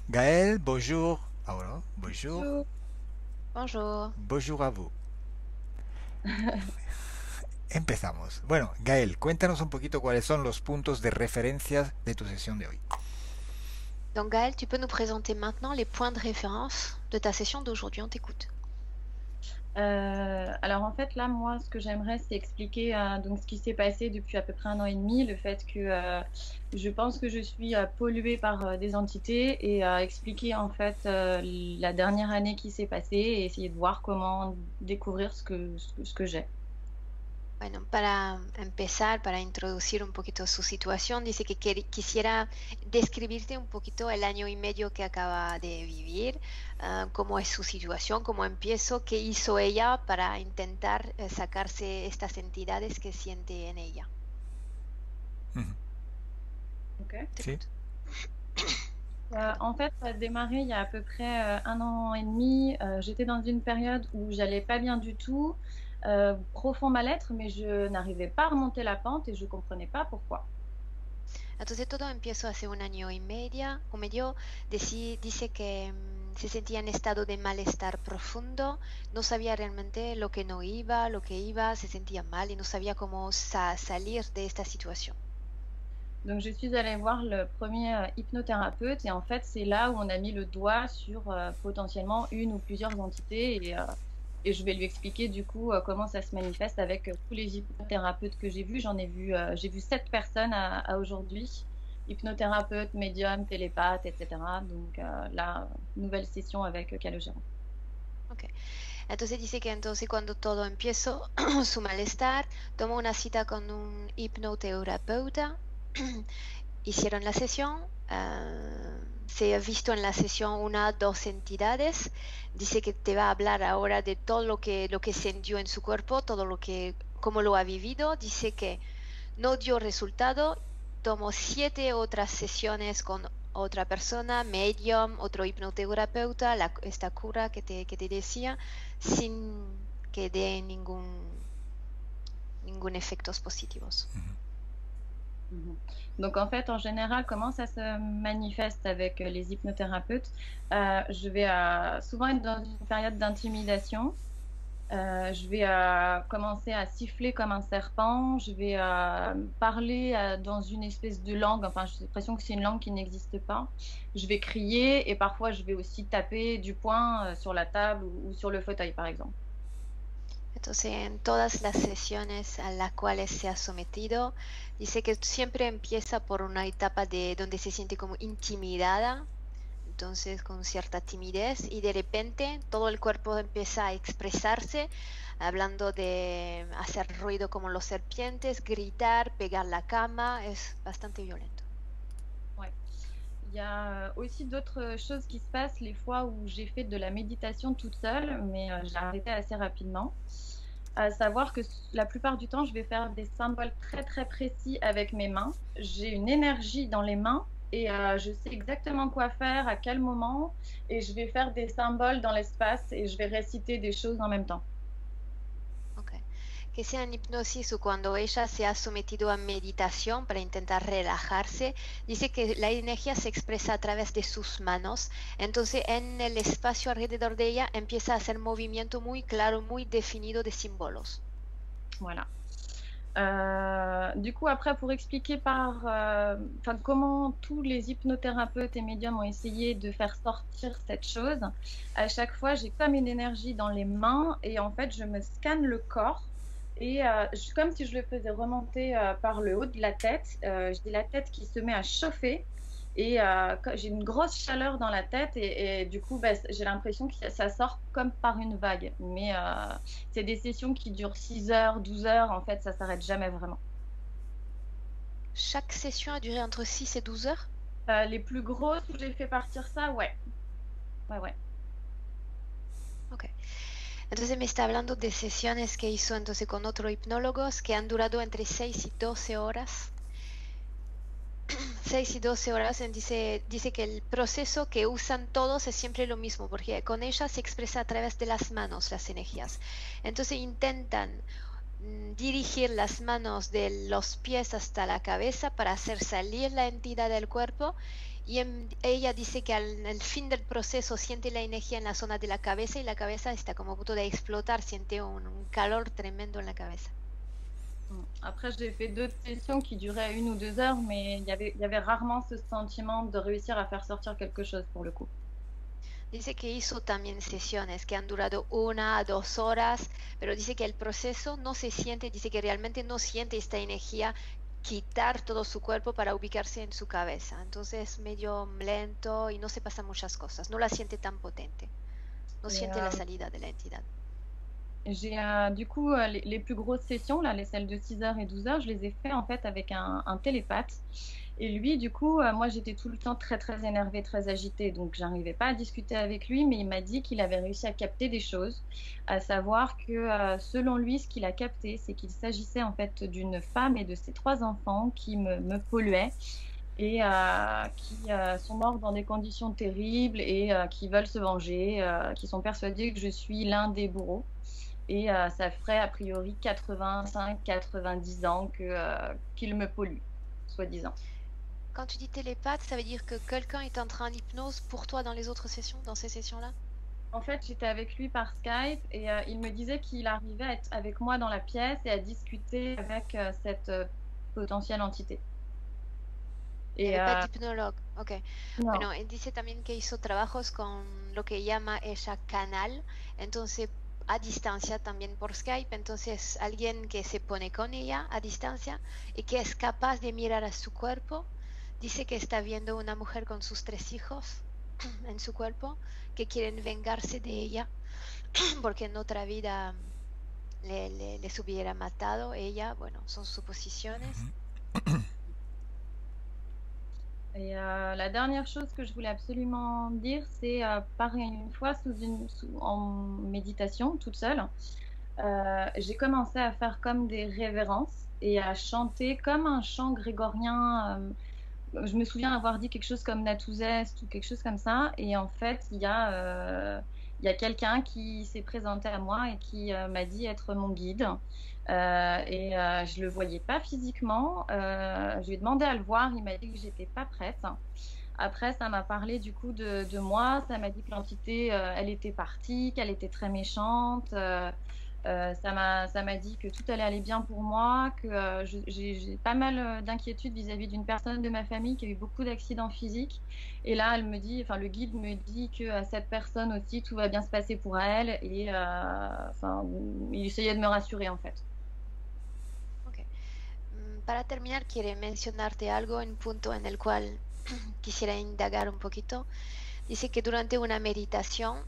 Gaël, bonjour. Ahora, bonjour. Bonjour. Bonjour. Bonjour a vous. Empezamos. Bueno, Gaël, cuéntanos un poquito cuáles son los puntos de referencia de tu sesión de hoy. Donc Gaël, tu peux nous présenter maintenant les points de référence de ta session d'aujourd'hui. On t'écoute. Alors en fait là moi ce que j'aimerais c'est expliquer donc ce qui s'est passé depuis à peu près 1 an et demi, le fait que je pense que je suis polluée par des entités et expliquer en fait la dernière année qui s'est passée et essayer de voir comment découvrir ce que j'ai. Bueno, para empezar, para introducir un poquito su situación, dice que quisiera describirte un poquito el año y medio que acaba de vivir, cómo es su situación, cómo empiezo, qué hizo ella para intentar sacarse estas entidades que siente en ella. Ok. Sí. En fait, ça a démarré il y a à peu près 1 an et demi. J'étais dans une période où j'allais pas bien du tout, profond mal-être, mais je n'arrivais pas à remonter la pente et je comprenais pas pourquoi. Entonces todo empezó hace 1 año y medio. Dice que se sentía en estado de malestar profundo, no sabía realmente lo que no iba, lo que iba, se sentía mal y no sabía cómo salir de esta situación. Donc, je suis allée voir le premier hypnothérapeute et en fait, c'est là où on a mis le doigt sur potentiellement une ou plusieurs entités et je vais lui expliquer du coup comment ça se manifeste avec tous les hypnothérapeutes que j'ai vus. J'ai vu 7 personnes à aujourd'hui, hypnothérapeute, médium, télépathe, etc. Donc là, nouvelle session avec Calogero. Okay. Entonces dice que entonces cuando todo empezó, su malestar, tomó una cita con un hipnoterapeuta, hicieron la sesión, se ha visto en la sesión 1, 2 entidades, dice que te va a hablar ahora de todo lo que sintió en su cuerpo, cómo lo ha vivido, dice que no dio resultado, tomó 7 otras sesiones con otra persona, medium, otro hipnoterapeuta, esta cura que te decía, sin que dé ningún efectos positivos. Donc en fait, en général, comment ça se manifeste avec les hypnothérapeutes? Je vais souvent être dans une période d'intimidation. Je vais commencer à siffler comme un serpent. Je vais parler dans une espèce de langue. Enfin, j'ai l'impression que c'est une langue qui n'existe pas. Je vais crier et parfois je vais aussi taper du poing sur la table ou sur le fauteuil, par exemple. Entonces, en todas las sesiones a las cuales se ha sometido, dice que siempre empieza por una etapa de donde se siente como intimidada, entonces con cierta timidez, y de repente todo el cuerpo empieza a expresarse, hablando de hacer ruido como los serpientes, gritar, pegar la cama, es bastante violento. Ouais. Il y a aussi d'autres choses qui se passent les fois où j'ai fait de la méditation toute seule, mais j'ai arrêté assez rapidement. À savoir que la plupart du temps, je vais faire des symboles très très précis avec mes mains. J'ai une énergie dans les mains et je sais exactement quoi faire, à quel moment, et je vais faire des symboles dans l'espace et je vais réciter des choses en même temps. Okay. Que sea en hipnosis o cuando ella se ha sometido a meditación para intentar relajarse, dice que la energía se expresa a través de sus manos, entonces en el espacio alrededor de ella empieza a hacer movimiento muy claro, muy definido de símbolos. Voilà. Du coup, après, pour expliquer comment tous les hypnothérapeutes et médiums ont essayé de faire sortir cette chose, à chaque fois, j'ai comme une énergie dans les mains et en fait, je me scanne le corps et comme si je le faisais remonter par le haut de la tête. J'ai la tête qui se met à chauffer et j'ai une grosse chaleur dans la tête et du coup, j'ai l'impression que ça sort comme par une vague. Mais c'est des sessions qui durent 6 heures, 12 heures. En fait, ça s'arrête jamais vraiment. Chaque session a duré entre 6 et 12 heures. Les plus grosses où j'ai fait partir ça, ouais. Ouais, ouais. Ok. Entonces me está hablando de sesiones que hizo entonces con otros hipnólogos que han durado entre 6 y 12 horas. 6 y 12 horas, dice que el proceso que usan todos es siempre lo mismo, porque con ella se expresa a través de las manos las energías. Entonces intentan dirigir las manos de los pies hasta la cabeza para hacer salir la entidad del cuerpo Y ella dice que al fin del proceso siente la energía en la zona de la cabeza y la cabeza está como a punto de explotar, siente un calor tremendo en la cabeza. Après, j'ai fait d'autres sessions qui duraient 1 ou 2 heures, mais il y avait rarement ce sentiment de réussir à faire sortir quelque chose pour le coup. Dice que hizo también sesiones que han durado 1 a 2 horas, pero dice que el proceso no se siente, dice que realmente no siente esta energía quitar todo su cuerpo para ubicarse en su cabeza. Entonces es medio lento y no se pasan muchas cosas, no la siente tan potente, no Et, siente la salida de la entidad. J'ai du coup les plus grosses sessions, là, celles de 6 heures et 12 heures, je les ai fait en fait avec un télépathe. Et lui, du coup, moi j'étais tout le temps très très énervée, très agitée, donc j'arrivais pas à discuter avec lui, mais il m'a dit qu'il avait réussi à capter des choses, à savoir que selon lui, ce qu'il a capté, c'est qu'il s'agissait en fait d'une femme et de ses 3 enfants qui me polluaient et qui sont morts dans des conditions terribles et qui veulent se venger, qui sont persuadés que je suis l'un des bourreaux. Et ça ferait a priori 85-90 ans qu'il me pollue, soi-disant. Quand tu dis télépathe, ça veut dire que quelqu'un est en train d'hypnose pour toi dans les autres sessions, dans ces sessions-là? En fait, j'étais avec lui par Skype et il me disait qu'il arrivait à être avec moi dans la pièce et à discuter avec cette potentielle entité. Y hipnólogo, ok. No. Bueno, él dice también que hizo trabajos con lo que llama ella canal, entonces a distancia también por Skype, entonces alguien que se pone con ella a distancia y que es capaz de mirar a su cuerpo, dice que está viendo una mujer con sus 3 hijos en su cuerpo que quieren vengarse de ella porque en otra vida les hubiera matado ella, bueno, son suposiciones. Et la dernière chose que je voulais absolument dire, c'est pareil, une fois en méditation, toute seule, j'ai commencé à faire comme des révérences et à chanter comme un chant grégorien. Je me souviens avoir dit quelque chose comme Natuzest ou quelque chose comme ça. Et en fait, il y a quelqu'un qui s'est présenté à moi et qui m'a dit être mon guide. Je le voyais pas physiquement. Je lui ai demandé à le voir. Il m'a dit que j'étais pas prête. Après, ça m'a parlé du coup de moi. Ça m'a dit que l'entité, elle était partie, qu'elle était très méchante. Ça m'a dit que tout allait aller bien pour moi, que j'ai pas mal d'inquiétudes vis-à-vis d'une personne de ma famille qui a eu beaucoup d'accidents physiques. Et là, elle me dit, enfin, le guide me dit que cette personne aussi, tout va bien se passer pour elle. Et il essayait de me rassurer en fait. Okay. Para terminar, quiere mencionarte algo, un punto en el cual quisiera indagar un poquito. Dice que durante una meditación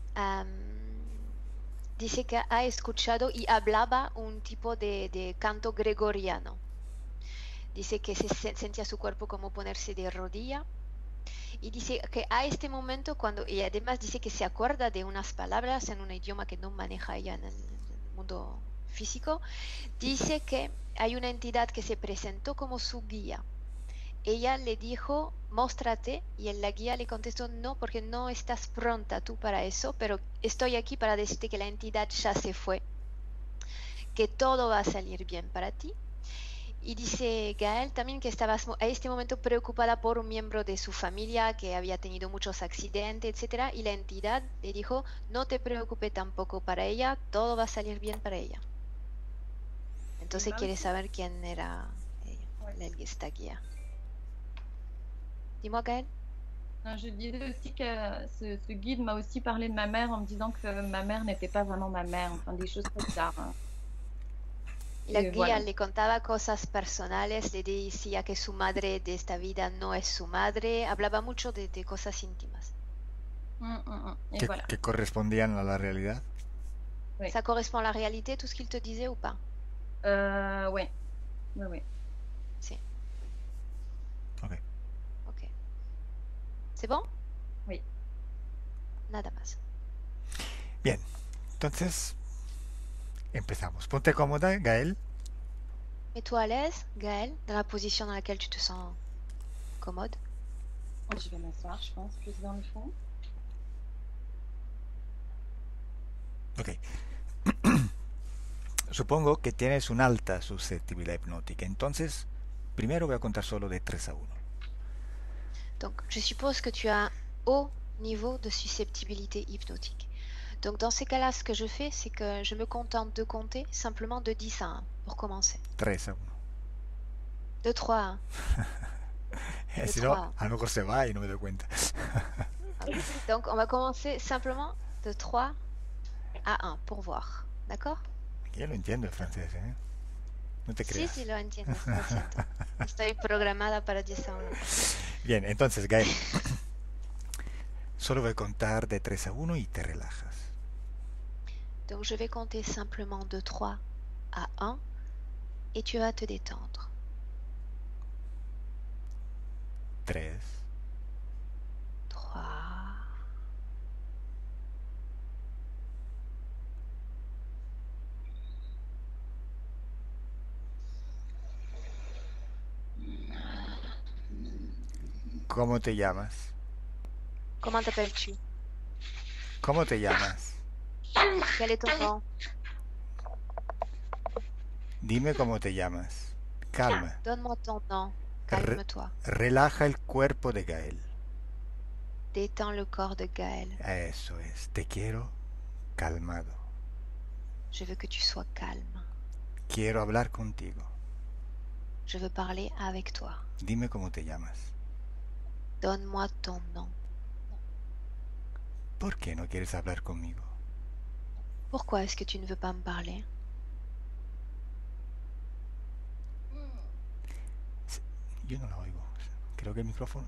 dice que ha escuchado y hablaba un tipo de canto gregoriano. Dice que se sentía su cuerpo como ponerse de rodilla. Y dice que a este momento, y además dice que se acuerda de unas palabras en un idioma que no maneja ella en el mundo físico, dice que hay una entidad que se presentó como su guía. Ella le dijo, móstrate, y la guía le contestó, no, porque no estás pronta tú para eso, pero estoy aquí para decirte que la entidad ya se fue, que todo va a salir bien para ti. Y dice Gael también que estaba a este momento preocupada por un miembro de su familia que había tenido muchos accidentes, etcétera, y la entidad le dijo, no te preocupes tampoco para ella, todo va a salir bien para ella. Entonces quiere saber quién era esta guía. Dis-moi, Gaël. Je disais aussi que ce guide m'a aussi parlé de ma mère en me disant que ma mère n'était pas vraiment ma mère, enfin des choses très bizarres. La guía le contaba cosas personales, le decía que su madre de esta vida no es su madre, hablaba mucho de cosas íntimas. Que correspondían a la realidad. Oui. Ça correspond à la réalité, tout ce qu'il te disait ou pas? Oui. Oui. Sí. Ok. ¿C'est bon? Oui. Nada más. Bien, entonces empezamos. Ponte cómoda, Gaël. Mets-toi à l'aise, Gaël, dans la position dans laquelle tu te sens commode. Je vais m'asseoir, je pense, plus dans le fond. Ok. Supongo que tienes una alta susceptibilidad hipnótica. Entonces, primero voy a contar solo de 3 a 1. Donc, je suppose que tu as un haut niveau de susceptibilité hypnotique. Donc, dans ces cas-là, ce que je fais, c'est que je me contente de compter simplement de 10 à 1 pour commencer. 3 a 1. De 3 à 1. De Si 3 no, à 1. a lo mejor se va y no me doy cuenta. Ok. Donc, on va commencer simplement de 3 à 1 pour voir. D'accord? Yo lo entiendo el francés, ¿eh? No te Sí, creas. sí, lo entiendo, lo siento. Estoy programada para 10 a 1. Bien, entonces, Gael, solo voy a contar de 3 a 1 y te relajas. Donc, je vais compter simplement de 3 à 1 et tu vas te détendre. 3, 3, 4. ¿Cómo te llamas? comment t'appelles-tu? ¿Cómo te llamas? Quel est ton nom? Dime cómo te llamas. Calma. Donne-moi ton nom. Calme-toi. Relaja el cuerpo de Gael. Détends le corps de Gaël. Eso es. Te quiero calmado. Je veux que tu sois calme. Quiero hablar contigo. Je veux parler avec toi. Dime cómo te llamas. Donne-moi ton nom. ¿Por qué no quieres hablar conmigo? Pourquoi est-ce que tu ne veux pas me parler? Yo no la oigo. Creo que el micrófono.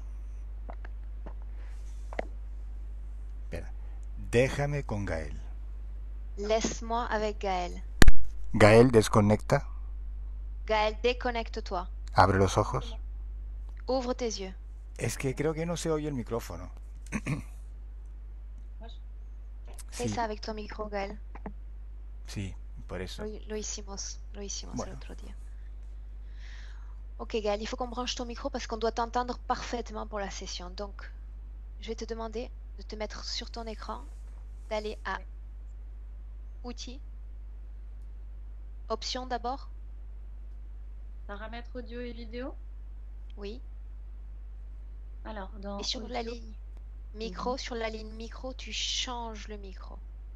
Espera. Déjame con Gael. Laisse-moi avec Gaël. Gael, desconecta. Gaël, déconnecte-toi. Abre los ojos. Ouvre tes yeux. Es que creo que no se oye el micrófono. Fais ça avec ton micro, Gaël. Sí, por eso. Lo hicimos Bueno. el otro día. Ok, Gaël, il faut qu'on branche ton micro parce qu'on doit t'entendre parfaitement pour la session. Donc, je vais te demander de te mettre sur ton écran, d'aller à Outils, Options d'abord. Paramètres audio et vidéo. Oui. Alors, dans Et sur audio, la ligne micro, sur la ligne micro, tu changes le micro.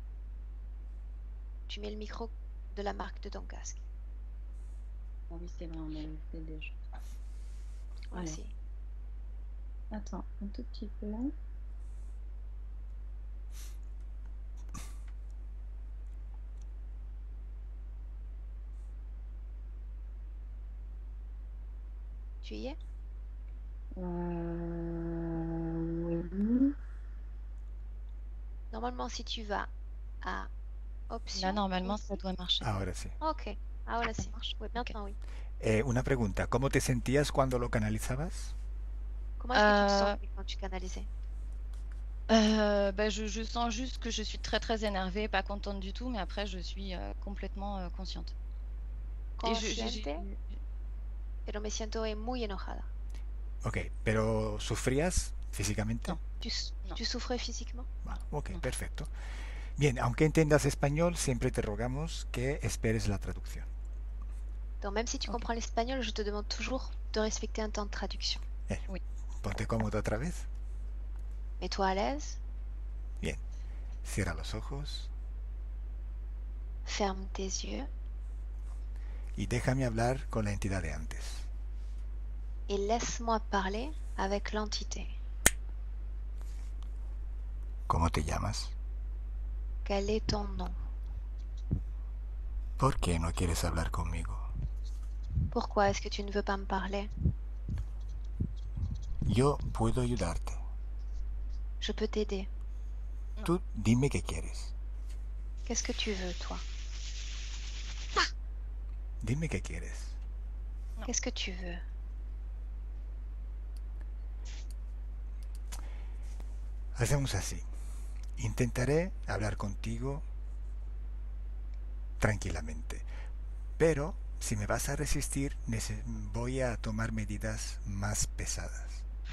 Tu mets le micro de la marque de ton casque. Ah oui, c'est vrai, on a fait déjà. Voici. Attends, un tout petit peu. Tu y es? Oui. Normalement, si tu vas à Options. Là, normalement, ça doit marcher. Ahora sí. Ok, ahora sí. marche. Oui, maintenant oui. Una pregunta. ¿Cómo te sentías cuando lo canalizabas? Comment est-ce que tu te sentais quand tu canalisais? Je sens juste que je suis très très énervée, pas contente du tout, mais après je suis complètement consciente. Consciente, pero me siento muy enojada. Ok, pero ¿sufrías físicamente? No. ¿Tu souffrais physiquement? Bueno, ok, No. perfecto. Bien, aunque entiendas español, siempre te rogamos que esperes la traducción. Donc même si tu comprends l'espagnol, je te demande toujours de respecter un temps de traduction. Ponte cómodo otra vez. Mets-toi à l'aise, Bien. Cierra los ojos ferme tes yeux y déjame hablar con la entidad de antes. et laisse-moi parler avec l'entité. ¿Cómo te llamas? Quel est ton nom? ¿Por qué no quieres hablar conmigo? Pourquoi est-ce que tu ne veux pas me parler? Yo puedo ayudarte. Je peux t'aider. Tú dime qué quieres. Qu'est-ce que tu veux, toi? Dime qué quieres. Qu'est-ce que tu veux? Hacemos así. Intentaré hablar contigo tranquilamente. Pero si me vas a resistir, voy a tomar medidas más pesadas.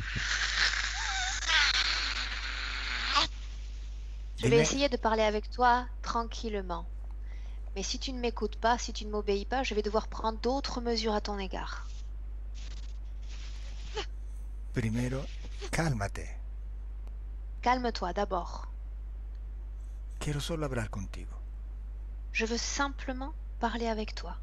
Je vais essayer de parler avec toi tranquillement. Mais si tu ne m'écoutes pas, si tu ne m'obéis pas, je vais devoir prendre d'autres mesures à ton égard. Primero, Cálmate. Calme-toi d'abord. Quiero solo hablar contigo. Je veux simplement parler avec toi.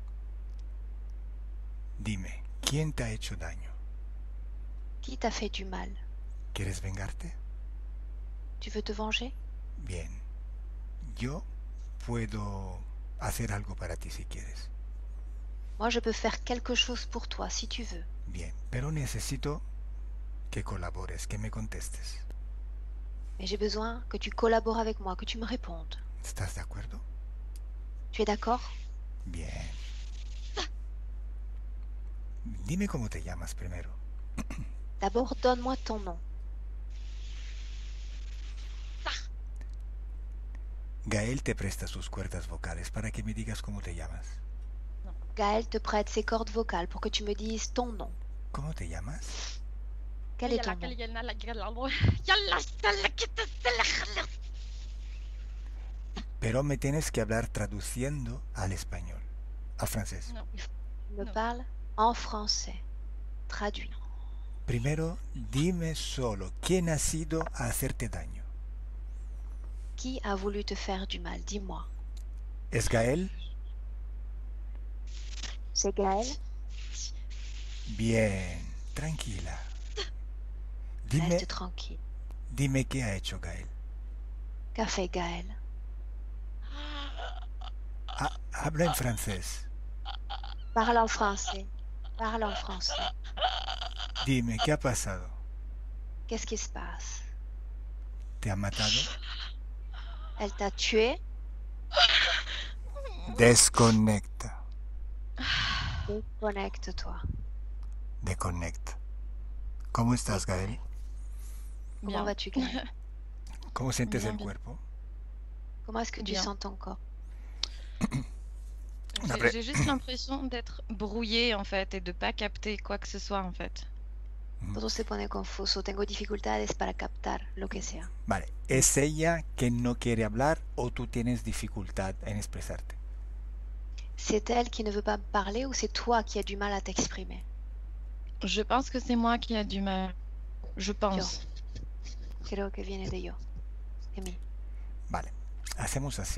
Dime, ¿quién te ha hecho daño? Qui t'a fait du mal? ¿Quieres vengarte? Tu veux te venger? Bien. Yo puedo hacer algo para ti si quieres. Moi, je peux faire quelque chose pour toi si tu veux. Bien, pero necesito que colabores, que me contestes. Mais j'ai besoin que tu collabores avec moi, que tu me répondes. ¿Estás de acuerdo? Tu es d'accord? Bien. Dime cómo te llamas primero. D'abord, donne-moi ton nom. Gaël te presta sus cuerdas vocales para que me digas cómo te llamas. Gaël te prête ses cordes vocales pour que tu me dises ton nom. ¿Cómo te llamas? Quel est ton nom? Pero me tienes que hablar traduciendo al español, al francés. Non. Tu me Non. parles en français. Traduit. Primero, dime solo quién ha sido a hacerte daño. Qui a voulu te faire du mal? Dis-moi. ¿Es Gaël? C'est Gaël? Bien, tranquila. Reste tranquille. Dime qué ha hecho Gaël. Qu'a fait Gaël? Habla en francés. Parle en français. Parle en français. Dime, ¿qué ha pasado? Qu'est-ce qui se passe? ¿Te ha matado? Elle t'a tué? Desconecta. Déconnecte-toi. Desconecta. ¿Cómo estás, Gaël? Comment Bien. vas-tu, Gaël? ¿Cómo sientes Bien, el bien. cuerpo? Comment est-ce que tu Bien. sens ton corps? J'ai juste l'impression d'être brouillée en fait et de pas capter quoi que ce soit en fait. Todo se pone confuso. Tengo dificultades para captar lo que sea. Vale, ¿es ella que no quiere hablar o tú tienes dificultad en expresarte? C'est elle qui ne veut pas parler ou c'est toi qui as du mal à t'exprimer? Je pense que c'est moi qui a du mal. Je pense. Creo que viene de yo. De mí. Vale, hacemos así.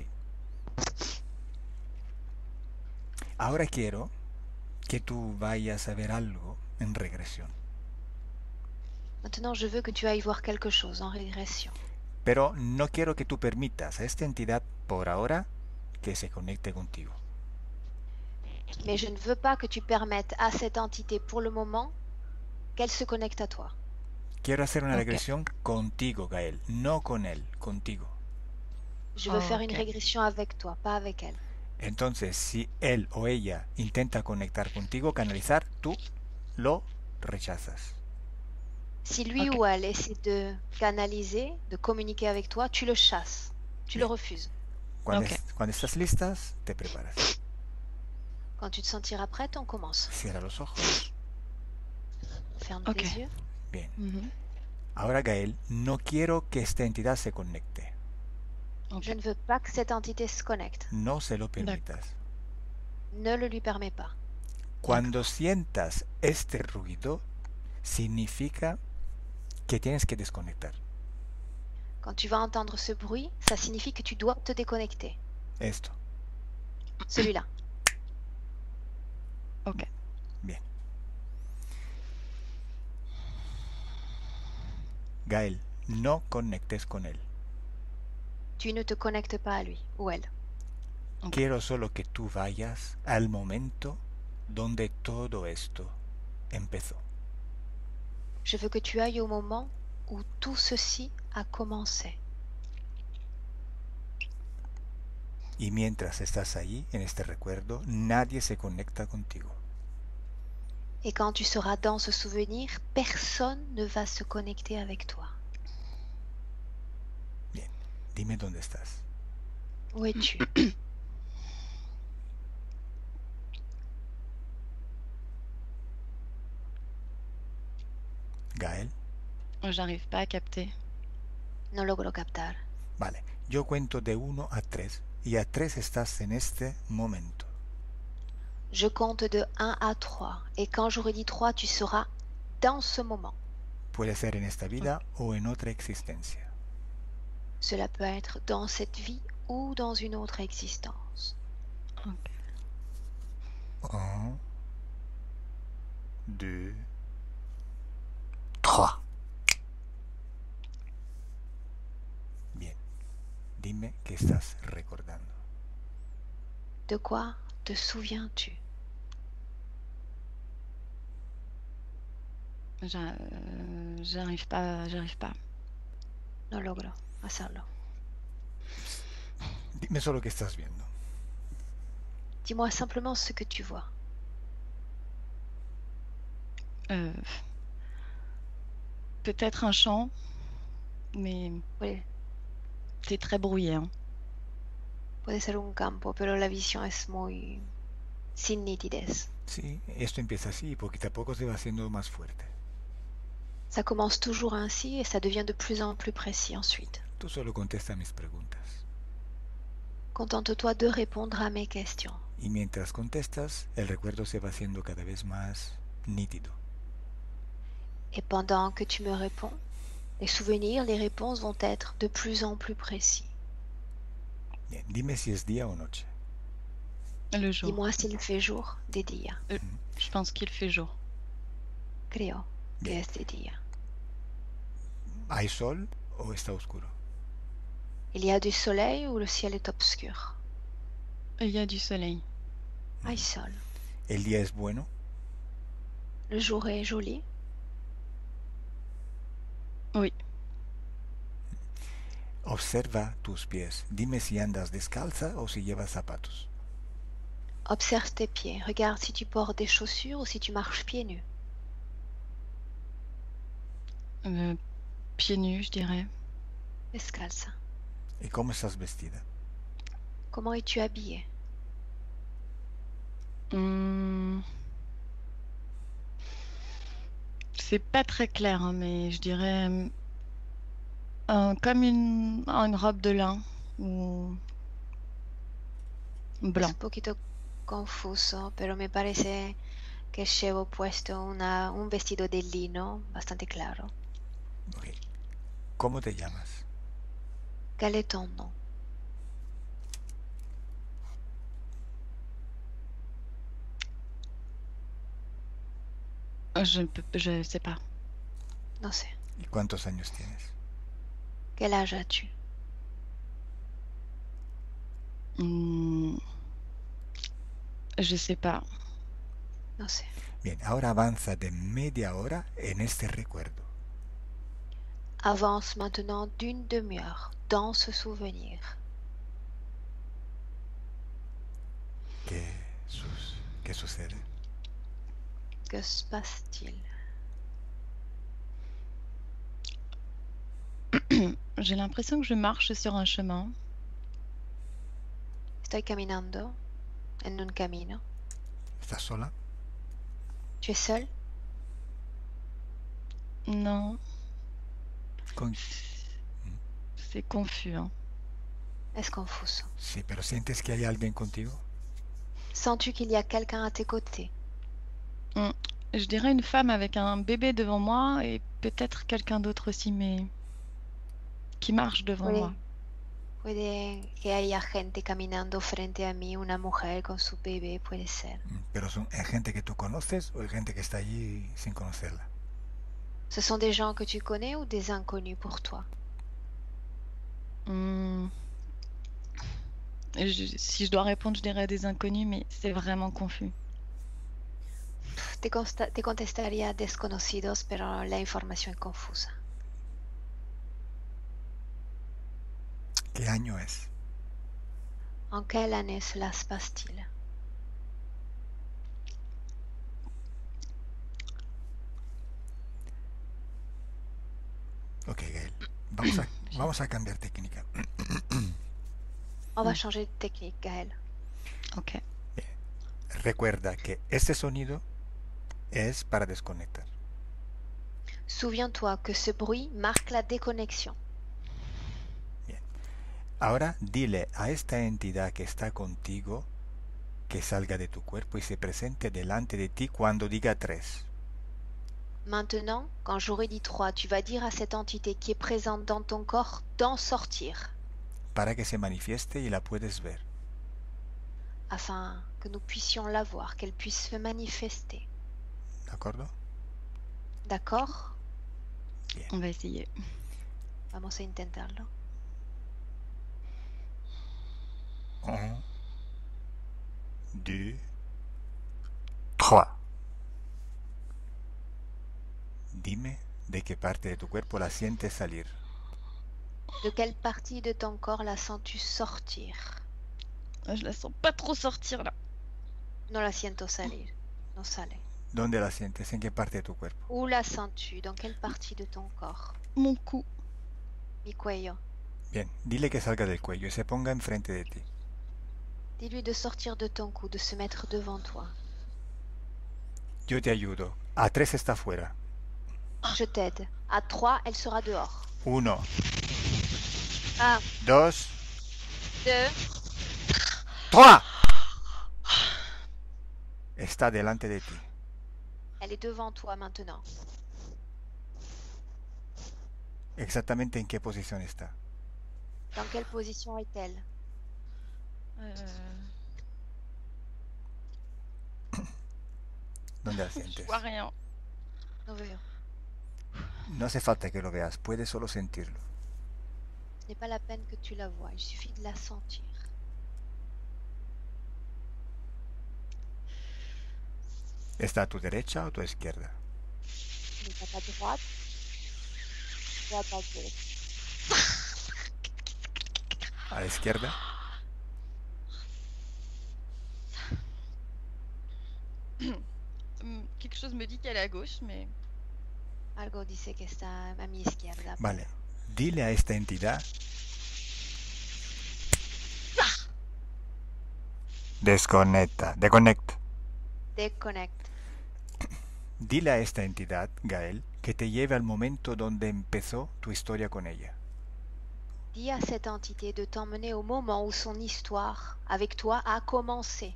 Ahora quiero que tú vayas a ver algo en regresión. Maintenant, je veux que tu ailles voir quelque chose en régression. Pero no quiero que tú permitas a esta entidad por ahora que se conecte contigo. Mais je ne veux pas que tu permettes à cette entité pour le moment qu'elle se connecte à toi. Quiero hacer una Ok. regresión contigo, Gaël, no con él, contigo. Je veux faire une Ok. régression avec toi, pas avec elle. Entonces, si él o ella intenta conectar contigo, canalizar, tú lo rechazas. Si lui Ok. ou elle essaie de canaliser, de communiquer avec toi, tu le chasses. Tu le Bien. refuses. Cuando, Ok. cuando estás listas, te preparas. Quand tu te sentiras prête, on commence. Cierra los ojos. Ferme Ok. tes yeux. Bien. Mhm. Ahora, Gaël, no quiero que esta entidad se conecte. Ok. Je ne veux pas que cette entité se connecte. No se lo permitas. Ne le lui permets pas. Cuando sientas este ruido, significa que tienes que desconectar. Quand tu vas entendre ce bruit, ça signifie que tu dois te déconnecter. Esto. Celui-là. Ok. Bien. Gaël, no conectes con él. Tu ne te connectes pas à lui ou elle. Ok. Quiero solo que tú vayas al momento donde todo esto empezó. Je veux que tu ailles au moment où tout ceci a commencé. Y mientras estás allí, en este recuerdo, nadie se conecta contigo. Et quand tu seras dans ce souvenir, personne ne va se connecter avec toi. Bien, dime dónde estás. Où es-tu? Gaël, J'arrive pas à capter. No logro captar. vale, yo cuento de 1 a 3 y a 3 estás en este momento. Je compte de 1 à 3. Et quand j'aurai dit 3, tu seras dans ce moment. Puede ser en esta vida o en otra existencia. Cela peut être dans cette vie ou dans une autre existence. Ok. 1, 2, 3. Bien. Dime qué estás recordando. De quoi te souviens-tu? J'arrive pas. No logro hacerlo. Dime solo qué estás viendo. Dis-moi simplement ce que tu vois. Peut-être un champ, mais Puede, c'est très brouillé, hein. puede ser un campo, pero la visión es muy sin nitidez. Sí, esto empieza así y poquito a poco se va haciendo más fuerte. Ça commence toujours ainsi et ça devient de plus en plus précis ensuite. Tú solo contesta mis preguntas. Contente-toi de répondre à mes questions. Y mientras contestas, el recuerdo se va haciendo cada vez más nítido. Et pendant que tu me réponds, les souvenirs, les réponses vont être de plus en plus précis. Bien, dime si es día o noche. Le jour. Dis-moi s'il fait jour, des días. Je pense qu'il fait jour. Creo que Bien. es de día. ¿Hay sol o está oscuro? Il y a du soleil ou le ciel est obscur? Il y a du soleil. Hay sol. ¿El día es bueno? Le jour est joli. Oui. Observa tus pies. Dime si andas descalza o si llevas zapatos. Observe tes pieds. Regarde si tu portes des chaussures ou si tu marches pieds nus. Pieds nus, je dirais. Descalza. ¿Y cómo estás vestida? Comment es-tu habillée? C'est pas très clair, hein, mais je dirais comme une robe de lin ou Es blanc. un poquito confuso, pero me parece que llevo puesto un vestido de lino bastante claro. Ok. ¿Cómo te llamas? Quel est ton nom? Je sais pas. No sé. ¿Y cuántos años tienes? Quel âge as-tu? Je sais pas. No sé. Bien, ahora avanza de media hora en este recuerdo. Avance maintenant d'une demi-heure dans ce souvenir. ¿Qué sucede? Que se passe-t-il? J'ai l'impression que je marche sur un chemin. Estoy caminando en un camino. ¿Estás sola? Tu es seul? Non, Con- c'est confus, hein. Es confuso. Sí, pero ¿sientes que hay alguien contigo? Sens-tu qu'il y a quelqu'un à tes côtés? Je dirais une femme avec un bébé devant moi et peut-être quelqu'un d'autre aussi, mais qui marche devant moi. Puede que haya gente caminando frente a mí, una mujer con su bebé, puede ser. ¿Pero son gente que tú conoces o hay gente que está allí sin conocerla? Ce sont des gens que tu connais ou des inconnus pour toi? Si je dois répondre, je dirais des inconnus, mais c'est vraiment confus. Te contestaría desconocidos, pero la información es confusa. ¿Qué año es? En quelle année cela se passe-t-il? Ok, Gael. Vamos a cambiar técnica. On va changer de technique, Gaël. Ok. Recuerda que este sonido es para desconectar. Souviens-toi que ce bruit marque la déconnexion. Bien. Ahora dile a esta entidad que está contigo que salga de tu cuerpo y se presente delante de ti cuando diga 3. Maintenant, quand j'aurai dit 3, tu vas dire à cette entité qui est présente dans ton corps d'en sortir, para que se manifieste y la puedes ver. afin que nous puissions la voir, qu'elle puisse se manifester. ¿De acuerdo? D'accord? On va essayer. Vamos a intentarlo. 1, 2, 3. Dime de qué parte de tu cuerpo la sientes salir. De quelle partie de ton corps la sens-tu sortir? Je la sens pas trop sortir là. No la siento salir, no sale. ¿Dónde la sientes? ¿En qué parte de tu cuerpo? Où la sens-tu? Dans quelle partie de ton corps? Mon cou. Mi cuello. Bien, dile que salga del cuello y se ponga enfrente de ti. Dis-lui de sortir de ton cou, de se mettre devant toi. Yo te ayudo. A 3 está fuera. Je t'aide. À 3, elle sera dehors. 1, 1, 2, 2, 3. Está delante de ti. elle est devant toi maintenant. Exactamente en qué posición está. Dans quelle position est-elle? ¿Dónde la Je sientes? vois rien. No veo. No hace falta que lo veas, puedes solo sentirlo. Ce n'est pas la peine que tu la vois, il suffit de la sentir. ¿Está a tu derecha o a tu izquierda? Elle est à ta droite ou à ta gauche? ¿A la izquierda? Quelque chose me dit qu'elle est à gauche, mais Algo dice que está a mi izquierda. Vale. Dile a esta entidad. Desconecta. Déconnecte. Dile a esta entidad, Gael, que te lleve al momento donde empezó tu historia con ella. Dis à cette entité de t'emmener au moment où son histoire avec toi a commencé.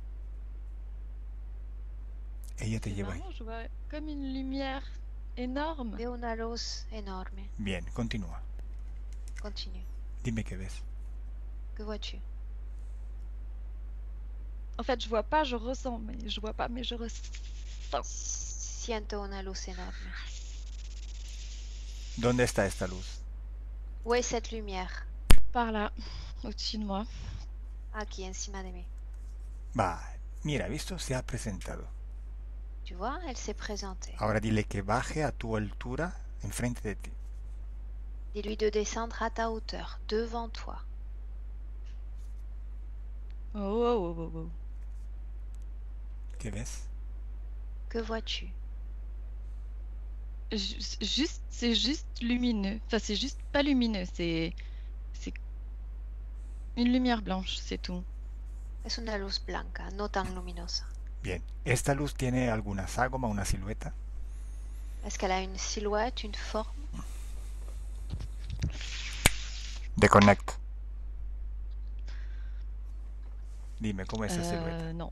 Ella te c'est lleva vraiment, ahí. je vois comme une lumière énorme. Veo una luz enorme. Bien, continúa. Continue. Dime qué ves. Que vois-tu? En fait, je vois pas, je ressens, mais je vois pas, mais je ressens. Siento una luz enorme. ¿Dónde está esta luz? Où est cette lumière? Par là, au-dessus de moi. Aquí, encima de mí. Va, mira, visto, se ha presentado. Tu vois, elle s'est présentée. Ahora dile que baje a tu altura enfrente de ti. Dis-lui de descendre à ta hauteur, devant toi. Oh, oh, oh, oh, oh. ¿Qué ves? Que vois-tu? C'est juste lumineux. Enfin, c'est juste pas lumineux, c'est une lumière blanche, c'est tout. Es una luz blanca, no tan luminosa. Bien. ¿Esta luz tiene alguna ságoma, una silueta? Est-ce qu'elle a une silhouette, une forme? Desconecta. Dime, ¿cómo es esa silueta? Non.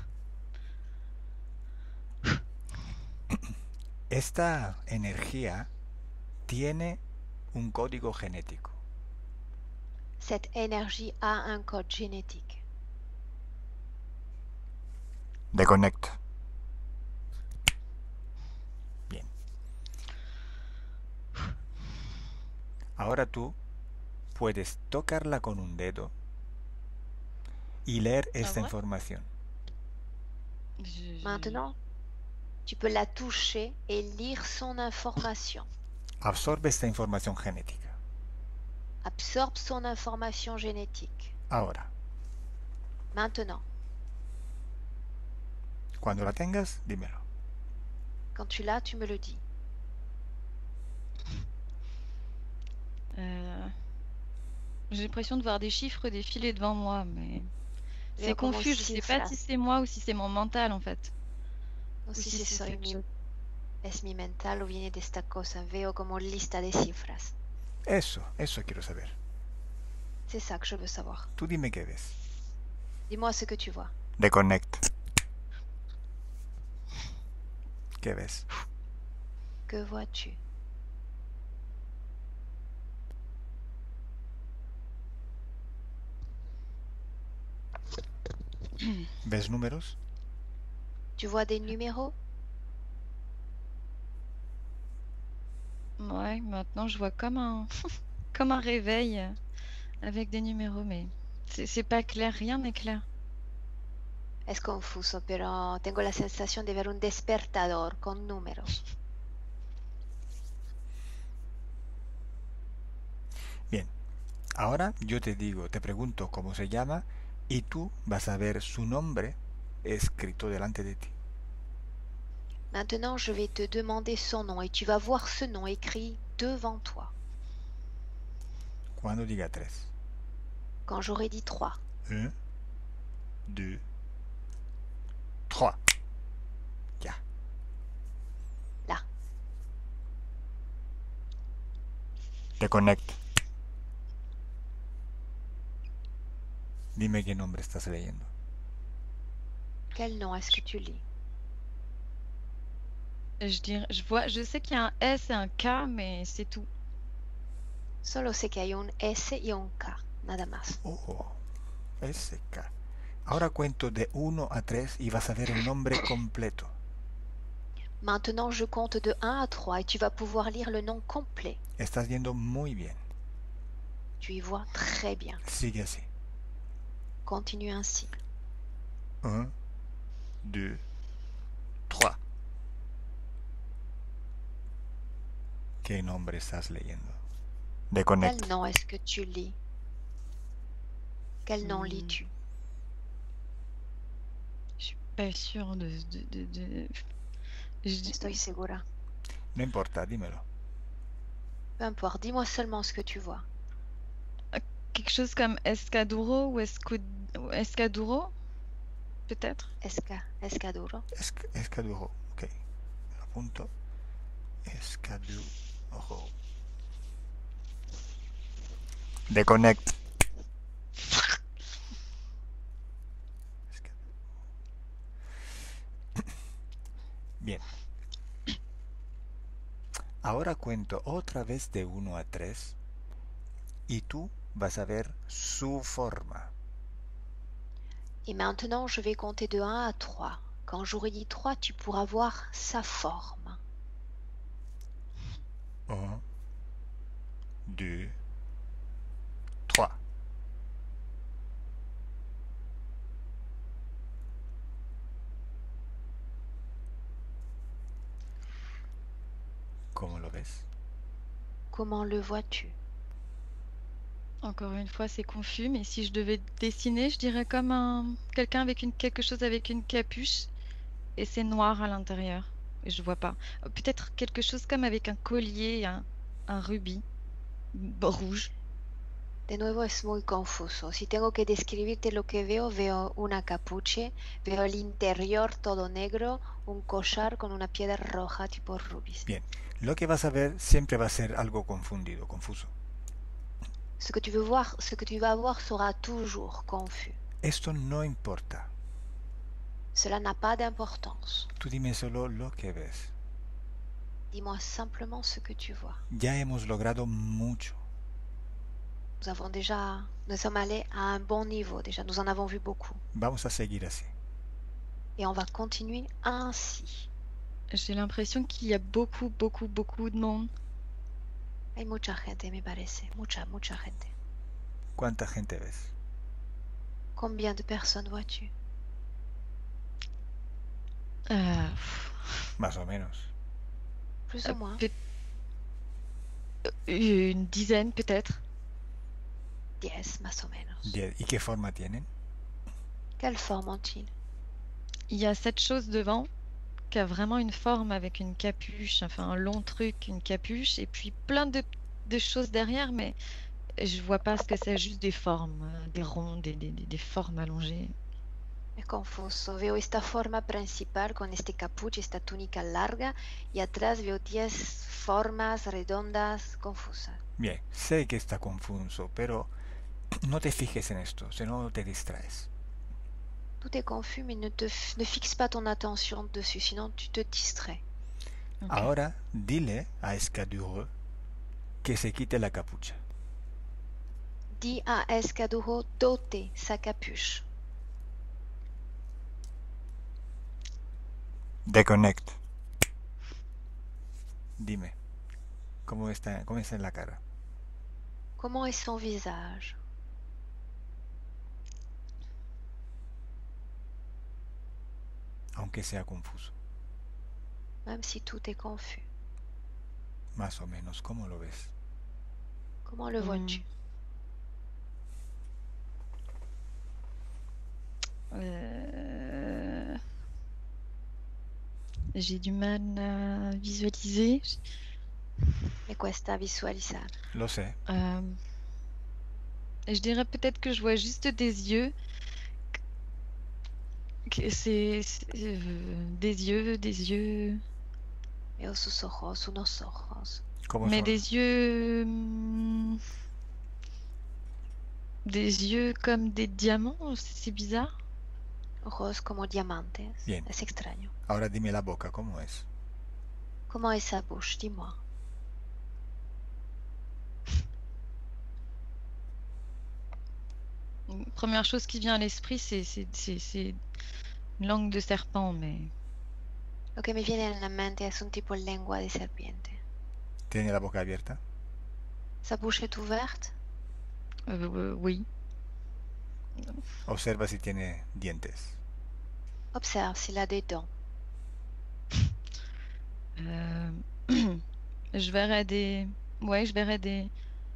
Esta energía tiene un código genético. Cette énergie a un code génétique. Desconecta. Bien. Ahora tú puedes tocarla con un dedo y leer esta vrai? información. Maintenant, tu peux la toucher et lire son information. Absorbe esta información genética. Absorbe son information génétique. Ahora, Maintenant, cuando la tengas, dímelo. quand tu l'as, tu me le dis. J'ai l'impression de voir des chiffres défiler devant moi, mais c'est Veo como confus. Je sais pas cifras. si c'est moi ou si c'est mon mental en fait. No Ou sé si si c'est soy quelque chose. es mi mental o viene de esta cosa. Veo como lista de cifras. Eso quiero saber. C'est ça que je veux savoir. Tú dime qué ves. Dis-moi ce que tu vois. Desconecta. ¿Qué ves? Que vois-tu? ¿Ves números? Tu vois des numéros? Ouais, maintenant je vois comme un, comme un réveil avec des numéros, mais c'est pas clair, rien n'est clair. Es confuso, pero tengo la sensación de ver un despertador con números. Bien, ahora yo te digo, te pregunto cómo se llama y tú vas a ver su nombre escrito delante de ti. Maintenant, je vais te demander son nom et tu vas voir ce nom écrit devant toi. Cuando diga 3. Quand j'aurai dit 3. 1, 2, 3. Ya. Là. Te conecto. Dime qué nombre estás leyendo. Quel nom est-ce que tu lis? Je sais qu'il y a un S et un K, mais c'est tout. Solo sé que hay un S y un K, nada más. Oh, SK. Ahora cuento de 1 a 3 y vas a ver el nombre completo. Maintenant, je compte de 1 à 3 et tu vas pouvoir lire le nom complet. Estás yendo muy bien. Tu y vois très bien. Sigue así. Continue ainsi. 1, 2, 3. ¿Qué nombre estás leyendo? De Quel Connect. nom est-ce que tu lis? Quel nom lis-tu? Je suis pas sûre Estoy segura. No importa, dímelo. Peu importe, dis-moi seulement ce que tu vois. Quelque chose comme Escaduro ou Escaduro, peut-être. Escaduro. Escaduro. Ok. Lo apunto. Escaduro. De Connect. Bien. Ahora cuento otra vez de 1 a 3 y tú vas a ver su forma. Et maintenant, je vais compter de 1 à 3. Quand j'aurai dit 3, tu pourras voir sa forme. 1, 2, 3. ¿Cómo lo ves? Comment le vois-tu? Encore une fois, c'est confus, mais si je devais dessiner, je dirais comme quelqu'un avec quelque chose avec une capuche et c'est noir à l'intérieur. Et je vois pas. Peut-être quelque chose comme avec un collier, un rubis rouge. De nuevo es muy confuso. Si tengo que describirte lo que veo, veo una capuche, veo el interior todo negro, un collar con una piedra roja tipo rubis. Bien, lo que vas a ver siempre va a ser algo confundido, confuso. Ce que tu vas voir sera toujours confus. Esto no importa. Cela n'a pas d'importance. Tú dime solo lo que ves. Dis-moi simplement ce que tu vois. Ya hemos logrado mucho. Nous sommes allés à un bon niveau déjà, nous en avons vu beaucoup. Vamos a seguir así. Et on va continuer ainsi. J'ai l'impression qu'il y a beaucoup de monde. Hay mucha gente, me parece. Mucha gente. ¿Cuánta gente ves? Combien de personnes vois-tu? Más o menos. Plus ou moins. Une dizaine peut-être. 10, más o menos. 10. ¿Y qué forma tienen? Quelle forme ont-ils? Il y a cette chose devant qui a vraiment une forme avec une capuche, enfin un long truc, une capuche, et puis plein de choses derrière, mais je vois pas ce que c'est, juste des formes, des ronds, des formes allongées. Es confuso. Veo esta forma principal con este capuche, esta túnica larga, y atrás veo 10 formas redondas confusas. Bien, sé que está confuso, pero no te fijes en esto, si no te distraes. Tout est confus, mais ne fixe pas ton attention dessus, sinon tu te distrais. Ok. Ahora dile a Escaduro que se quite la capucha. Dis à Escaduro d'ôter sa capuche. Deconnect. Dime, cómo está en la cara? Comment est son visage? Aunque sea confuso. Même si tout est confus. Más o menos, ¿cómo lo ves? Comment le vois-tu? J'ai du mal à visualiser. Mi cuesta visualizar. Lo sé. Je dirais peut-être que je vois juste des yeux. Des yeux. Veo sus ojos, unos ojos. ¿Cómo Mais son? des yeux. Des yeux comme des diamants, c'est bizarre. Ojos como diamantes. Bien. Es extraño. Ahora dime la boca, ¿cómo es? Comment est sa bouche? Dis-moi. Première chose qui vient à l'esprit, c'est une langue de serpent, mais Lo que me viene en la mente es un tipo lengua de serpiente. ¿Tiene la boca abierta? Sa bouche est ouverte. oui. Observa si tiene dientes. Observe s'il a des dents. Je verrais des... Ouais, je verrais des...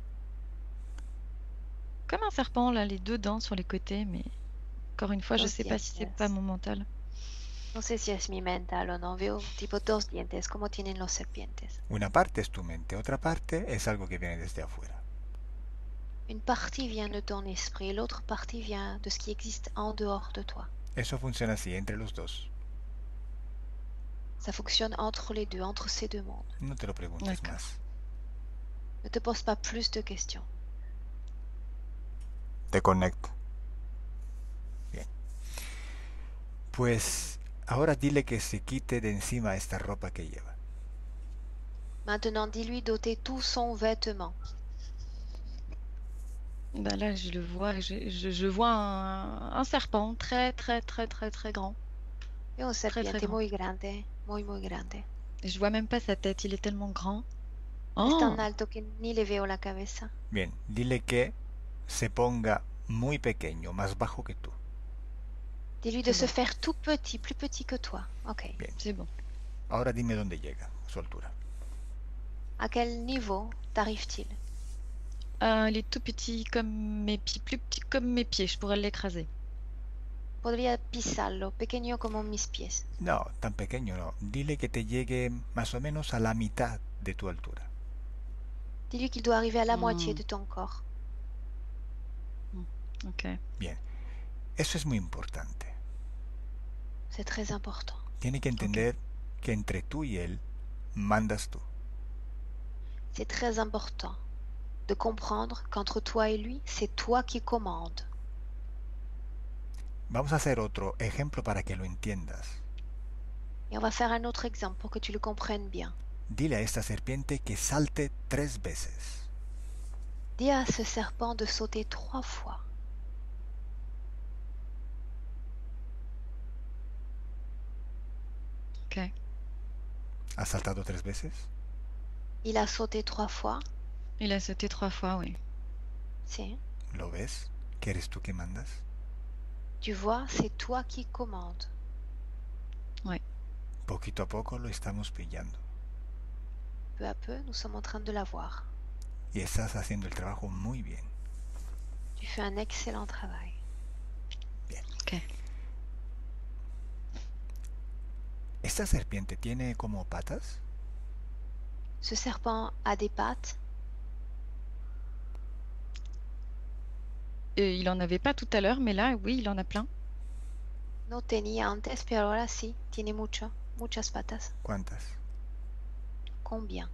Comme un serpent, là, les deux dents sur les côtés, mais encore une fois, je Dos sais pas si c'est dientes. pas mon mental. No sé si es mi mental o no. Veo tipo dos dientes, como tienen los serpientes. Una parte es tu mente, otra parte es algo que viene desde afuera. Une partie vient de ton esprit, l'autre partie vient de ce qui existe en dehors de toi. Eso funciona así, entre los dos. Ça fonctionne entre les deux, entre ces deux mondes. No te lo preguntes D'accord. más. Ne te pose pas plus de questions. Te conecto. Bien. Pues ahora dile que se quite de encima esta ropa que lleva. Maintenant, dis-lui d'ôter tout son vêtement. Bah là, je le vois, je vois un serpent très grand. Et un serpiente très grand. muy grande, muy grande. Et je vois même pas sa tête, il est tellement grand. Es Oh, tan alto que ni le veo la cabeza. Bien, dile que se ponga muy pequeño, más bajo que tú. Dis-lui de C'est se bon. faire tout petit, plus petit que toi. Ok. Bien. c'est bon. Ahora dime dónde llega, su altura. À quel niveau t'arrive-t-il? Il est tout petit comme mes pieds, plus petit comme mes pieds, je pourrais l'écraser. Podría pisarlo, pequeño como mis pies. No, tan pequeño no. Dile que te llegue más o menos a la mitad de tu altura. Dis-lui qu'il doit arriver à la moitié de ton corps. Ok. Bien. Eso es muy importante. C'est très important. Tiene que entender que entre tú y él mandas tú. C'est très important de comprendre qu'entre toi et lui, c'est toi qui commandes. Vamos a hacer otro ejemplo para que lo entiendas. Et on va faire un autre exemple pour que tu le comprennes bien. Dile a esta serpiente que salte 3 veces. Dis à ce serpent de sauter 3 fois. Ok. ¿Has saltado 3 veces? Il a sauté 3 fois. Il a sauté 3 fois, oui. Si. ¿Lo ves? ¿Que eres tú que mandas? Tu vois, c'est toi qui commandes. Poquito a poco lo estamos pillando. Peu à peu, nous sommes en train de l'avoir. Y estás haciendo el trabajo muy bien. Tu fais un excellent travail. Bien. Ok. ¿Esta serpiente tiene como patas? Ce serpent a des pattes. Il en avait pas tout à l'heure, mais là, oui, il en a plein. No tenía antes, pero ahora sí. Tiene muchas patas. ¿Cuántas? Combien?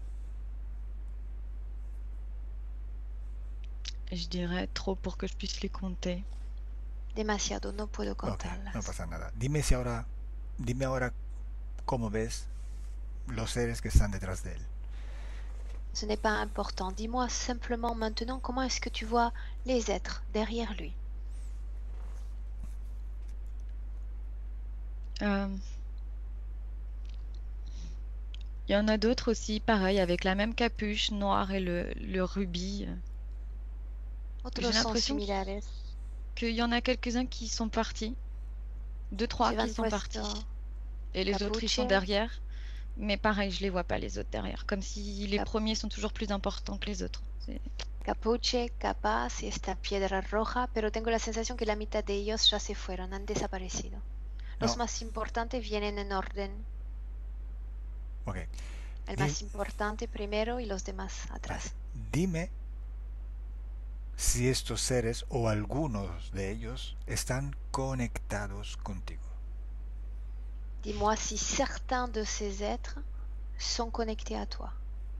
Je dirais trop pour que je puisse les compter. Demasiado, no puedo Ok, contarlas. no pasa nada. Dime ahora cómo ves los seres que están detrás de él. Ce n'est pas important. Dis-moi simplement maintenant comment est-ce que tu vois les êtres derrière lui. Il y en a d'autres aussi, pareil, avec la même capuche noire et le rubis. Otros J'ai son l'impression similares. qu'il y en a quelques-uns qui sont partis. 2, 3 Llevan qui sont partis. puesto Et les autres, ils sont capuche. derrière. Mais pareil, je les vois pas, les autres derrière. Comme si les Cap- premiers sont toujours plus importants que les autres. Capuche, capaz y esta piedra roja, pero tengo la sensación que la mitad de ellos ya se fueron, han desaparecido. Los No. más importantes vienen en orden. Ok. El más importante primero y los demás atrás. Dime si estos seres o algunos de ellos están conectados contigo. Dis-moi si certains de ces êtres sont connectés à toi.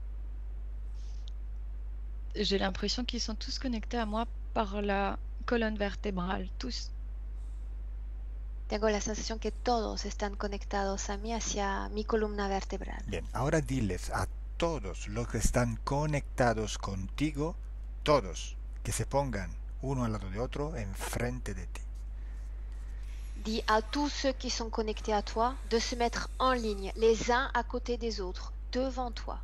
J'ai l'impression qu'ils sont tous connectés à moi par la colonne vertébrale. Tous. Tengo la sensación que todos están conectados a mí hacia mi columna vertebral. Bien, ahora diles a todos los que están conectados contigo, todos, que se pongan uno al lado de otro enfrente de ti. Dis à tous ceux qui sont connectés à toi de se mettre en ligne, les uns à côté des autres, devant toi.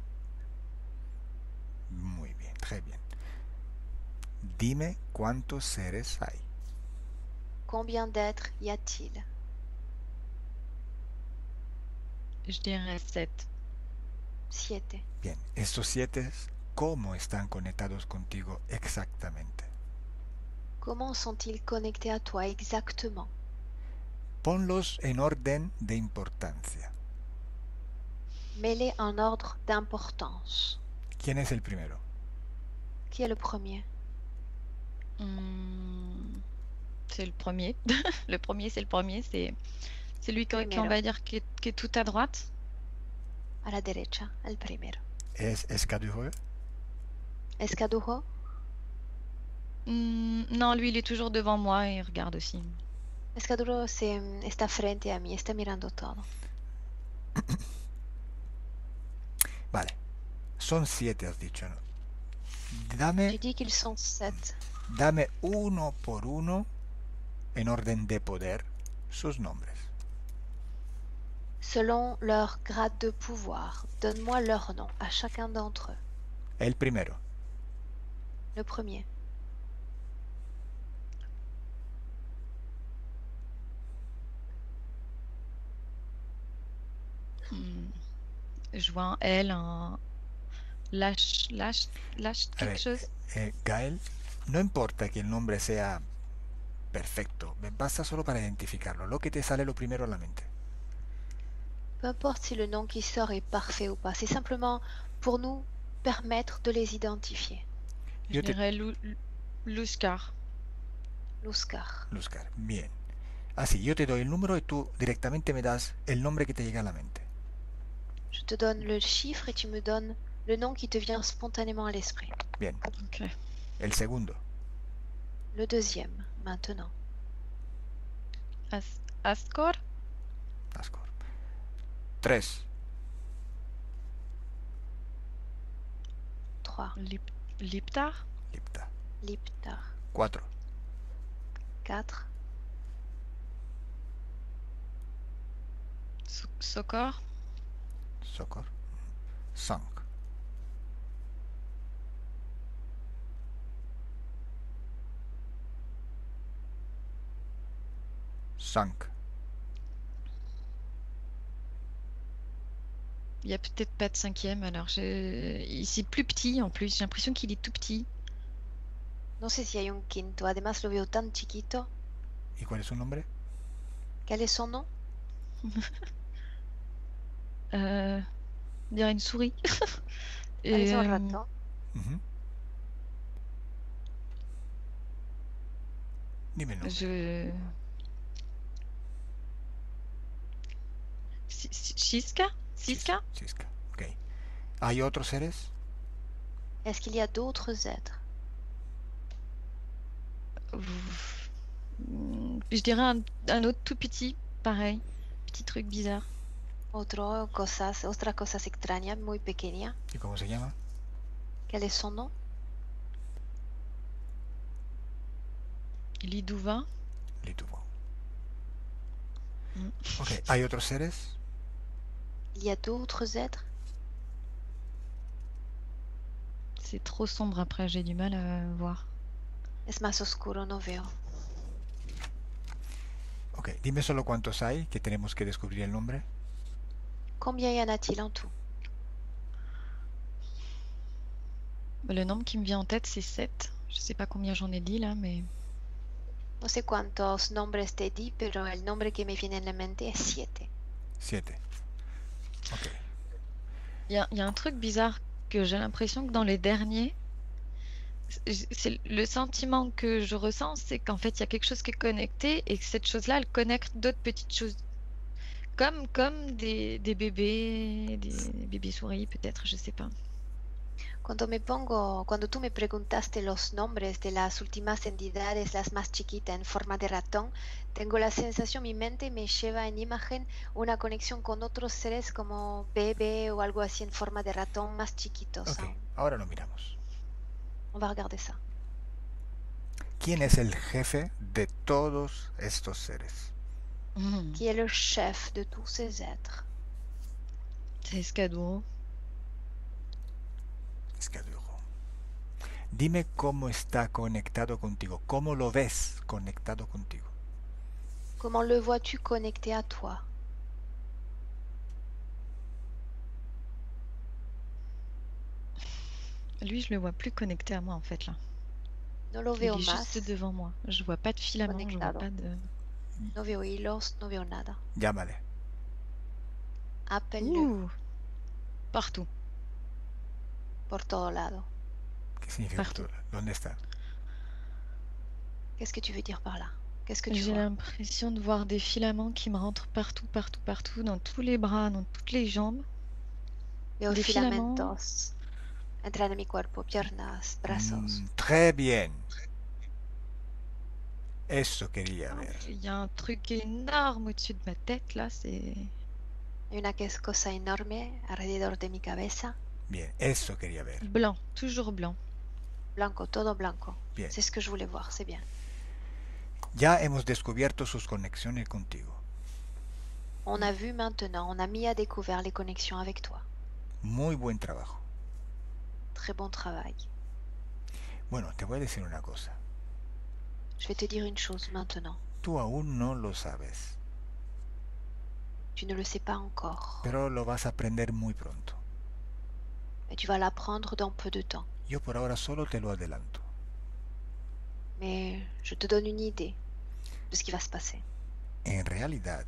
Muy bien, très bien. Dime cuántos seres hay. Combien d'êtres y a-t-il? Je dirais 7. 7. Bien, estos 7, ¿cómo están conectados contigo exactamente? Comment sont-ils connectés à toi exactement? Ponlos en orden de importancia. Mets-les en ordre d'importance. ¿Quién es el primero? Qui est le premier? C'est le premier. Le premier, c'est le premier. C'est celui qui, Primero. on va dire, qui est tout à droite. A la derecha, el primero. ¿Es Escadureux? Escaduro? Non, lui, il est toujours devant moi et il regarde aussi. Escaduro está frente a mí, está mirando todo. Vale, son 7 has dicho, ¿no? J'ai dit qu'ils sont 7. Dame uno por uno, en orden de poder, sus nombres. Selon leur grade de pouvoir, donne-moi leur nom à chacun d'entre eux. El primero. Le premier. Je vois un L, un lâche quelque chose. Gael, no importa que el nombre sea perfecto, basta solo para identificarlo, lo que te sale lo primero a la mente. Peu importe si le nom qui sort est parfait ou pas, c'est simplement pour nous permettre de les identifier. Je dirais Luskar. Luskar. Luskar, bien. Así, yo te doy el número y tú directamente me das el nombre que te llega a la mente. Je te donne le chiffre et tu me donnes le nom qui te vient spontanément à l'esprit. Bien. Okay. El segundo. Le deuxième, maintenant. Ascor. Ascor. 3. 3. Liptar. Lipta. Liptar. 4. 4. Sokor. Sokor. 5. 5. Il n'y a peut-être pas de 5e, alors c'est plus petit en plus, j'ai l'impression qu'il est tout petit. No sé si hay un quinto, además lo veo tan chiquito. ¿Y cuál es su nombre? Quel est son nom? On dirait une souris. Parece un raton. Dime el nombre. Siska. Siska, ok. ¿Hay otros seres? Est-ce qu'il y a d'autres êtres? Je dirais un autre tout petit, pareil. Petit truc bizarre. Otras cosas extrañas, muy pequeñas. ¿Y cómo se llama? ¿Quel est son nom? Lidouva. Lituvo. Mm. Ok, ¿hay otros seres? Il y a d'autres êtres? C'est trop sombre après, j'ai du mal à voir. Es más oscuro, no veo. Ok, dime solo cuántos hay, que tenemos que descubrir el nombre. Combien y en a-t-il en tout? Le nombre qui me vient en tête, c'est 7. Je sais pas combien j'en ai dit là, mais No sé cuántos nombres te di, pero el nombre que me viene en la mente es 7. 7. Ok. il y a un truc bizarre que j'ai l'impression que dans les derniers, le sentiment que je ressens, c'est qu'en fait, il y a quelque chose qui est connecté et que cette chose-là, elle connecte d'autres petites choses. Comme des bébés souris, peut-être, je sais pas. Cuando tú me preguntaste los nombres de las últimas entidades, las más chiquitas en forma de ratón, tengo la sensación, mi mente me lleva en imagen una conexión con otros seres como bebé o algo así en forma de ratón más chiquitos. Ok, ahora lo miramos. On va regarder ça. ¿Quién es el jefe de todos estos seres? Qui est le chef de tous ces êtres? C'est Escaduro. Escaduro. Dime cómo está conectado contigo. ¿Cómo lo ves conectado contigo? Comment le vois-tu connecté à toi? Lui, je le vois plus connecté à moi en fait là. No lo Il veo est más juste devant moi. Je vois pas de filament, je vois conectado. pas de. No veo hilos, no veo nada. Llámale. Appelle-le Partout. por todo lado. ¿Qué significa? Partout. ¿Dónde está? Qu'est-ce que tu veux dire par là? Qu'est-ce que tu J'ai vois? l'impression de voir des filaments qui me rentrent partout, dans tous les bras, dans toutes les jambes. Veo Des filaments. filamentos. Entran en mi cuerpo, piernas, brazos. Très bien. Eso quería ver. Il y a un truc énorme au-dessus de ma tête là, c'est. Hay una cosa enorme alrededor de mi cabeza. Bien, eso quería ver. Blanc, toujours blanc. Blanco, todo blanco. Bien. C'est ce que je voulais voir, c'est bien. Ya hemos descubierto sus conexiones contigo. On a vu maintenant, on a mis à découvert les connexions avec toi. Muy buen trabajo. Très bon travail. Bueno, te voy a decir una cosa. Je vais te dire une chose maintenant. Tú aún no lo sabes, Tu ne le sais pas encore, pero lo vas a aprender muy pronto. mais tu vas l'apprendre dans peu de temps. Yo por ahora solo te lo adelanto. Mais je te donne une idée de ce qui va se passer. En realidad,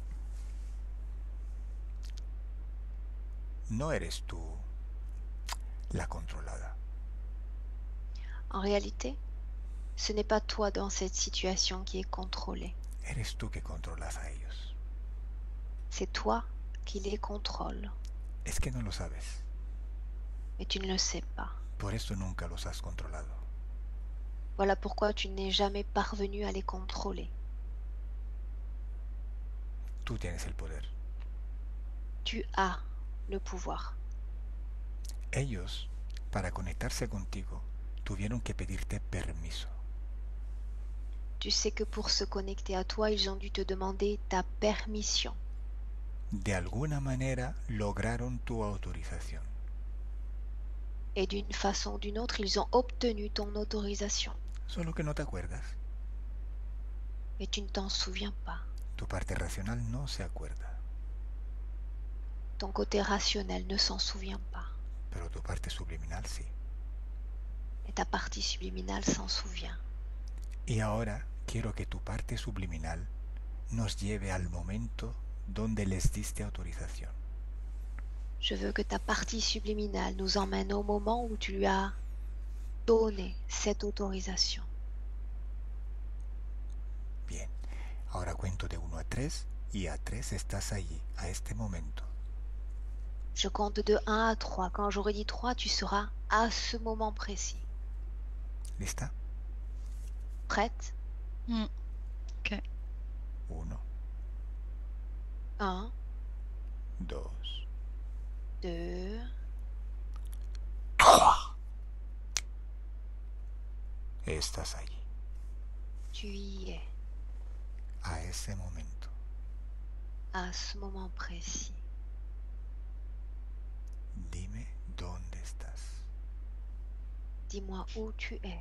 no eres tú la controlada. En réalité, ce n'est pas toi dans cette situation qui est contrôlée. Eres tú que controlas a ellos. C'est toi qui les contrôles, Es que no lo sabes. mais tu ne le sais pas. Por eso nunca los has controlado. Voilà pourquoi tu n'es jamais parvenu à les contrôler. Tú tienes el poder. Tu as le pouvoir. Ellos, para conectarse contigo, tuvieron que pedirte permiso. Tu sais que pour se connecter à toi, ils ont dû te demander ta permission. De alguna manera lograron tu autorización. Et d'une façon ou d'une autre, ils ont obtenu ton autorisation. Solo que no te acuerdas. Mais tu ne t'en souviens pas. Tu parte racional no se acuerda, Ton côté rationnel ne s'en souvient pas. pero tu parte subliminal sí. Et ta partie subliminale s'en souvient. Y ahora quiero que tu parte subliminal nos lleve al momento donde les diste autorización. Je veux que ta partie subliminale nous emmène au moment où tu lui as donné cette autorisation. Bien, ahora cuento de 1 a 3 y a 3 estás allí, a este momento. Je compte de 1 à 3. Quand j'aurai dit 3, tu seras à ce moment précis. ¿Lista? Prête? 1, 1, 2, 2, 3. Estás allí, tu y es, a ese momento. à ce moment précis. Dime dónde estás. Dis-moi où tu es.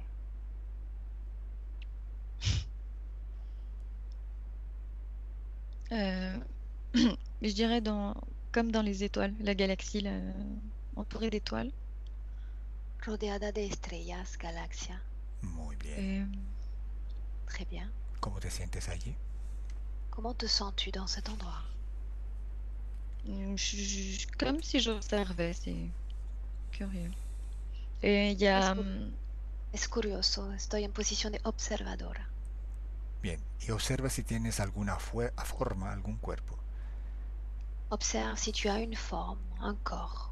Je dirais comme dans les étoiles, la galaxie, entourée d'étoiles. Rodeada de estrellas, galaxia. Muy bien. Et, Très bien. ¿Cómo te sientes allí? Comment te sens-tu dans cet endroit? comme si j'observais, c'est curieux. Et il y a... Es curioso, estoy en posición de observadora. Bien, y observa si tienes alguna forma, algún cuerpo. Observe si tu as une forme, un corps.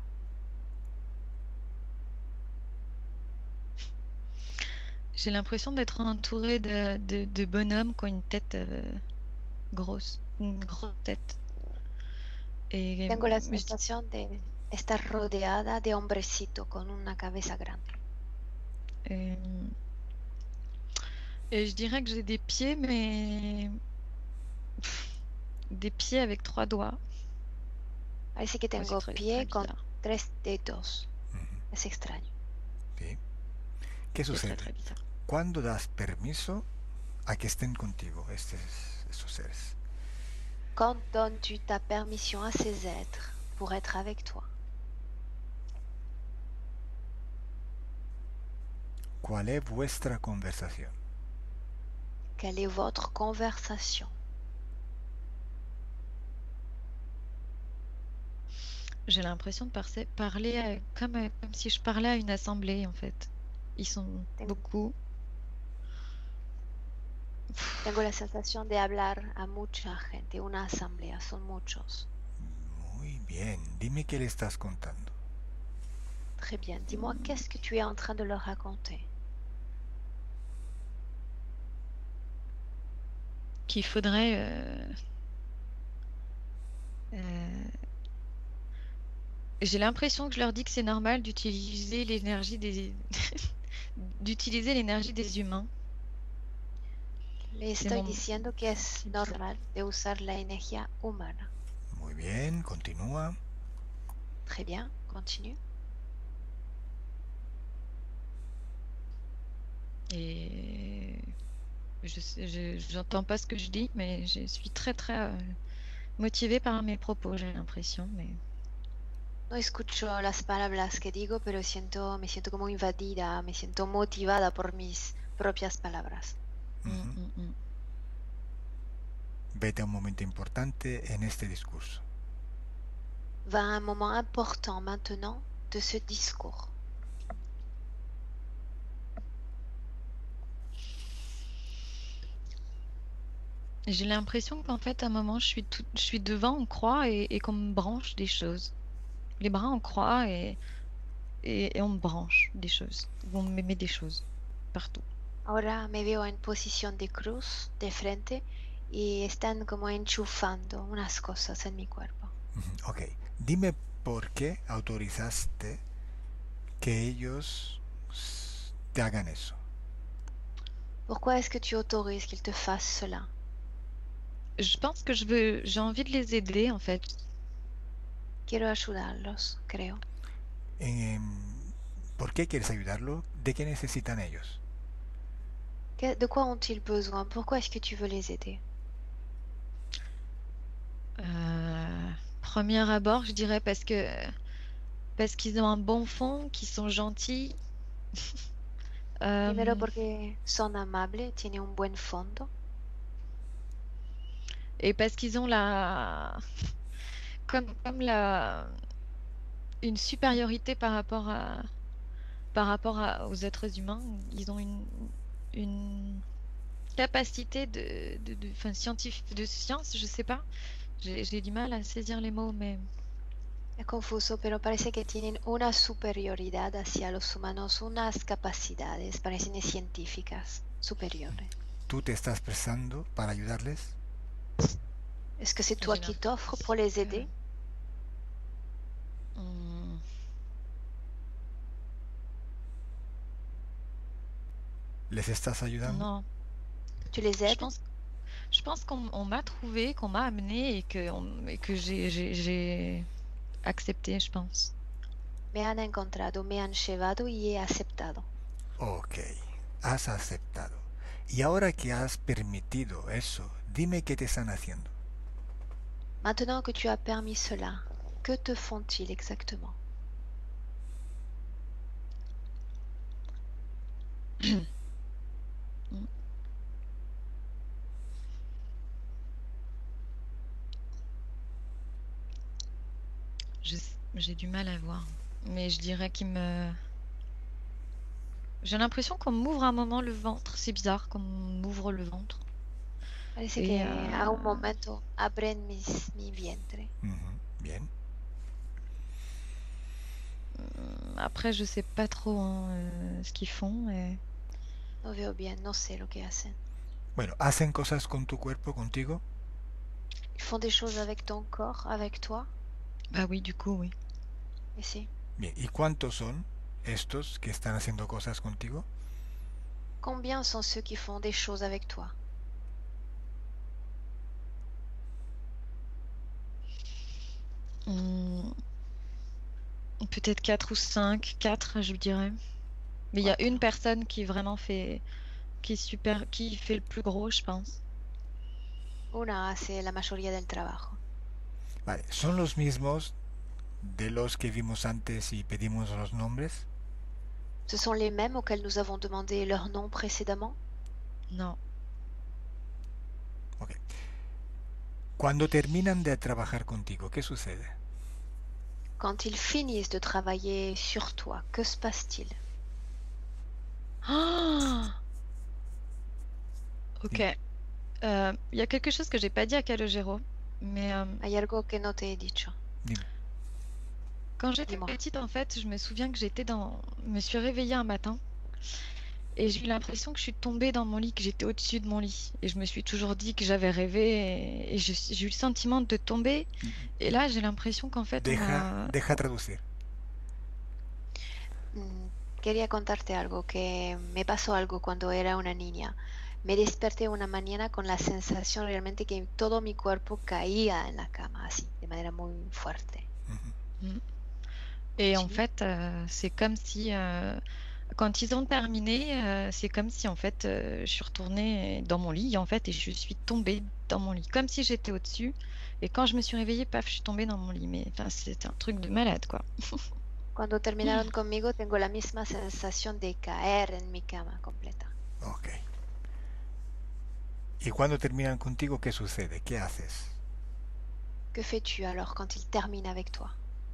J'ai l'impression d'être entourée de bonhommes qui ont une tête grosse, une grosse tête. Et Tengo la sensación de estar rodeada de hombrecito con una cabeza grande. Et je dirais que j'ai des pieds, mais des pieds avec 3 doigts. Parece que tengo très pies con bizarre. 3 dedos. Es extraño. ¿Sí? ¿Qué sucede? Très bizarre. ¿Cuándo das permiso a que estén contigo estos seres? Quand donnes-tu ta permission à ces êtres pour être avec toi? ¿Cuál es vuestra conversación? Quelle est votre conversation? J'ai l'impression de parler comme si je parlais à une assemblée, en fait. Ils sont beaucoup. Tengo la sensación de hablar a mucha gente, una asamblea, son muchos. Muy bien, dime qué le estás contando. Très bien, dis-moi qu'est-ce que tu es en train de leur raconter? Qu'il faudrait j'ai l'impression que je leur dis que c'est normal d'utiliser l'énergie d'utiliser l'énergie des humains. Le estoy diciendo que es normal de usar la energía humana. Muy bien, continúa. Très bien, continue. Et j'entends pas ce que je dis, mais je suis très motivée par mes propos, j'ai l'impression. Mais... No escucho las palabras que digo, pero me siento como invadida, me siento motivada por mis propias palabras. Vete a un momento importante en este discurso. Va à un moment important maintenant de ce discours. J'ai l'impression qu'en fait, à un moment, je suis devant en croix et qu'on me branche des choses. Les bras en croix et on me branche des choses. On me met des choses partout. Ahora me veo en posición de cruz, de frente, y están como enchufando unas cosas en mi cuerpo. Ok, dime por qué autorizaste que ellos te hagan eso. Pourquoi est-ce que tu autorises qu'ils te fassent cela? Je pense que j'ai envie de les aider en fait. Quiero ayudarlos, creo. ¿Por qué quieres ayudarlo? ¿De qué necesitan ellos? De quoi ont-ils besoin? Pourquoi est-ce que tu veux les aider? Premier abord, je dirais parce qu'ils ont un bon fond, qu'ils sont gentils. Primero porque son amables, tienen un buen fondo. Et parce qu'ils ont une supériorité par rapport aux êtres humains. Ils ont une capacité de science, je sais pas. J'ai du mal à saisir les mots, mais... Es confuso, pero parece que tienen una superioridad hacia los humanos, unas capacidades, parecen científicas superiores. ¿Tú te estás prestando para ayudarles? Est-ce que c'est toi qui t'offres pour les aider? ¿Les estás ayudando? Non, Tu les je aides? pense qu'on m'a trouvé, qu'on m'a amené et que j'ai accepté, je pense. Me han encontrado, me han llevado y he aceptado. Ok, has aceptado. Y ahora que has permitido eso, dime qué te están haciendo. Maintenant que tu as permis cela, que te font-ils exactement? J'ai du mal à voir, mais je dirais qu'il me... J'ai l'impression qu'on m'ouvre un moment le ventre. C'est bizarre qu'on m'ouvre le ventre. Parece Et que a un momento abren mi vientre. Ujú, bien. Après, je sais pas trop hein, ce qu'ils font. No veo bien, no sé lo que hacen. Bueno, ¿hacen cosas con tu cuerpo, contigo? Ils font des choses avec ton corps, avec toi? Bah oui, du coup, oui. Mais si. Bien, ¿y cuántos son estos que están haciendo cosas contigo? Combien sont ceux qui font des choses avec toi? Peut-être 4 ou 5, 4 je dirais. Mais il y a une personne qui vraiment fait, qui fait le plus gros, je pense. Una hace la mayoría del trabajo. Vale, ¿son los mismos de los que vimos antes y pedimos los nombres? Ce sont les mêmes auxquels nous avons demandé leur nom précédemment? Non. Ok. Cuando terminan de trabajar contigo, ¿qué sucede? Quand ils finissent de travailler sur toi, que se passe-t-il? Ah ok. Il y a quelque chose que j'ai pas dit à Calogero, mais Hay algo que no te he dicho. Dime. quand j'étais Dis-moi. petite, en fait, je me souviens que me suis réveillée un matin et j'ai eu l'impression que je suis tombée dans mon lit, que j'étais au-dessus de mon lit. Et je me suis toujours dit que j'avais rêvé et j'ai eu le sentiment de tomber. Et là, j'ai l'impression qu'en fait, Deja traducir. Quería contarte algo, que me pasó algo cuando era una niña. Me desperté una mañana con la sensación realmente que todo mi cuerpo caía en la cama, así, de manera muy fuerte. Ujú. Et Sí. en fait, c'est comme si, quand ils ont terminé, c'est comme si en fait, je suis retournée dans mon lit en fait et je suis tombée dans mon lit, comme si j'étais au-dessus. Et quand je me suis réveillée, paf, je suis tombée dans mon lit. Mais enfin, c'était un truc de malade, quoi. Cuando terminaron conmigo tengo la misma sensación de caer en mi cama completa. Ok. ¿Y cuando terminan contigo, qué sucede? ¿Qué haces? Que fais-tu alors quand ils terminent avec toi?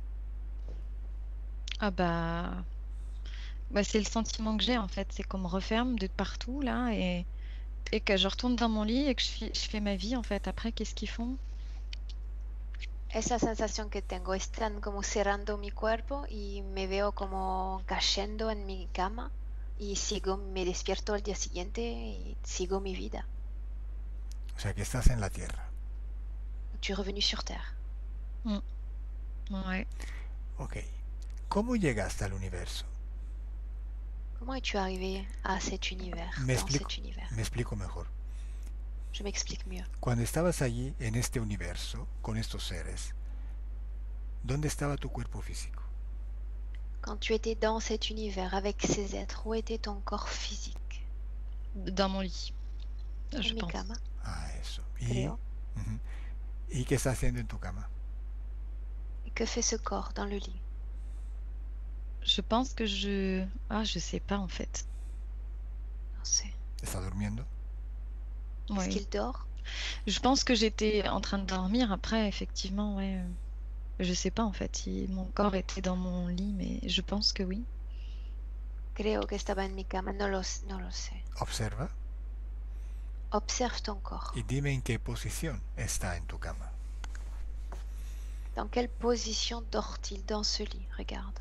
Ah bah, c'est le sentiment que j'ai en fait, c'est qu'on me referme de partout là et que je retourne dans mon lit et que je fais ma vie en fait. Après, qu'est-ce qu'ils font? Esa sensación que tengo, están como cerrando mi cuerpo y me veo como cayendo en mi cama y me despierto al día siguiente y sigo mi vida. O sea, que estás en la Tierra. Tu es revenu sur Terre. Ouais. Ok. ¿Cómo llegaste al universo? Comment es-tu arrivé à cet univers, Me dans cet univers? explico mejor. Je m'explique mieux. Cuando estabas allí, en este universo, con estos seres, ¿dónde estaba tu cuerpo físico? Quand tu étais dans cet univers avec ces êtres, où était ton corps physique? Dans mon lit, je En mi pense. cama, Ah, eso. creo. Ujú. ¿Y qué está haciendo en tu cama? Et que fait ce corps dans le lit? Je pense que je sais pas en fait. Non sais. ¿Está durmiendo? Est-ce Ouais. qu'il dort? Je pense que j'étais en train de dormir. Après, effectivement, ouais. Je sais pas en fait si mon corps était dans mon lit, mais je pense que oui. Creo que estaba en mi cama, no lo sé. Observa Observe ton corps. y dime en qué posición está en tu cama. Dans quelle position dort-il dans ce lit? Regarde.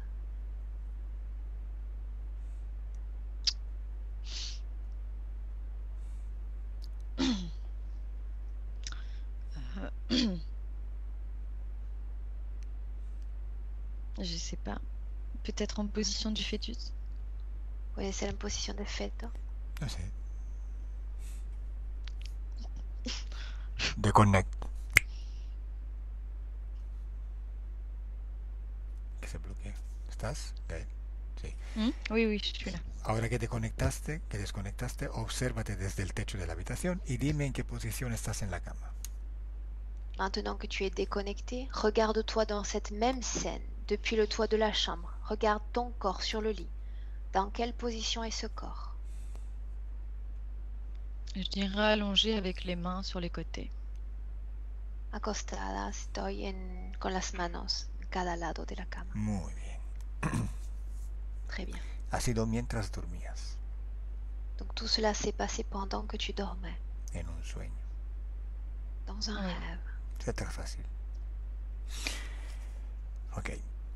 Je sais pas. Peut-être en position du fœtus. Puede ser en posición de feto. No sé. Déconnecte. Que se bloquee. ¿Estás? Gael. Sí. Oui, oui, je suis là. Ahora que te conectaste, que desconectaste, obsérvate desde el techo de la habitación y dime en qué posición estás en la cama. Maintenant que tu es déconnecté, regarde-toi dans cette même scène, depuis le toit de la chambre. Regarde ton corps sur le lit. Dans quelle position est ce corps? Je dirais allongé avec les mains sur les côtés. Acostada estoy con las manos en cada lado de la cama. Muy bien. Très bien. Ha sido mientras dormías, Donc tout cela s'est passé pendant que tu dormais, en un sueño. dans un Oui. rêve. C'est très facile. Ok.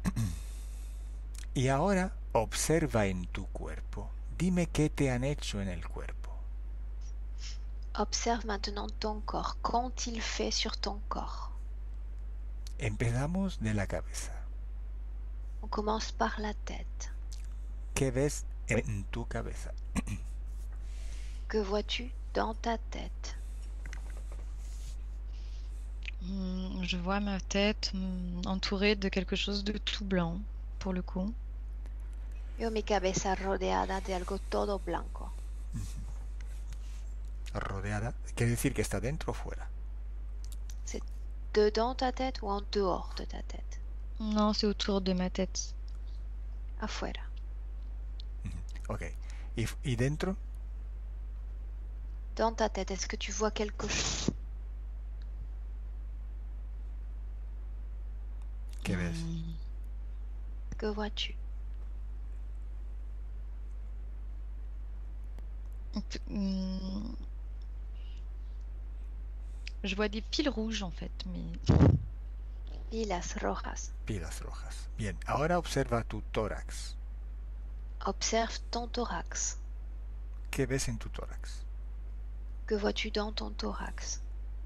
Y ahora observa en tu cuerpo. Dime qué te han hecho en el cuerpo. Observe maintenant ton corps. Qu'ont-ils fait sur ton corps? Empezamos de la cabeza. On commence par la tête. ¿Qué ves en tu cabeza? Que vois-tu dans ta tête? Je vois ma tête entourée de quelque chose de tout blanc, pour le coup. Veo mi cabeza rodeada de algo todo blanco. Rodeada. ¿Quiere decir que está dentro o fuera? C'est dedans ta tête ou en dehors de ta tête? Non, c'est autour de ma tête. Afuera. Ok. ¿Y dentro? Dans ta tête, est-ce que tu vois quelque chose? ¿Qué ves? Que vois-tu? Je vois des fils rouges en fait, mais Pilas rojas. Pilas rojas. Bien. Ahora observa tu tórax. Observe ton thorax. ¿Qué ves en tu tórax? Que vois-tu dans ton thorax?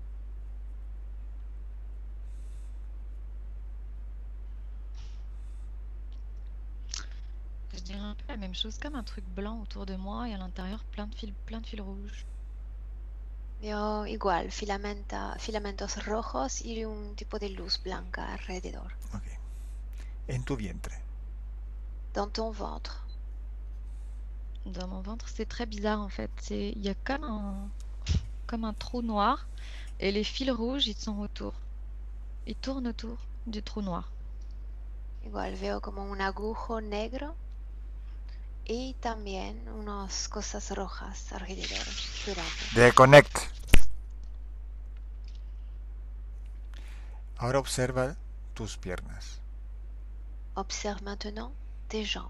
je dirais un peu la même chose, comme un truc blanc autour de moi et à l'intérieur plein de fils rouges. Veo igual, filamentos rojos y un tipo de luz blanca alrededor. Ok. En tu vientre. Dans ton ventre. Dans mon ventre, c'est très bizarre en fait. Il y a comme un trou noir et les fils rouges, ils sont autour. Ils tournent autour du trou noir. Igual veo como un agujo negro y también unas cosas rojas alrededor. Girando. Déconnecte. Ahora observa tus piernas. Observe maintenant tes jambes.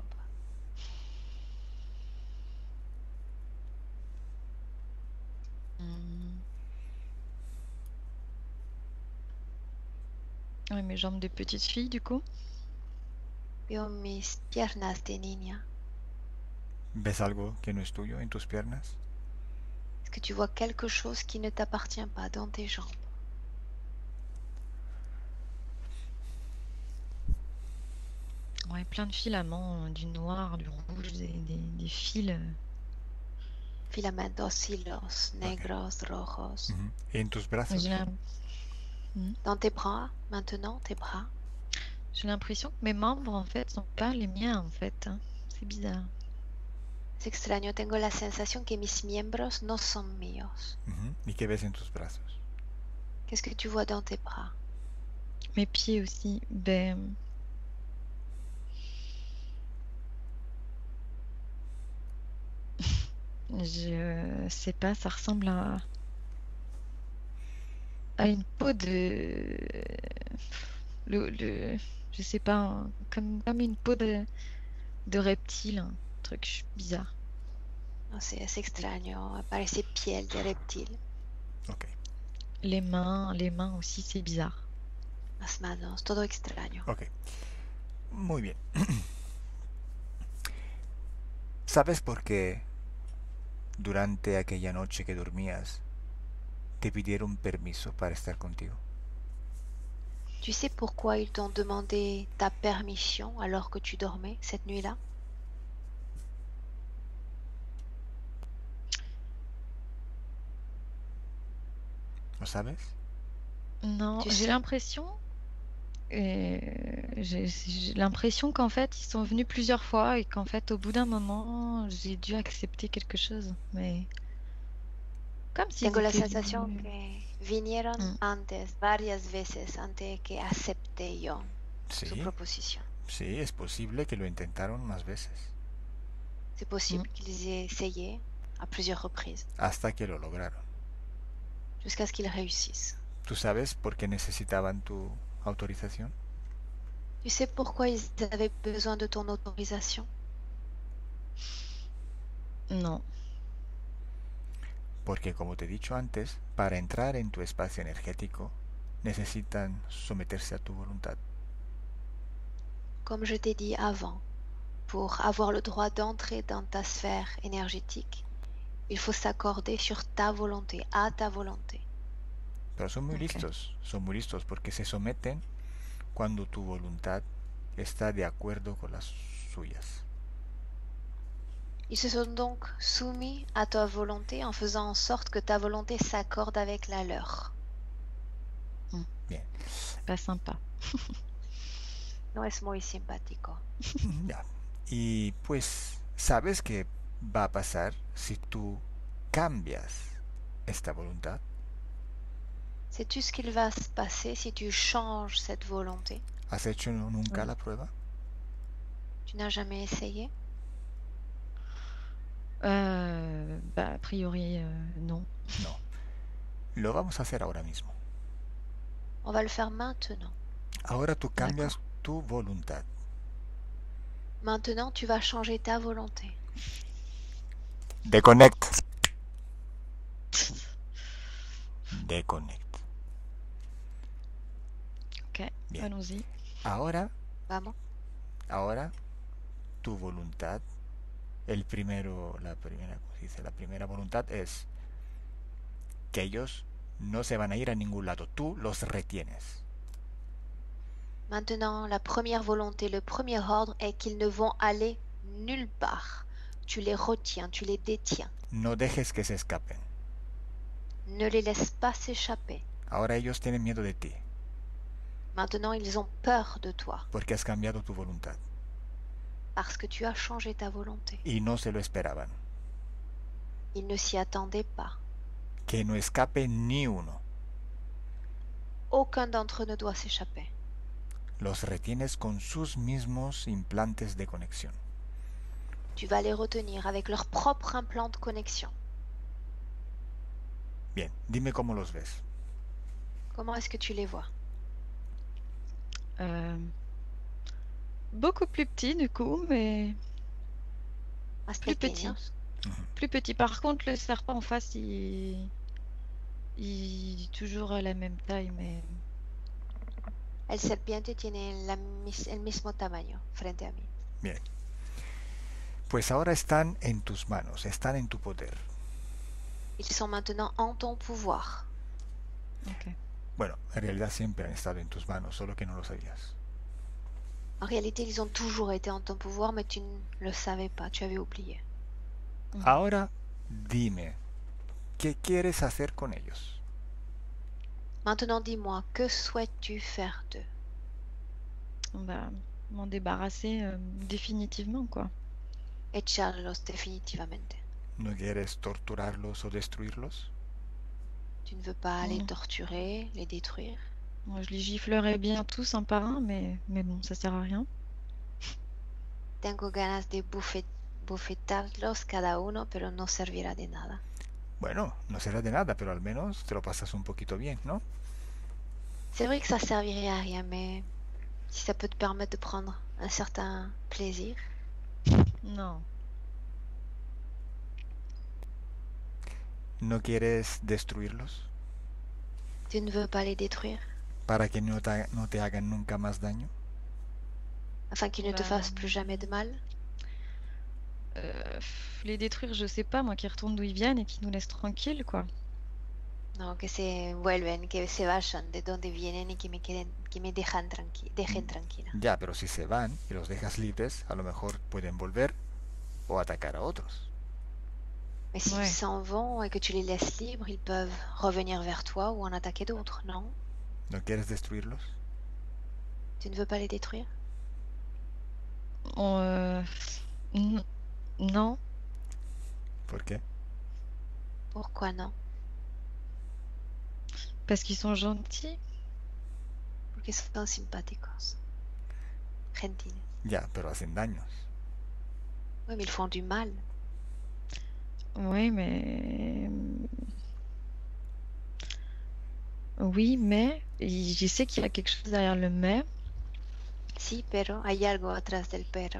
Ouais, mes jambes de petite fille du coup. Veo mis piernas de niña. ¿Ves algo que no es tuyo en tus piernas? Est-ce que tu vois quelque chose qui ne t'appartient pas dans tes jambes? Ouais, plein de filaments, du noir, du rouge, des fils. Filamentos hilos negros, rojos. ¿Y en tus brazos? Dans tes bras, maintenant, tes bras. J'ai l'impression que mes membres en fait sont pas les miens en fait. Hein. C'est bizarre. Es extraño, tengo la sensación que mis miembros no son míos. ¿Y qué ves en tus brazos? Qu'est-ce que tu vois dans tes bras? Mes pieds aussi. Ben. Je sais pas, ça ressemble à une peau de. Je sais pas, hein, comme une peau de reptile, un truc bizarre. No sé, es extraño, parece piel de reptil. Ok. Les mains aussi, c'est bizarre. Las manos, todo extraño. Ok. Muy bien. ¿Sabes por qué durante aquella noche que dormías te pidieron permiso para estar contigo? Tu sais pourquoi ils t'ont demandé ta permission alors que tu dormais cette nuit-là? ¿Lo sabes? Non, Tu j'ai sais, l'impression, j'ai l'impression qu'en fait, ils sont venus plusieurs fois et qu'en fait, au bout d'un moment, j'ai dû accepter quelque chose. Mais comme s'ils tengo la étaient sensación venus. que vinieron Mm. antes, varias veces, antes que acepte yo su Sí, proposición. sí, es posible que lo intentaron más veces, C'est possible qu'ils aient essayé à plusieurs reprises, hasta que lo lograron. jusqu'à ce qu'ils réussissent. ¿Tú sabes por qué necesitaban tu autorización? Tu sais pourquoi ils avaient besoin de ton autorisation? Non. Porque, como te he dicho antes, para entrar en tu espacio energético, necesitan someterse a tu voluntad. Comme je t'ai dit avant, pour avoir le droit d'entrer dans ta sphère énergétique, il faut s'accorder sur ta volonté, à ta volonté. Pero son muy Ok. listos porque se someten cuando tu voluntad está de acuerdo con las suyas. Ils se sont donc soumis à ta volonté en faisant en sorte que ta volonté s'accorde avec la leur. Bien. Pas sympa. No es muy simpático. Ya. Y pues, ¿sabes qué va a pasar si tú cambias esta voluntad? Sais-tu ce qu'il va se passer si tu changes cette volonté? ¿Has hecho nunca Oui. la prueba? Tu n'as jamais essayé? Bah, a priori, non. No. Lo vamos a hacer ahora mismo. On va le faire maintenant. Ahora tú cambias D'accord. tu voluntad. Maintenant, tu vas changer ta volonté. Deconnect. Deconnect. Ok, Bien. allons-y. Ahora Vamos. tu voluntad, la primera, ¿cómo se dice? La primera voluntad es que ellos no se van a ir a ningún lado, tú los retienes. Maintenant, la première volonté, le premier ordre est qu'ils ne vont aller nulle part. Tu les retiens, tu les détiens. No dejes que se escapen. Ne les laisse pas s'échapper. Ahora ellos tienen miedo de ti, Maintenant, ils ont peur de toi porque has cambiado tu voluntad parce que tu as changé ta volonté. y no se lo esperaban. Ils ne s'y attendaient pas. Que no escape ni uno. Aucun d'entre eux ne doit s'échapper. Los retienes con sus mismos implantes de conexión. Tu vas les retenir avec leur propre implant de connexion. Bien, dime cómo los ves. Comment est-ce que tu les vois? Beaucoup plus petit du coup, mais Más plus petit. pequeños. Plus petit. Par contre, le serpent en face, il est toujours à la même taille, mais El serpiente tiene el mismo tamaño frente a mí. Bien. Pues ahora están en tus manos, están en tu poder. Ils sont maintenant en ton pouvoir. ok. Bueno, en realidad siempre han estado en tus manos, solo que no lo sabías. En réalité, ils ont toujours été en ton pouvoir, mais tu ne le savais pas, tu avais oublié. Ahora dime, ¿qué quieres hacer con ellos? Maintenant, dis-moi, que souhaites-tu faire d'eux? On va m'en débarrasser définitivement, quoi. Echarlos definitivamente. ¿No quieres torturarlos o destruirlos? Tu ne veux pas les Non. torturer, les détruire? Moi, je les giflerais bien tous un par un, mais bon, ça sert à rien. Tengo ganas de bofetarlos cada uno, pero no servirá de nada. Bueno, no será de nada, pero al menos te lo pasas un poquito bien, ¿no? C'est vrai que ça servirait à rien, mais si ça peut te permettre de prendre un certain plaisir. Non. ¿No quieres destruirlos? Tu ne veux pas les détruire, ¿Para que no te hagan nunca más daño? afin qu'ils ne te fassent plus jamais de mal? Les détruire, je sais pas, moi, qui retournent d'où ils viennent et qui nous laissent tranquilles, quoi. No, que se vuelven, que se vayan de donde vienen y que me dejen tranquila. Ya, pero si se van y los dejas libres, a lo mejor pueden volver o atacar a otros. Mais s'ils Ouais. s'en vont et que tu les laisses libres, ils peuvent revenir vers toi ou en attaquer d'autres, non? ¿No quieres destruirlos? Tu ne veux pas les détruire? N- non, ¿Por qué? Pourquoi non? parce qu'ils sont gentils. Porque son simpáticos. Gentiles. Ya, pero hacen daños. Oui, mais ils font du mal. Oui, mais... Oui, mais... Je sais qu'il y a quelque chose derrière le mais. Sí, pero hay algo atrás del pero.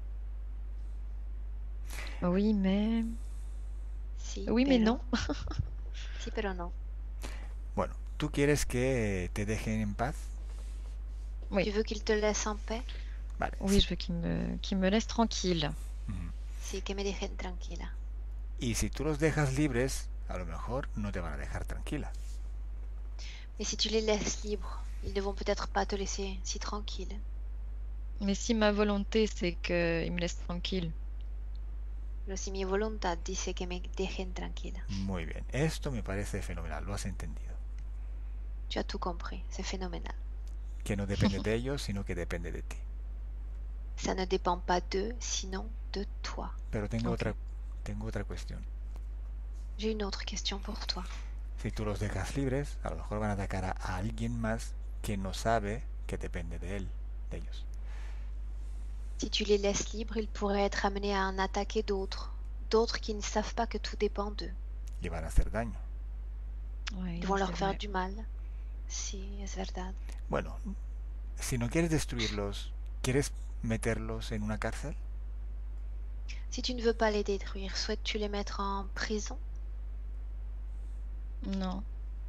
Oui, mais... Sí, Oui, mais pero. non. Sí, pero no. Bueno, ¿tú quieres que te dejen en paz? Oui. Tu veux qu'ils te laissent en paix? Vale. Oui, je veux qu'il me laisse tranquille. Ujú. Sí, que me dejen tranquila. Y si tú los dejas libres, a lo mejor no te van a dejar tranquila. Mais si tu les laisses libres, ils ne vont peut-être pas te laisser si tranquille. Mais si ma volonté, c'est qu'il me laisse tranquille. Pero si mi voluntad dice que me dejen tranquila. Muy bien, esto me parece fenomenal, lo has entendido. Tu as tout compris, c'est phénoménal. Que no depende de ellos, sino que depende de ti. Ça ne dépend pas d'eux, sinon de toi. Pero tengo Ok. otra cuestión. J'ai une autre question pour toi. Si tú los dejas libres, a lo mejor van a atacar a alguien más que no sabe que depende de él, de ellos. Si tu les laisses libres, ils pourraient être amenés à en attaquer d'autres. D'autres qui ne savent pas que tout dépend d'eux. Y van a hacer daño. Ouais, Ils vont leur c'est faire vrai. du mal. Sí, es verdad. Bueno, si no quieres destruirlos, ¿quieres meterlos en una cárcel? Si tu ne veux pas les détruire, souhaites-tu les mettre en prison? Non.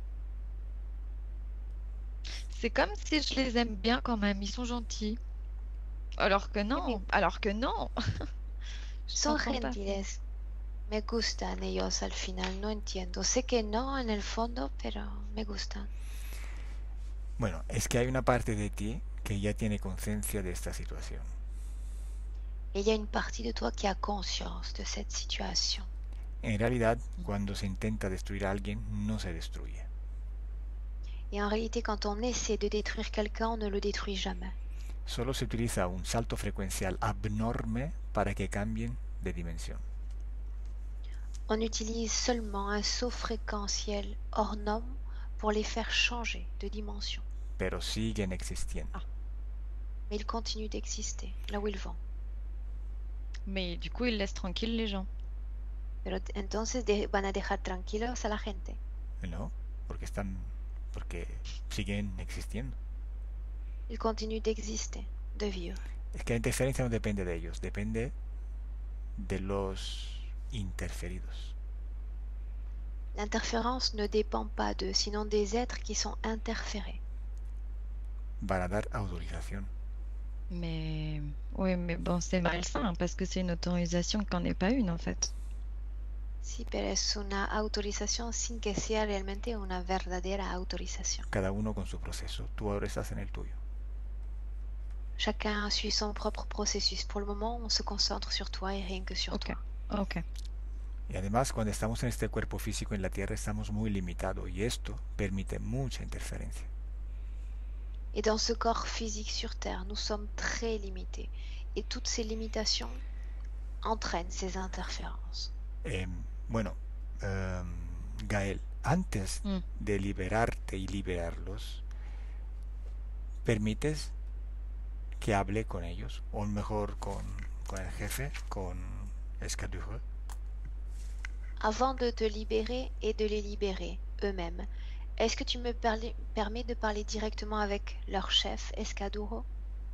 C'est comme si je les aime bien quand même. Ils sont gentils. Alors que non. Alors que non. Je Son comprends pas. gentiles. Me gustan ellos al final, no entiendo. Sé que no en el fondo, pero me gustan. Bueno, es que hay una parte de ti que ya tiene conciencia de esta situación. Et il y a une partie de toi qui a conscience de cette situation. En realidad, cuando se intenta destruir a alguien, no se destruye. Et en réalité, quand on essaie de détruire quelqu'un, on ne le détruit jamais. Solo se utiliza un salto frecuencial abnorme para que cambien de dimensión. On utilise seulement un saut fréquentiel hors norme pour les faire changer de dimension. Pero siguen existiendo. Mais ils continuent d'exister là où ils vont. Mais du coup, ils laissent tranquilles les gens. Pero entonces van a dejar tranquilos a la gente. ¿No? Porque siguen existiendo. Ils continuent d'exister, de vivre. Es que la interferencia no depende de ellos, depende de los interferidos. L'interférence ne dépend pas d'eux, sinon des êtres qui sont interférés. Van a dar autorización. Mais oui, mais bon, c'est malsain parce que c'est une autorisation qu'en est pas une en fait. Sí, pero es una autorización sin que sea realmente una verdadera autorización. Cada uno con su proceso. Tú ahora estás en el tuyo. Chacun suit son propre processus. Pour le moment, on se concentre sur toi et rien que sur Ok. toi. Ok. Y además, cuando estamos en este cuerpo físico en la Tierra, estamos muy limitados y esto permite mucha interferencia. Et dans ce corps physique sur Terre, nous sommes très limités. Et toutes ces limitations entraînent ces interférences. Bueno, Gael, antes Mm. de liberarte y liberarlos, ¿permites que hable con ellos? O mejor con el jefe, con Escadure. Avant de te libérer et de les libérer eux-mêmes, est-ce que tu me permets de parler directement avec leur chef, Escaduro?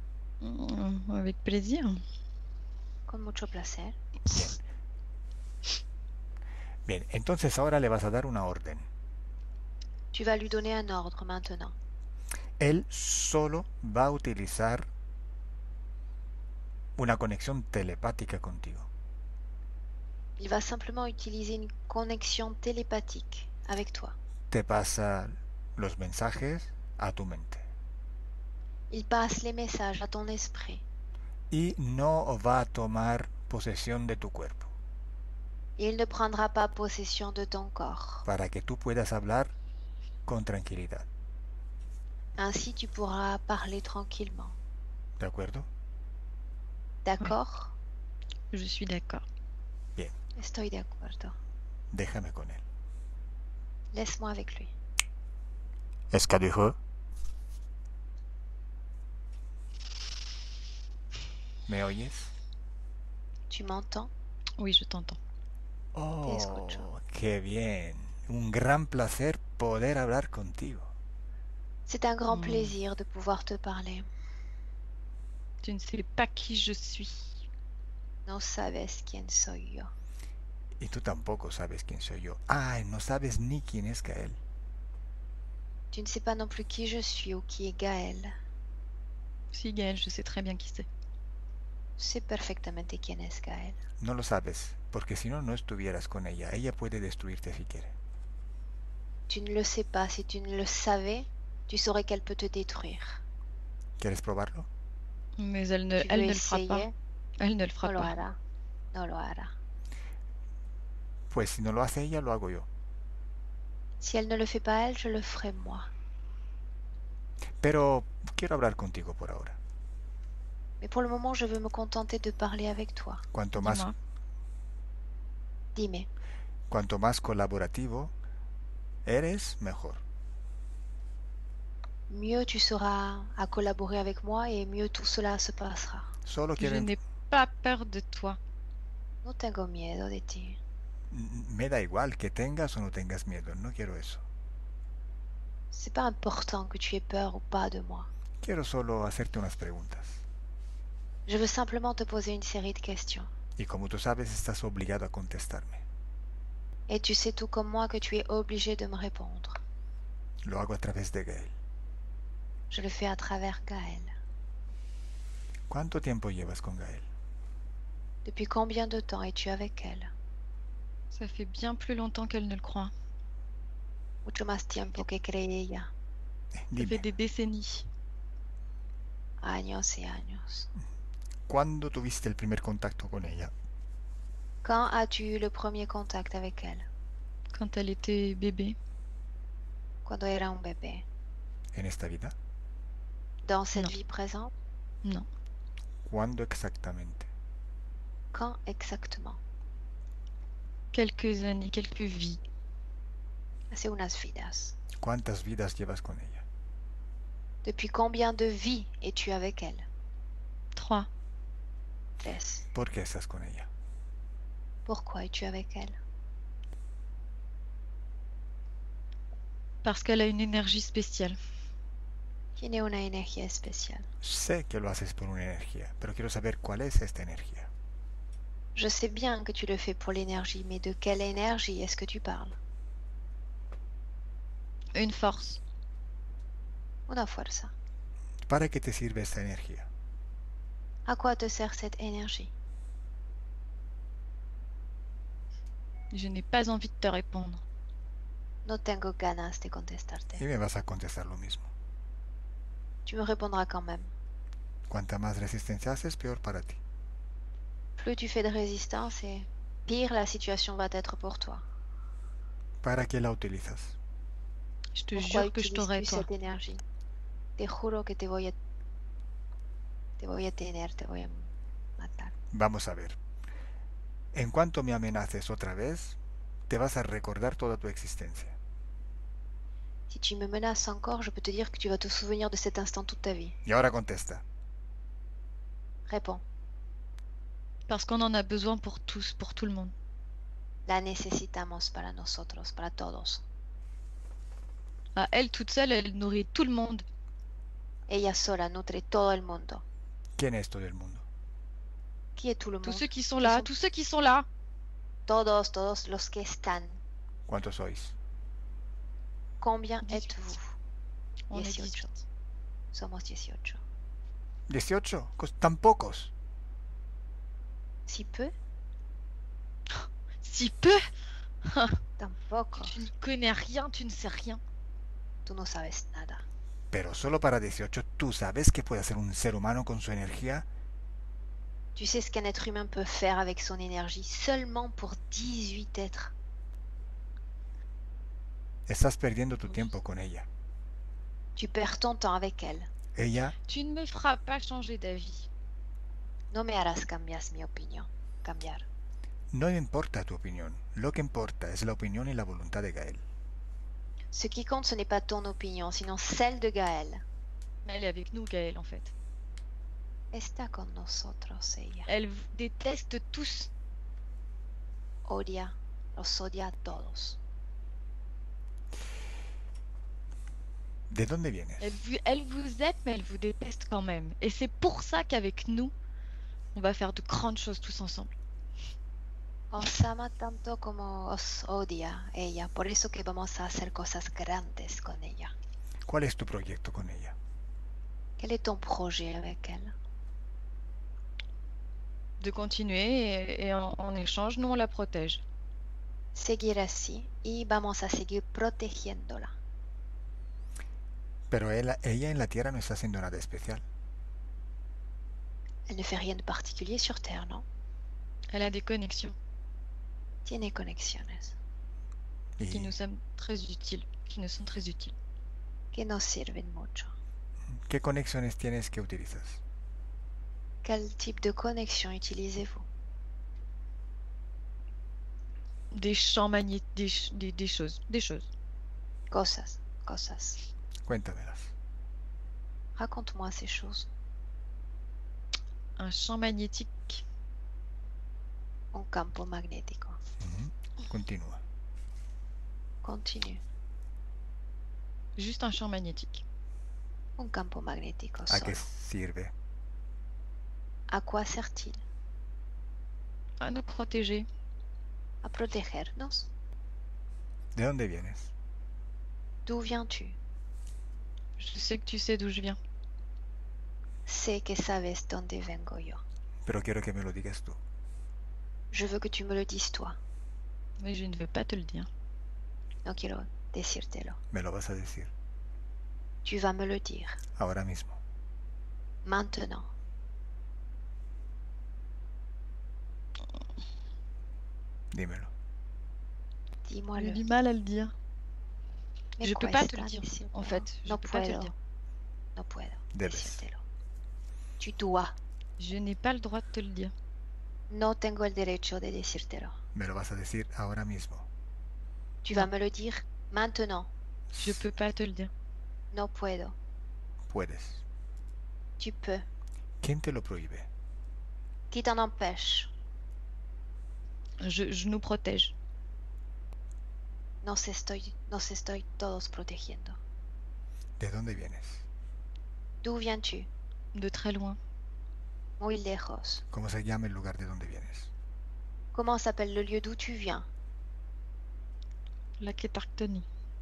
Avec plaisir. Con mucho placer. Bien, entonces ahora le vas a dar una orden. Tu vas lui donner un ordre maintenant. Él solo va a utilizar una conexión telepática contigo. Il va simplement utiliser une connexion télépathique avec toi. Te pasa los mensajes a tu mente. Il passe les messages à ton esprit. Y no va a tomar posesión de tu cuerpo. Il ne prendra pas possession de ton corps. para que tú puedas hablar con tranquilidad. Ainsi, tu pourras parler tranquillement. ¿De acuerdo? D'accord? Je suis d'accord. Bien, Estoy de acuerdo. déjame con él. Laisse-moi avec lui. Est-ce que dijo? ¿Me oyes? Tu m'entends? Oui, je t'entends. escucho. Oh, qué bien. Un gran placer poder hablar contigo. C'est un grand Hmm. plaisir de pouvoir te parler. Tu ne sais pas qui je suis. No sabes quién soy yo. Y tú tampoco sabes quién soy yo. Ay, no sabes ni quién es Gael. Tu ne sais pas non plus qui je suis ou qui est Gaël. Si, Gaël, je sais très bien qui c'est. Sé perfectamente quién es Gaël. No lo sabes, porque si no, no estuvieras con ella. Ella puede destruirte si quiere. Tu ne le sais pas. Si tu ne le savais, tu saurais qu'elle peut te détruire. ¿Quieres probarlo? Mais elle ne, Tu elle veux ne le fera pas. essayer? Elle ne le fera No lo pas. hará. No lo hará. Pues si no lo hace ella, lo hago yo. Si elle ne le fait pas elle, je le ferai moi. Pero quiero hablar contigo por ahora. Mais pour le moment, je veux me contenter de parler avec toi. Cuanto más, Dis-moi. Dime, cuanto más colaborativo eres, mejor. mieux tu seras à collaborer avec moi et mieux tout cela se passera. Solo Je quiero... n'ai pas peur de toi. No tengo miedo de ti. Me da igual que tengas o no tengas miedo. No quiero eso. C'est pas important que tu aies peur ou pas de moi. Quiero solo hacerte unas preguntas. Je veux simplement te poser une série de questions. Y como tú sabes, estás obligado a contestarme. Et tu sais tout comme moi que tu es obligé de me répondre. Lo hago a través de Gael. Je le fais à travers Gaël. ¿Cuánto tiempo llevas con Gael? Depuis combien de temps es-tu avec elle? Ça fait bien plus longtemps qu'elle ne le croit. Mucho más tiempo que cree ella. Ça fait Dime, des décennies. Años y años. ¿cuándo tuviste el primer contacto con ella? Quand as-tu eu le premier contact avec elle? Quand elle était bébé. Cuando era un bébé. ¿En esta vida? Dans cette Non. vie présente? Non. ¿Cuándo exactamente? Quand exactement? Quelques années, quelques vies. Hace unas vidas. ¿Cuántas vidas llevas con ella? Depuis combien de vies es-tu avec elle? 3. 3. ¿Por qué estás con ella? Pourquoi es-tu avec elle? Parce qu'elle a une énergie spéciale. Tiene una energía especial. Sé que lo haces por una energía, pero quiero saber cuál es esta energía. Je sais bien que tu le fais pour l'énergie, mais de quelle énergie est-ce que tu parles? Une force. Una fuerza. ¿Para qué te sirve esta energía? À quoi te sert cette énergie? Je n'ai pas envie de te répondre. No tengo ganas de contestarte. Y me vas a contestar lo mismo. Tu me répondras quand même. Cuanta más resistencia haces, peor para ti. Plus tu fais de résistance et pire la situation va être pour toi. ¿Para qué la utilizas? Je te Pourquoi jure que je t'aurai, utilises-tu toi. cette énergie? Te juro que te voy a tener, te voy a matar. Vamos a ver. En cuanto me amenaces otra vez, te vas a recordar toda tu existencia. Si tu me menaces encore, je peux te dire que tu vas te souvenir de cet instant toute ta vie. Y ahora contesta. Réponds. Parce qu'on en a besoin pour tous, pour tout le monde. La necesitamos para nosotros, para todos. Ah, elle toute seule, elle nourrit tout le monde. Ella sola nutre todo el mundo. ¿Quién es todo el mundo? Qui est tout le Tous monde? ceux qui sont là, tous ceux qui sont là. Todos los que están. ¿Cuántos sois? Combien 18. êtes-vous? On est 18. 18. Somos 18. 18. Tan pocos. Si peu? Si peu. Tampoco. Tu ne connais rien, tu ne sais rien. Tú no sabes nada. Pero solo para 18, ¿tú sabes qué puede hacer un ser humano con su energía? Tu sais ce qu'un être humain peut faire avec son énergie seulement pour 18 êtres. Estás perdiendo tu tiempo con ella. Tu perds ton temps avec elle. Ella Tu ne me feras pas changer d'avis. No me harás cambiar mi opinión. Cambiar. no importa tu opinión. Lo que importa es la opinión y la voluntad de Gaël. Ce qui compte, ce n'est pas ton opinion, sinon celle de Gaël. Elle est avec nous, Gaëlle, en fait. Está con nosotros ella. Elle vous déteste tous. Odia, los odia a todos. ¿De dónde vienes? Elle vous aime, mais elle vous déteste quand même. Et c'est pour ça qu'avec nous, on va faire de grandes choses tous ensemble. Os ama tanto como os odia ella, por eso que vamos a hacer cosas grandes con ella. ¿Cuál es tu proyecto con ella? Quel est ton projet avec elle? De continuer et en échange, nous, on la protège. Seguir así y vamos a seguir protegiéndola. Pero ella en la Tierra no está haciendo nada especial. Elle ne fait rien de particulier sur Terre, non? Elle a des connexions Tiene conexiones qui Y nous sont très utiles. que nos sirven mucho. ¿qué conexiones tienes que utilizas? Quel type de connexion utilisez-vous? Des champs magnétiques, des choses. Cosas. Cuéntamelas. Raconte-moi ces choses. Un champ magnétique. Un campo magnético. Continúa. Continue. Juste un champ magnétique. Un campo magnético ¿A qué solo. sirve? ¿A quoi sert-il? À nous protéger. A protegernos. ¿De dónde vienes? D'où viens-tu? Je sais que tu sais d'où je viens. Sé que sabes dónde vengo yo. Pero quiero que me lo digas tú. Je veux que tu me le dises toi. Mais je ne veux pas te le dire. No quiero decírtelo. Me lo vas a decir. Tu vas me le dire. Ahora mismo. Maintenant. Dímelo. J'ai Dis-moi-le. du mal à le dire. Mais Je quoi peux pas es te le tan dire. decírtelo? En fait, je No peux pas te le puedo. dire. No puedo Debes. decírtelo. Tu dois. Je n'ai pas le droit de te le dire. No tengo el derecho de decírtelo. Me lo vas a decir ahora mismo. Tu vas me le dire maintenant. Je peux pas te le dire. No puedo. Puedes. Tu peux. ¿Quién te lo prohíbe? Qui t'en empêche? Je nous protège. Nos estoy todos protegiendo. ¿De dónde vienes? D'où viens-tu? De très loin. Muy lejos. ¿Cómo se llama el lugar de donde vienes? Comment s'appelle le lieu d'où tu viens? La Kétarctonie.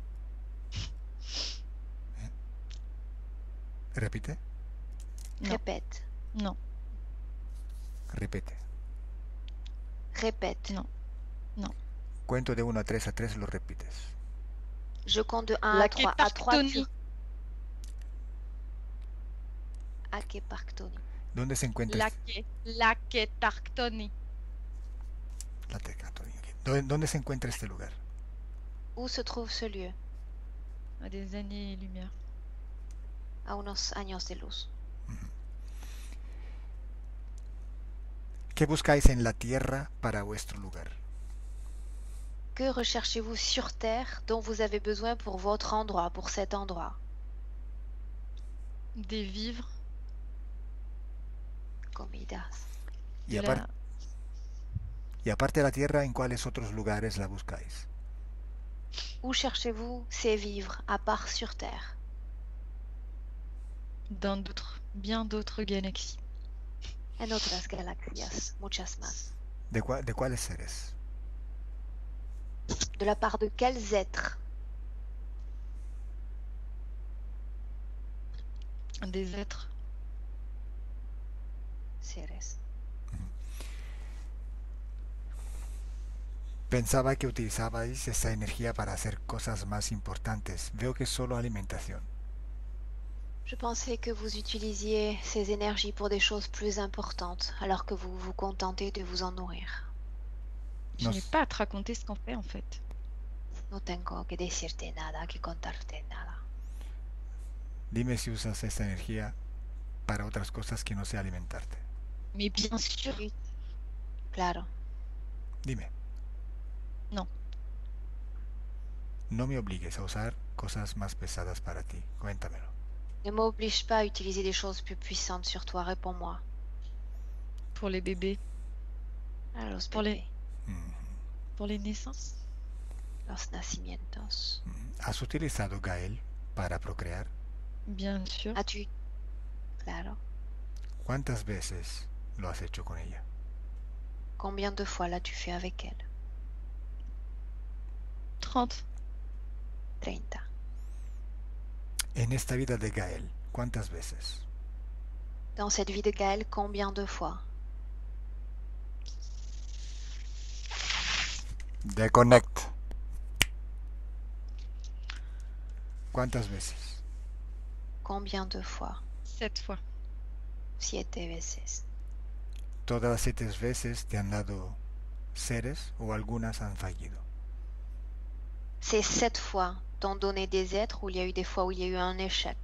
¿Repite? No. Répète. Non. Repite. Répète. Non. Cuento de 1 a 3, a 3 lo repites. Je compte de 1 La à 3. À 3, tu... Kétarctonie. À Képarctonie. ¿Dónde se encuentra La Kétarctonie. la Tecatonia? ¿Dónde se encuentra este lugar? Où se trouve ce lieu? À des années-lumière. A unos años de luz. ¿Qué buscáis en la tierra para vuestro lugar? Que recherchez-vous sur Terre dont vous avez besoin pour votre endroit, pour cet endroit? Des vivres. Comidas. Y, de la- y aparte de la tierra, ¿en cuáles otros lugares la buscáis? Où cherchez-vous ces vivres à part sur Terre? Dans bien d'autres galaxies. En otras galaxias, muchas más. ¿De cuáles seres? De la part de quels êtres? Des êtres. Seres. Pensaba que utilizabais esa energía para hacer cosas más importantes. Veo que es solo alimentación. Je pensais que vous utilisiez ces énergies pour des choses plus importantes, alors que vous vous contentez de vous en nourrir. Je n'ai pas à te raconter ce qu'on fait en fait. No tengo que decirte nada, que contarte nada. Dime si usas esta energía para otras cosas que no sea alimentarte. Mais bien sûr. Oui. Claro. Dime. No. No me obligues a usar cosas más pesadas para ti. Cuéntamelo. Ne m'oblige pas à utiliser des choses plus puissantes sur toi, réponds-moi. Pour les bébés, A los Pour les- bebés, pour les naissances. los nacimientos. ¿Has utilizado Gael para procrear? Bien sûr. As-tu... Claro. ¿Cuántas veces lo has hecho con ella? Combien de fois l'as-tu fait avec elle? 30. 30. En esta vida de Gael, ¿cuántas veces? Dans cette vie de Gaël, combien de fois? Deconnect. ¿Cuántas veces? Combien de fois? 7 fois. 7 veces. ¿Todas las 7 veces te han dado seres o algunas han fallido? Ces 7 fois t'ont donné des êtres ou il y a eu des fois où il y a eu un échec?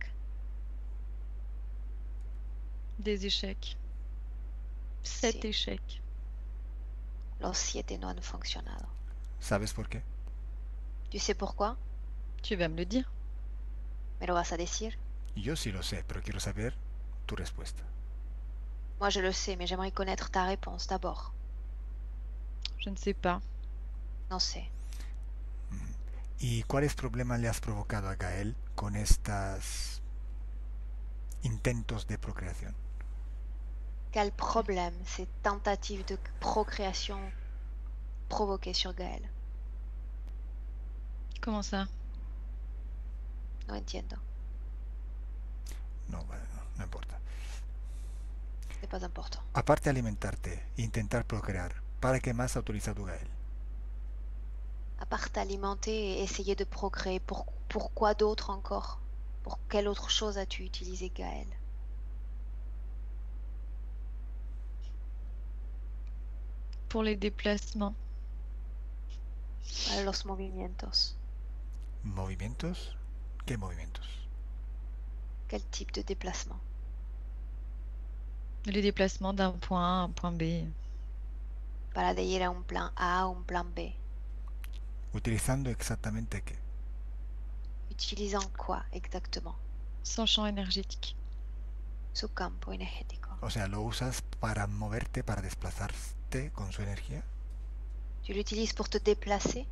Des échecs. 7 Sí. échecs. Los 7 no han funcionado. ¿Sabes por qué? Tu sais pourquoi? Tu vas me le dire. ¿Me lo vas a decir? Yo sí lo sé, pero quiero saber tu respuesta. Moi je le sais, mais j'aimerais connaître ta réponse d'abord. Je ne sais pas. No sé. ¿Y cuáles problemas le has provocado a Gael con estos intentos de procreación? Quel problème ces tentatives de procréation provoquées sur Gaël? Comment ça? No entiendo. No, bueno, no importa. C'est pas important. Aparte de alimentarte e intentar procrear, ¿para qué más ha utilizado Gael? À part t'alimenter et essayer de procréer, pourquoi d'autre encore? Pour quelle autre chose as-tu utilisé Gaël? Pour les déplacements. Para los movimientos. ¿Movimientos? ¿Qué movimientos? Quel type de déplacement? Les déplacements d'un point A à un point B. Para de ir a un plan A a un plan B. ¿Utilizando exactamente qué? Utilisant quoi exactement? Sans champ énergétique. Su campo energético. O sea, ¿lo usas para moverte, para desplazarte con su energía? Tu l'utilises pour te déplacer?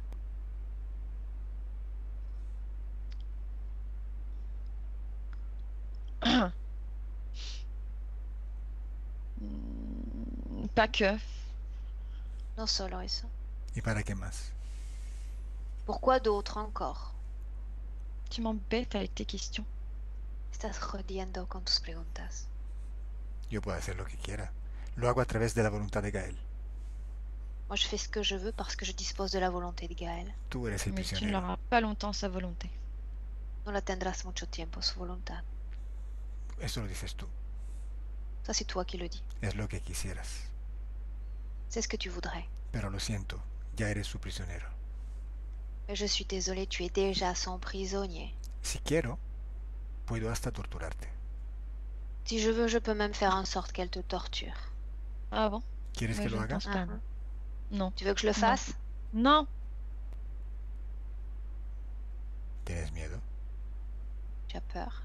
Pas que. No solo eso. ¿Y para qué más? Pourquoi d'autre encore? Tu m'embêtes avec tes questions. Estás jodiendo con tus preguntas. Yo puedo hacer lo que quiera. Lo hago a través de la voluntad de Gael. Moi, je fais ce que je veux parce que je dispose de la volonté de Gaël. Tú eres el Mais tu ne prisionero. l'auras pas longtemps sa volonté. No la tendrás mucho tiempo, su voluntad. Eso lo dices tú. Ça, c'est toi qui le dis. Es lo que quisieras. C'est ce que tu voudrais. Pero lo siento, ya eres su prisionero. Mais je suis désolée, tu es déjà son prisonnier. Si quiero, puedo hasta torturarte. Si je veux, je peux même faire en sorte qu'elle te torture. Ah bon? ¿Quieres Ouais, que je lo ne haga? pense pas. Ah, Non. Tu veux que je le fasse? Non. ¿Tienes miedo? Tu as peur?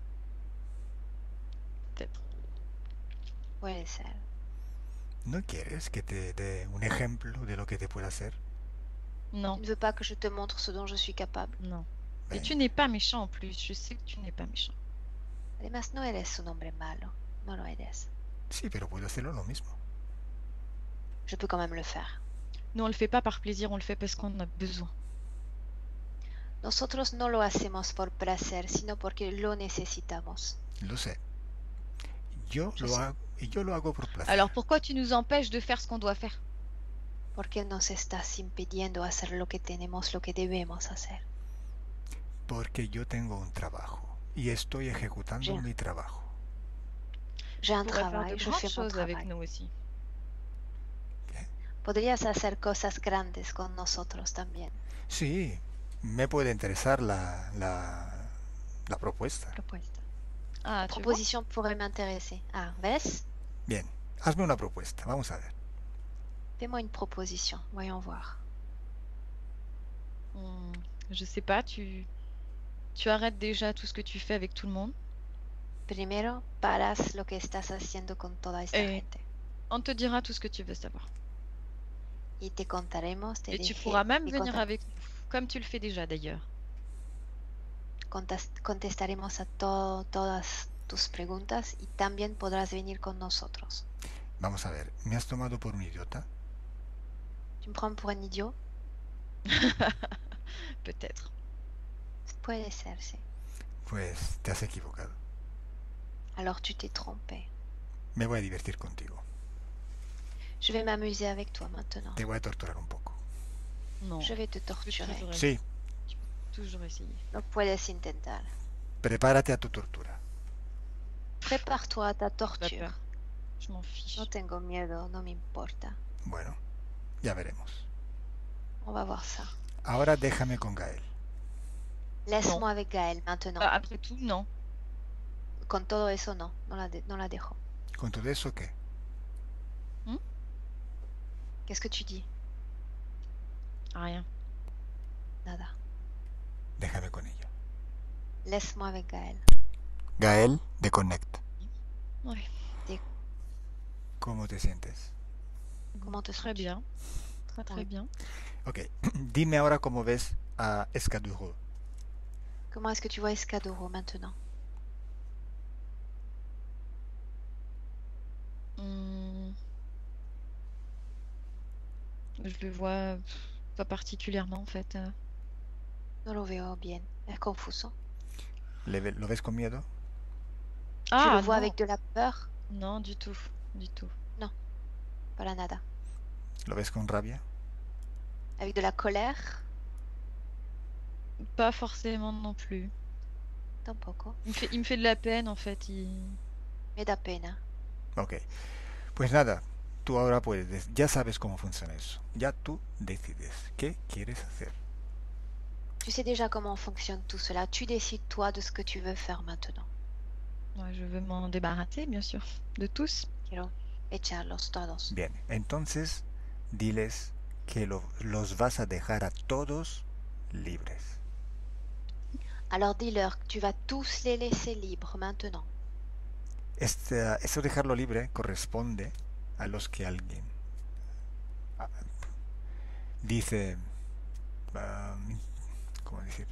Peut-être. Puede ser. ¿No quieres que te dé un ejemplo de lo que te puede hacer? Non. Tu ne veux pas que je te montre ce dont je suis capable? Non. Et Ven. tu n'es pas méchant en plus. Je sais que tu n'es pas méchant. Además, no eres un hombre malo. No lo eres. Sí, pero puedo hacerlo lo mismo. Je peux quand même le faire. Nous, on le fait pas par plaisir, on le fait parce qu'on a besoin. Nosotros no lo hacemos por placer, sino porque lo necesitamos. Lo sé. Yo Yo lo sé. hago y yo lo hago por placer. Alors pourquoi tu nous empêches de faire ce qu'on doit faire? Porque nos estás impidiendo hacer lo que tenemos, lo que debemos hacer. Porque yo tengo un trabajo y estoy ejecutando J'ai mi trabajo. j'ai un Tu pourrais faire de travail, je grandes fais mon choses avec travail. nous aussi. ¿Qué? Podrías hacer cosas grandes con nosotros también. Sí, me puede interesar la propuesta. Propuesta. Ah, tu vois? Proposition pourrait m'intéresser. Ah, ¿ves? Bien, hazme una propuesta, vamos a ver. Fais-moi une proposition, voyons voir. Je sais pas, tu arrêtes déjà tout ce que tu fais avec tout le monde Primero, paras lo que estás haciendo con toda esta et gente. on te dira tout ce que tu veux savoir. Y te contaremos, Et tu pourras même venir avec nous, comme tu le fais déjà d'ailleurs. contestaremos a todas tus preguntas y también podrás venir con nosotros. Vamos a ver, ¿me has tomado por un idiota? ¿Tu me prends pour un idiot? Peut-être. Puede ser, sí. Pues te has equivocado. Alors tu t'es trompé. Me voy a divertir contigo. Je vais m'amuser avec toi maintenant. Te voy a torturar un poco. Non. Je vais te torturer. Sí, Toujours essayer. Lo puedes intentar. prepárate a tu tortura. Prépare-toi à ta Pas torture. peur. Je m'en fiche. No tengo miedo, no me importa. Bueno, ya veremos. On va voir ça. Ahora déjame con Gael. Laisse-moi avec Gaël maintenant. Après tout, non. Con todo eso no, no la dejo. ¿Con todo eso qué? Qu'est-ce que tu dis? Rien. Nada. Déjame con ella. Laisse-moi avec Gaël. Gael, de Connect. Ouais. ¿Cómo te sientes? Comment te Très sens-tu? bien. Très très Oui. bien. Ok, dime ahora cómo ves a Escaduro. Comment est-ce que tu vois Escadoro maintenant? Je le vois pas particulièrement en fait. No lo veo bien. Es confuso. ¿Lo ves con miedo? Tu Ah le vois non. avec de la peur? Non, du tout. Du tout. Para nada. ¿Lo ves con rabia? Avec de la colère? Pas forcément non plus. Tampoco. Il me fait de la peine en fait. Me da pena. Ok, pues nada, tú ahora puedes, ya sabes cómo funciona eso. Ya tú decides qué quieres hacer. Tu sais déjà comment fonctionne tout cela. Tu décides toi de ce que tu veux faire maintenant. Ouais, je veux m'en débarrasser, bien sûr. De tous. Quiero echarlos todos. Bien, entonces diles que los vas a dejar a todos libres. Alors dis-leur que tu vas tous les laisser libres maintenant. Eso dejarlo libre corresponde a los que alguien dice, ¿cómo decir?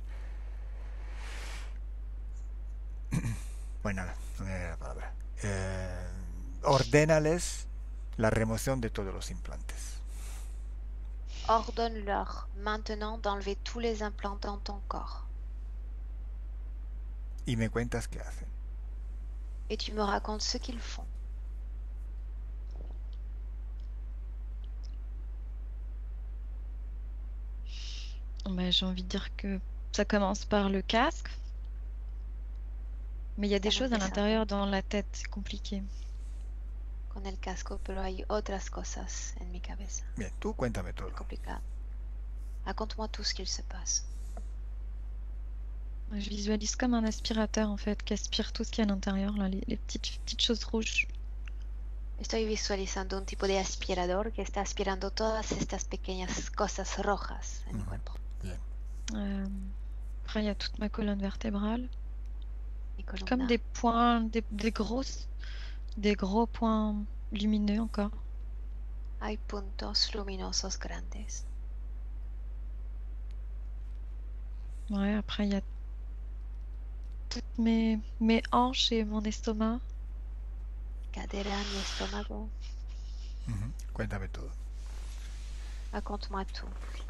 Bueno, nada, no me da la palabra. Ordénales la remoción de todos los implantes. Ordonne-leur maintenant d'enlever tous les implants dans ton corps. Y me cuentas qué hacen. Et tu me racontes ce qu'ils font. Bah, j'ai envie de dire que ça commence par le casque. Mais il y a des choses à l'intérieur dans la tête, c'est compliqué. Con el casco, pero hay otras cosas en mi cabeza. Bien, tú cuéntame todo. C'est complicado. Raconte-moi tout ce qu'il se passe. Je visualise comme un aspirateur en fait, qui aspire tout ce qu'il y a à l'intérieur, là, les petites choses rouges. Estoy visualizando un tipo de aspirador que está aspirando todas estas pequeñas cosas rojas en mi cuerpo. Bien. Après, il y a toute ma colonne vertébrale. Mi columna. Comme des points, des gros points lumineux encore. Hay puntos luminosos grandes. Ouais, après, il y a toutes mes hanches et mon estomac. Cadera, mi estómago. Cuéntame todo. Raconte-moi tout.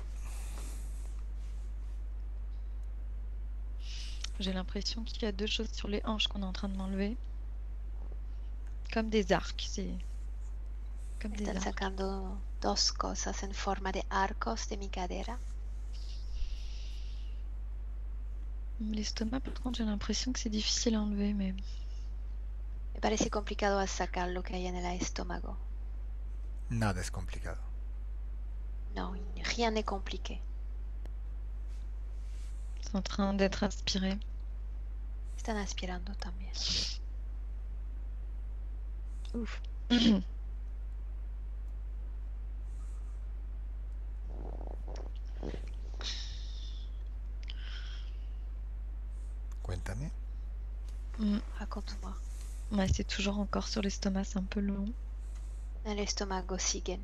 J'ai l'impression qu'il y a deux choses sur les hanches qu'on est en train de m'enlever. Comme des arcs, c'est comme des Están arcs. sacando dos cosas en forma de arcos de mi cadera. L'estomac, par contre, j'ai l'impression que c'est difficile à enlever, mais Me parece complicado a sacar lo que hay en el estómago. Nada es complicado. No, rien n'est compliqué. c'est en train d'être aspiré. Están aspirando también. Ouf. Cuéntame. Raconte-moi. Ouais, c'est toujours encore sur l'estomac, c'est un peu long. En el estómago siguen.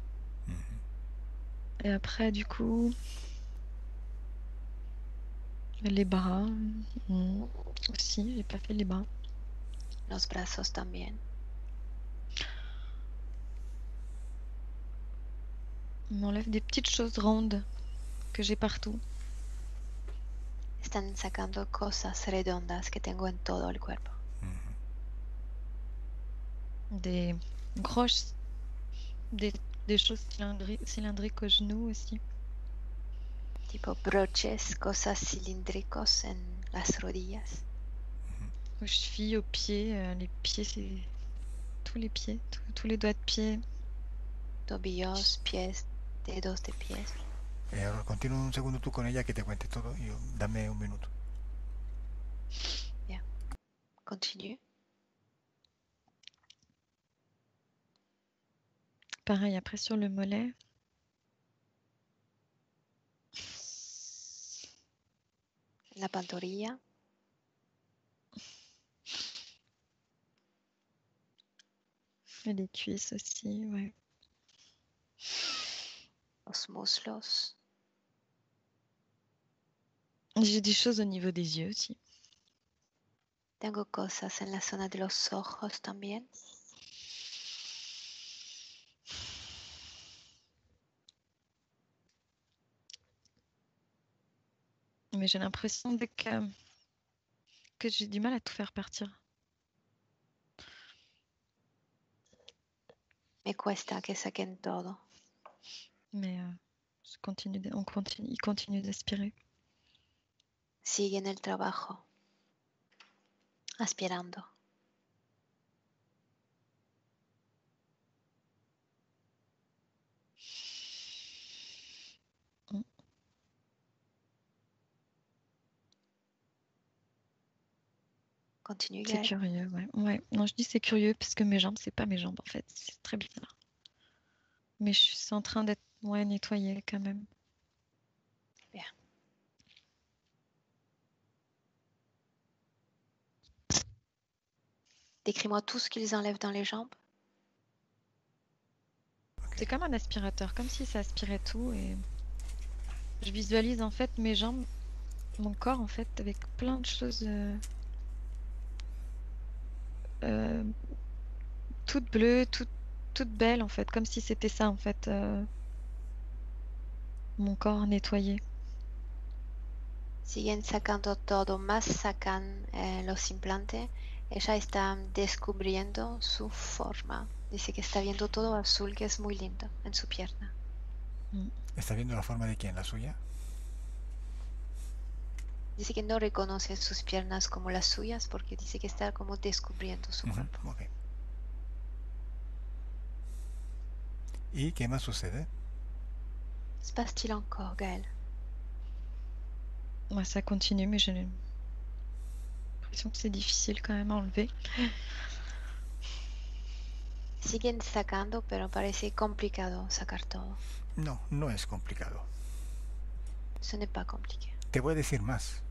Et après, du coup, les bras aussi, j'ai pas fait les bras. Los brazos también. On m'enlève des petites choses rondes que j'ai partout. Están sacando cosas redondas que tengo en todo el cuerpo. Des grosses, des choses cylindriques aux genoux aussi. Tipo broches, cosas cilíndricos en las rodillas. Aux chevilles, aux pieds. Les pieds, c'est tous les pieds, tous les doigts de pied. Tobillos, pies, dedos de pies. Ahora continúa un segundo tú con ella que te cuente todo y dame un minuto. Continue. Pareil, après sur le mollet. La pantorrilla. Et les cuisses aussi, ouais. Los muslos. J'ai des choses au niveau des yeux aussi. Tengo cosas en la zona de los ojos también. Mais j'ai l'impression que j'ai du mal à tout faire partir. Me cuesta que saquen todo. Mais il continue d'aspirer. Siguen el trabajo. Aspirando. Continue, C'est Gaëlle. curieux, ouais. Ouais. Non, je dis c'est curieux parce que mes jambes, c'est pas mes jambes en fait. C'est très bizarre. Mais je suis en train d'être nettoyée quand même. Bien. Décris-moi tout ce qu'ils enlèvent dans les jambes. C'est comme un aspirateur, comme si ça aspirait tout et je visualise en fait mes jambes, mon corps en fait avec plein de choses toutes bleues, toutes belles en fait, comme si c'était ça en fait, mon corps nettoyé. Siguen sacando todo, más sacan los implantes. Ella está descubriendo su forma. Dice que está viendo todo azul, que es muy lindo en su pierna. ¿Está viendo la forma de quién? ¿La suya? Dice que no reconoce sus piernas como las suyas porque dice que está como descubriendo su cuerpo. Ok. ¿Y qué más sucede? Se passe-t-il encore, Gaëlle? Ouais, ça continue, mais j'ai l'impression que c'est difficile quand même à enlever. Siguen sacando, pero parece complicado sacar todo. No, no es complicado. Ce n'est pas compliqué. Te voy a decir más.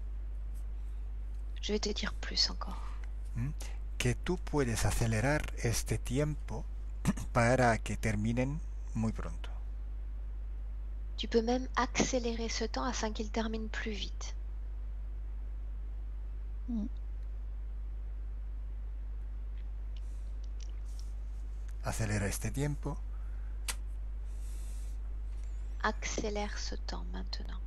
Je vais te dire plus encore. Que tú puedes acelerar este tiempo para que terminen muy pronto. Tu peux même accélérer ce temps afin qu'il termine plus vite. Acelera este tiempo. Accélère ce temps maintenant.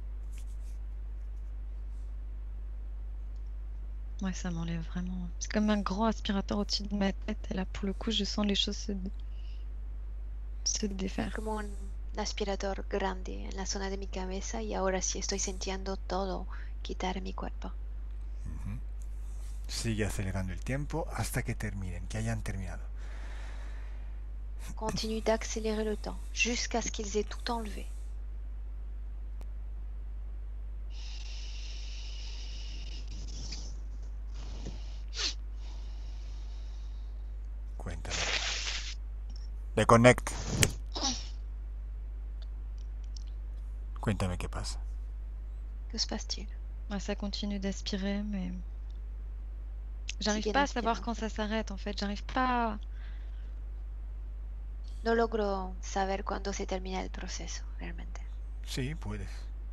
Ouais, ça m'enlève vraiment. C'est comme un grand aspirateur au-dessus de ma tête. Et là, pour le coup, je sens les choses se défaire. Como un aspirador grande en la zona de mi cabeza y ahora sí estoy sintiendo todo quitar mi cuerpo. Mhm. Sigue acelerando el tiempo hasta que terminen, que hayan terminado. Continue d'accélérer le temps jusqu'à ce qu'ils aient tout enlevé. Cuéntame. Deconnect. Cuéntame qué pasa. Que se passe-t-il? Ah, ça continue d'aspirer, mais j'arrive Siguen pas à savoir aspirando. quand ça s'arrête en fait. J'arrive pas. No logro saber cuándo se termina el proceso, realmente. Sí, puedes.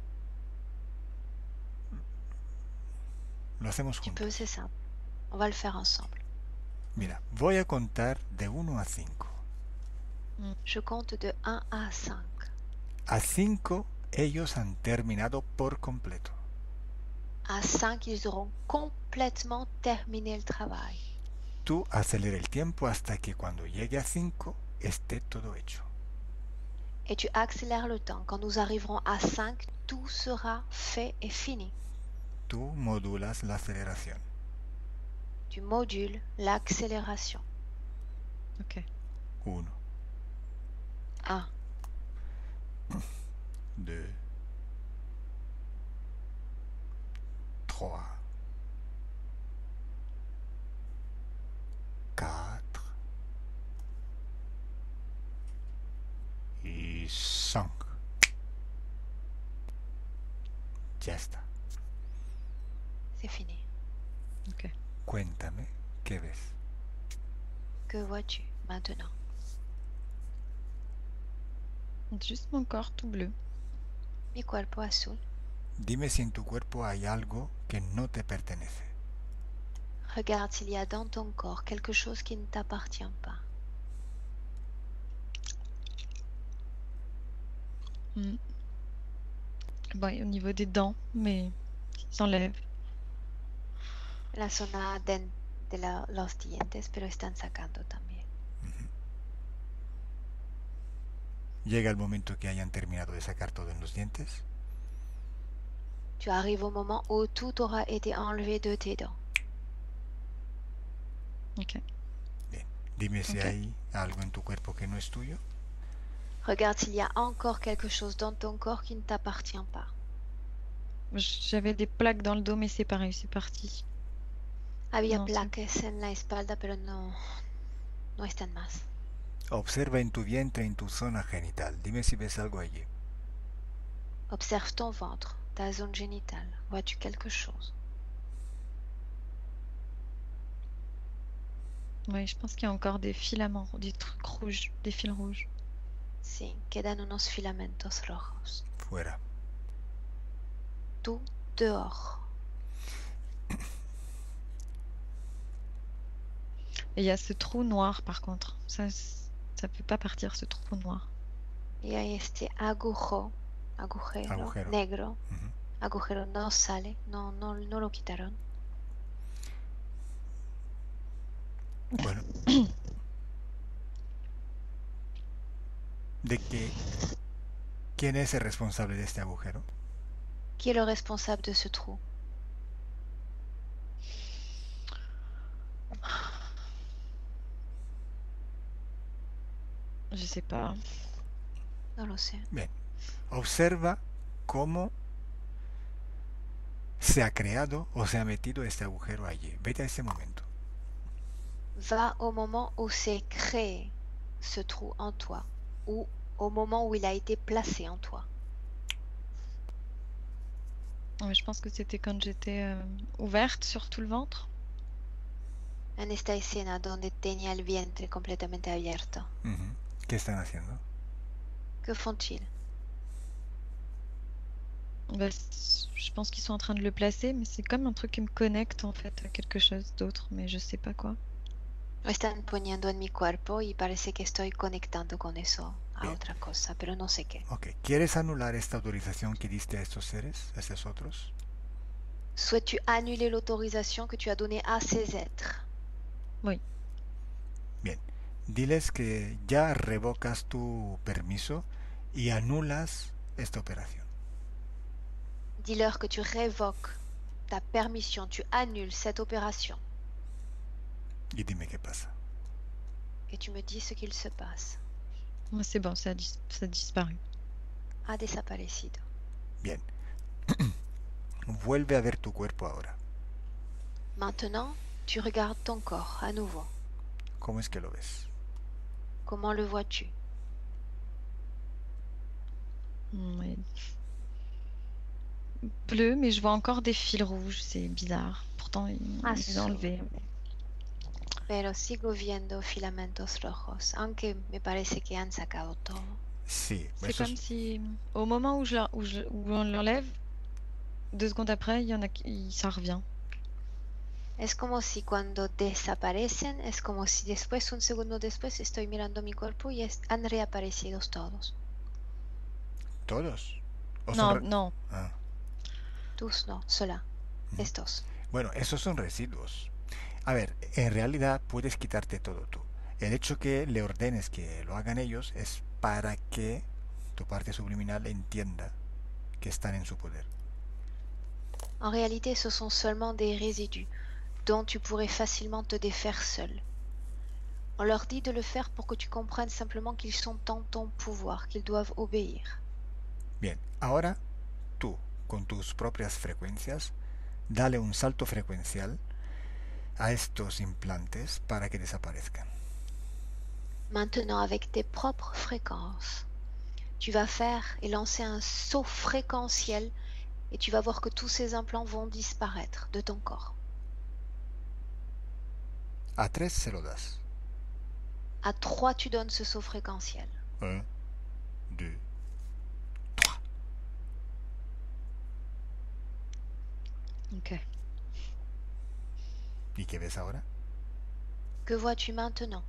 Lo hacemos Tu peux, juntos. c'est simple. On va le faire ensemble. Mira, voy a contar de 1 a 5. Je compte de 1 à 5. A 5 ellos han terminado por completo. À 5, ils auront complètement terminé le travail. Tú acelera el tiempo hasta que cuando llegue a 5 esté todo hecho. Et tu accélères le temps. Quand nous arriverons à 5, tout sera fait et fini. Tú modulas la aceleración. Tu modules l'accélération. Ok. 1, 1, 2, 3, 4 y 5. Ya está. c'est fini. Ok. Cuéntame qué ves. Que vois-tu maintenant? Juste mon corps tout bleu. Mi cuerpo azul. Dime si en tu cuerpo hay algo que no te pertenece. Regarde s'il y a dans ton corps quelque chose qui ne t'appartient pas. Bon, au niveau des dents, mais qui s'enlèvent. La zona de los dientes, pero están sacando también. Llega el momento que hayan terminado de sacar todo en los dientes. Tu arrives au moment où tout aura été enlevé de tes dents. Ok. Bien. Dime si Ok. hay algo en tu cuerpo que no es tuyo. Regarde s'il y a encore quelque chose dans ton corps qui ne t'appartient pas. J'avais des plaques dans le dos, mais c'est pareil, c'est parti. Había No sé. plaques en la espalda, pero no están más. Observa en tu vientre, en tu zona genital. Dime si ves algo allí. Observe ton ventre, ta zone génitale. Vois-tu quelque chose? Oui, je pense qu'il y a encore des filaments, des trucs rouges, des fils rouges. Sí, quedan unos filamentos rojos. Fuera. Tout dehors. Et il y a ce trou noir par contre. Ça peut pas partir ce trou noir. Y hay este agujero negro. Ujú. Agujero no sale, no lo quitaron. Bueno. ¿Quién es el responsable de este agujero? Qui est le responsable de ce trou? Je sais pas. No lo sé. Bien. Observa cómo se ha creado o se ha metido este agujero allí. Vete a ese momento. Va au moment où s'est créé ce trou en toi, ou au moment où il a été placé en toi. Ouais, je pense que c'était quand j'étais ouverte sur tout le ventre. En esta escena donde tenía el vientre completamente abierto. Ujú. ¿Qué están haciendo? Que font-ils? Bah, je pense qu'ils sont en train de le placer, mais c'est comme un truc qui me connecte en fait à quelque chose d'autre, mais je sais pas quoi. Lo están poniendo en mi cuerpo y parece que estoy conectando con eso a Bien. otra cosa, pero no sé qué. Ok. ¿Quieres anular esta autorización que diste a estos seres, a estos otros? Souhaites-tu annuler l'autorisation que tu as donnée à ces êtres? Oui. Bien. Diles que ya revocas tu permiso y anulas esta operación. Dis-leur que tu révoques ta permission, tu annules cette opération Y dime qué pasa. et tu me dis ce qu'il se passe. Ouais, c'est bon, ça a disparu. Ha desaparecido. Bien. Vuelve a ver tu cuerpo ahora. Maintenant, tu regardes ton corps à nouveau. ¿Cómo es que lo ves? Comment le vois-tu? Ouais. Bleu, mais je vois encore des fils rouges, c'est bizarre. Pourtant, ils ont enlevé. Pero sigo viendo filamentos rojos, aunque me parece que han sacado todo. Sí, C'est eso comme si au moment où on l'enlève, 2 secondes après, il y en a ça revient. Es como si cuando desaparecen, es como si después, un segundo después, estoy mirando mi cuerpo y han reaparecido todos. ¿Todos? ¿O Non, son non. Ah, Tous no, cela, estos. bueno, esos son residuos. A ver, en realidad puedes quitarte todo tú. El hecho que le ordenes que lo hagan ellos es para que tu parte subliminal entienda que están en su poder. En réalité, ce sont seulement des résidus dont tu pourrais facilement te défaire seul. On leur dit de le faire pour que tu comprennes simplement qu'ils sont en ton pouvoir, qu'ils doivent obéir. Bien, ahora tú, con tus propias frecuencias, dale un salto frecuencial a estos implantes para que desaparezcan. Maintenant, avec tes propres fréquences, tu vas faire et lancer un saut fréquentiel et tu vas voir que tous ces implants vont disparaître de ton corps. A 3 se lo das. À 3, tu donnes ce saut fréquentiel. 1, 2, Ok. ¿y qué ves ahora? Que vois-tu maintenant?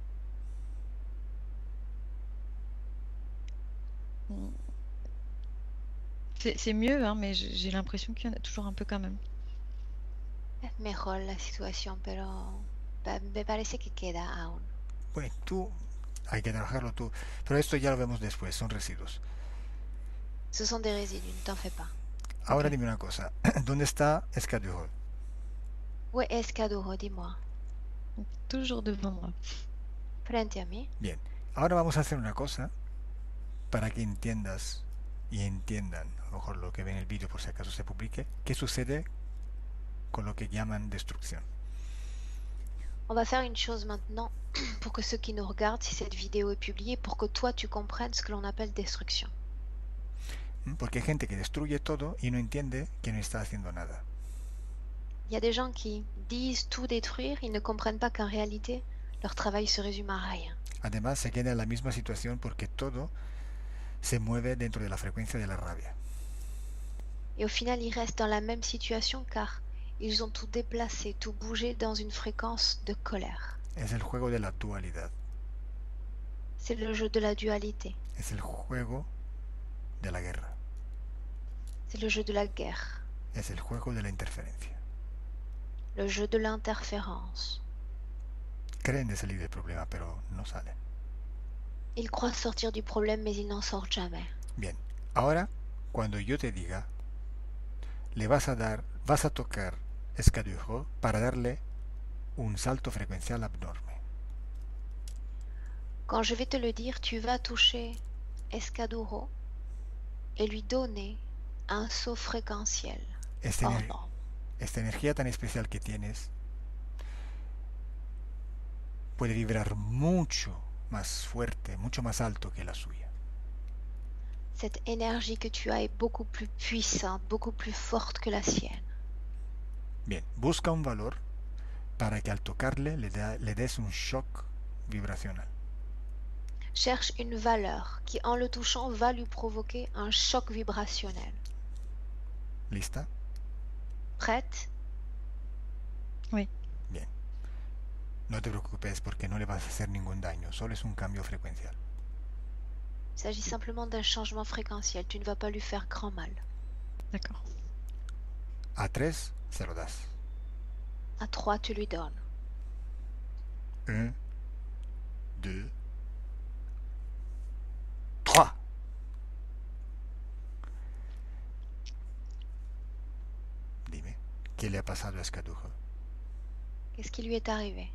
C'est mieux, hein, mais j'ai l'impression qu'il y en a toujours un peu quand même. Mejor la situación, pero me parece que queda aún. Bueno, tú, hay que trabajarlo tú. Pero esto ya lo vemos después, son residuos. Ce sont des résidus, ne t'en fais pas. Ahora Ok. dime una cosa. ¿Dónde está Escadujol? Où est Kaduro, dis-moi. Toujours devant moi. Frente a mí. Bien, ahora vamos a hacer una cosa para que entiendas y entiendan, a lo mejor lo que ve en el vídeo por si acaso se publique, qué sucede con lo que llaman destrucción. On va faire une chose maintenant pour que ceux qui nous regardent, si cette vidéo est publiée, pour que toi tu comprennes ce que l'on appelle destruction. Porque hay gente que destruye todo y no entiende que no está haciendo nada. Il y a des gens qui disent tout détruire, ils ne comprennent pas qu'en réalité, leur travail se résume à rien. Además, se queda en la misma situación porque todo se mueve dentro de la frecuencia de la rabia. Et au final, ils restent dans la même situation car ils ont tout déplacé, tout bougé dans une fréquence de colère. Es el juego de la dualidad. C'est le jeu de la dualité. Es el juego de la guerra. C'est le jeu de la guerre. Es el juego de la interferencia. Le jeu de l'interférence. Creen de salir del problema, pero no salen. Ils croient sortir du problème, mais ils n'en sortent jamais. Bien, ahora, cuando yo te diga, le vas a tocar Escadujo para darle un salto frecuencial abnorme. Quand je vais te le dire, tu vas toucher Escaduro et lui donner un saut fréquentiel. Esta energía tan especial que tienes puede vibrar mucho más fuerte, mucho más alto que la suya. Cette énergie que tu as est beaucoup plus puissante, beaucoup plus forte que la sienne. Bien, busca un valor para que al tocarle le des un shock vibracional. Cherche une valeur qui, en le touchant, va lui provoquer un choc vibrationnel. ¿Lista? Prête? Oui. Bien. No te preocupes porque no le vas a hacer ningún daño, solo es un cambio frecuencial. Il s'agit simplement d'un changement fréquentiel. Tu ne vas pas lui faire grand mal. D'accord. A 3 se lo das. À 3, tu lui donnes. 1, 2, 3. Dime, ¿Qué le ha pasado a Escadujo? Qu'est-ce qui lui est arrivé?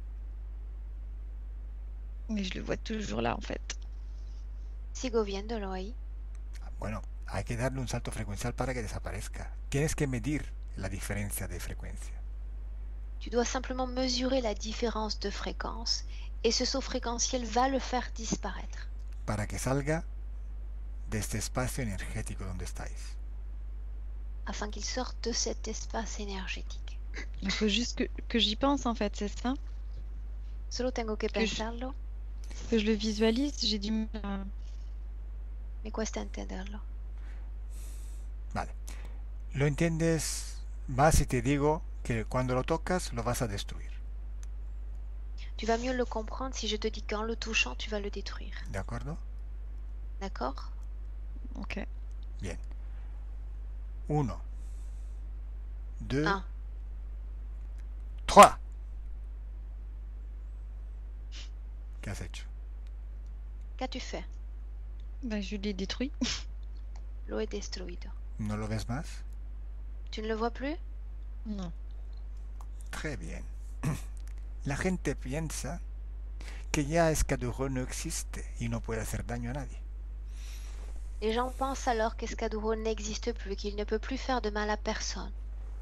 Mais je le vois toujours là en fait. Sigo viéndolo ahí. Bueno, hay que darle un salto frecuencial para que desaparezca. Tienes que medir la diferencia de frecuencia. Tu dois simplement mesurer la différence de fréquence et ce saut fréquentiel va le faire disparaître Para que salga de este espacio energético donde estáis. afin qu'il sorte de cet espace énergétique. Il faut juste que j'y pense en fait, c'est ça? Solo tengo que pensarlo. Que je le visualise, j'ai du mal à... Me cuesta entenderlo. Vale. Lo entiendes más si te digo que cuando lo tocas lo vas a destruir. Tu vas mieux le comprendre si je te dis qu'en le touchant, tu vas le détruire. ¿De acuerdo? D'accord? Ok. Bien. 1, 2, 1. 3. ¿Qué has hecho? Qu'as-tu fait? Ben, je l'ai détruit. Lo he destruido. ¿No lo ves más? Tu ne le vois plus? Non. Très bien. La gente piensa que ya Escadujo no existe y no puede hacer daño a nadie. Les gens pensent alors qu'Escaduro n'existe plus, qu'il ne peut plus faire de mal à personne.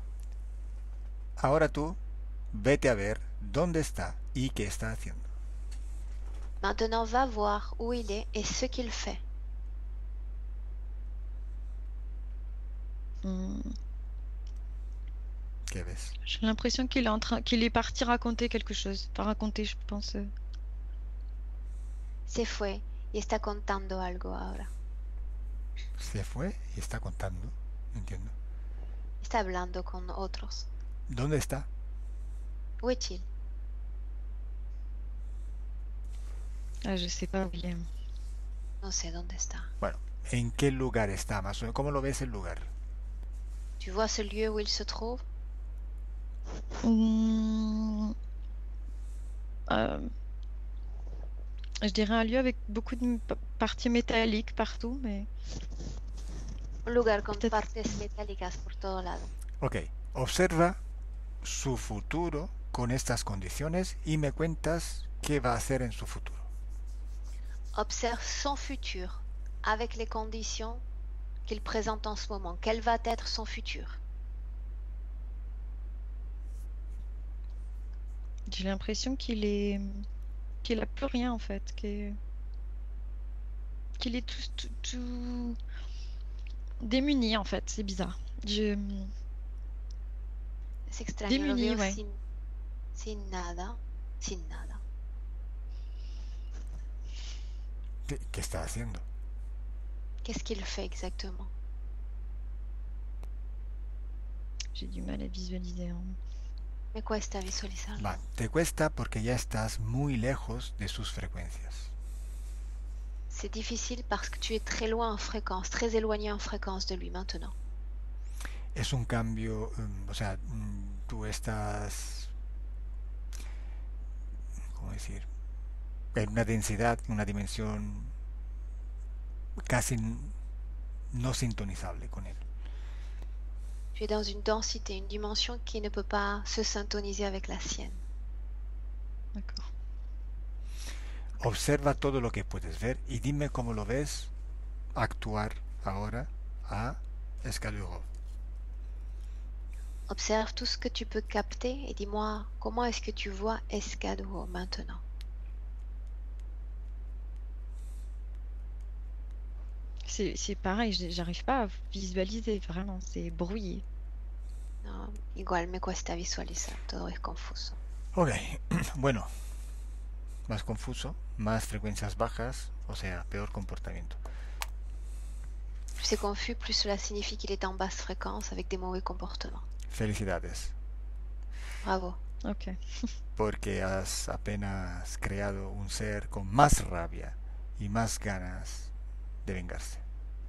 Ahora tú, vete a ver dónde está y qué está haciendo. Maintenant, va voir où il est et ce qu'il fait. ¿Qué ves? J'ai l'impression qu'il est parti raconter quelque chose. Pas raconter, je pense. Se fue y está contando algo ahora. Se fue y está contando. No entiendo. Está hablando con otros. ¿Dónde está? Où est-il? Ah, je sais pas, William. No sé dónde está. Bueno, ¿en qué lugar está más o menos? ¿Cómo lo ves el lugar? Tu vois ce lieu où il se trouve? Je dirais un lieu avec beaucoup de parties métalliques partout, mais... Un lugar con partes metálicas por todo lado. Ok, observa su futuro con estas condiciones y me cuentas qué va a hacer en su futuro. Observe son futur avec les conditions qu'il présente en ce moment. Quel va être son futur? J'ai l'impression qu'il a plus rien en fait, qu'il est tout démuni en fait, c'est bizarre. Es extraño, Démuni, lo veo ouais. sin nada. ¿Qué está haciendo? Qu'est-ce qu'il fait exactement? J'ai du mal à visualiser. Hein. Me cuesta visualizarlo. Va, te cuesta porque ya estás muy lejos de sus frecuencias. C'est difficile parce que tu es très loin en fréquence, très éloigné en fréquence de lui maintenant. Es un cambio, o sea, tú estás, ¿cómo decir? En una densidad, una dimensión casi no sintonizable con él. Tu es dans une densité, une dimension qui ne peut pas se syntoniser avec la sienne. D'accord. Observa todo lo que puedes ver y dime cómo lo ves actuar ahora a Escadujo. Observe tout ce que tu peux capter et dis-moi comment est-ce que tu vois Escaduro maintenant. C'est pareil, j'arrive pas à visualiser vraiment, c'est brouillé. No, igual me cuesta visualizar, todo es confuso. Ok, bueno, más confuso, más frecuencias bajas, o sea, peor comportamiento. Plus c'est confus, plus cela signifie qu'il est en basse fréquence avec des mauvais comportements. Felicidades, Bravo. Ok. porque has apenas creado un ser con más rabia y más ganas de vengarse.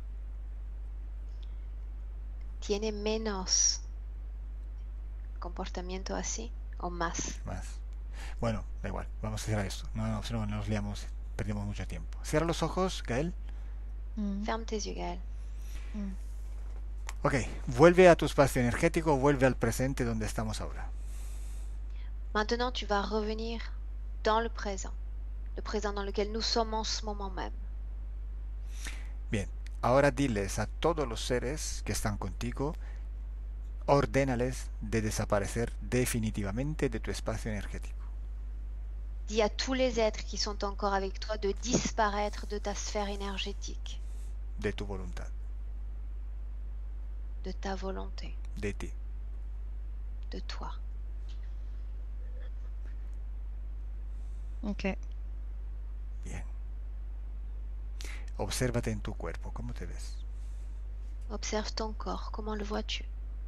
¿Tiene menos comportamiento así o más? Más. Bueno, da igual, vamos a cerrar esto. No, si no nos liamos, perdemos mucho tiempo. Cierra los ojos, Gael. Ferme tes yeux, Gaël. Ok, vuelve a tu espacio energético, vuelve al presente donde estamos ahora. Maintenant, tu vas revenir dans le présent dans lequel nous sommes en ce moment même. Bien, ahora diles a todos los seres que están contigo, ordénales de desaparecer definitivamente de tu espacio energético. Dis à tous les êtres qui sont encore avec toi de disparaître de ta sphère énergétique, De tu voluntad, de ta volonté, de ti. de toi. Ok. Bien. Obsérvate en tu cuerpo, ¿cómo te ves? Observe ton corps, comment le vois-tu?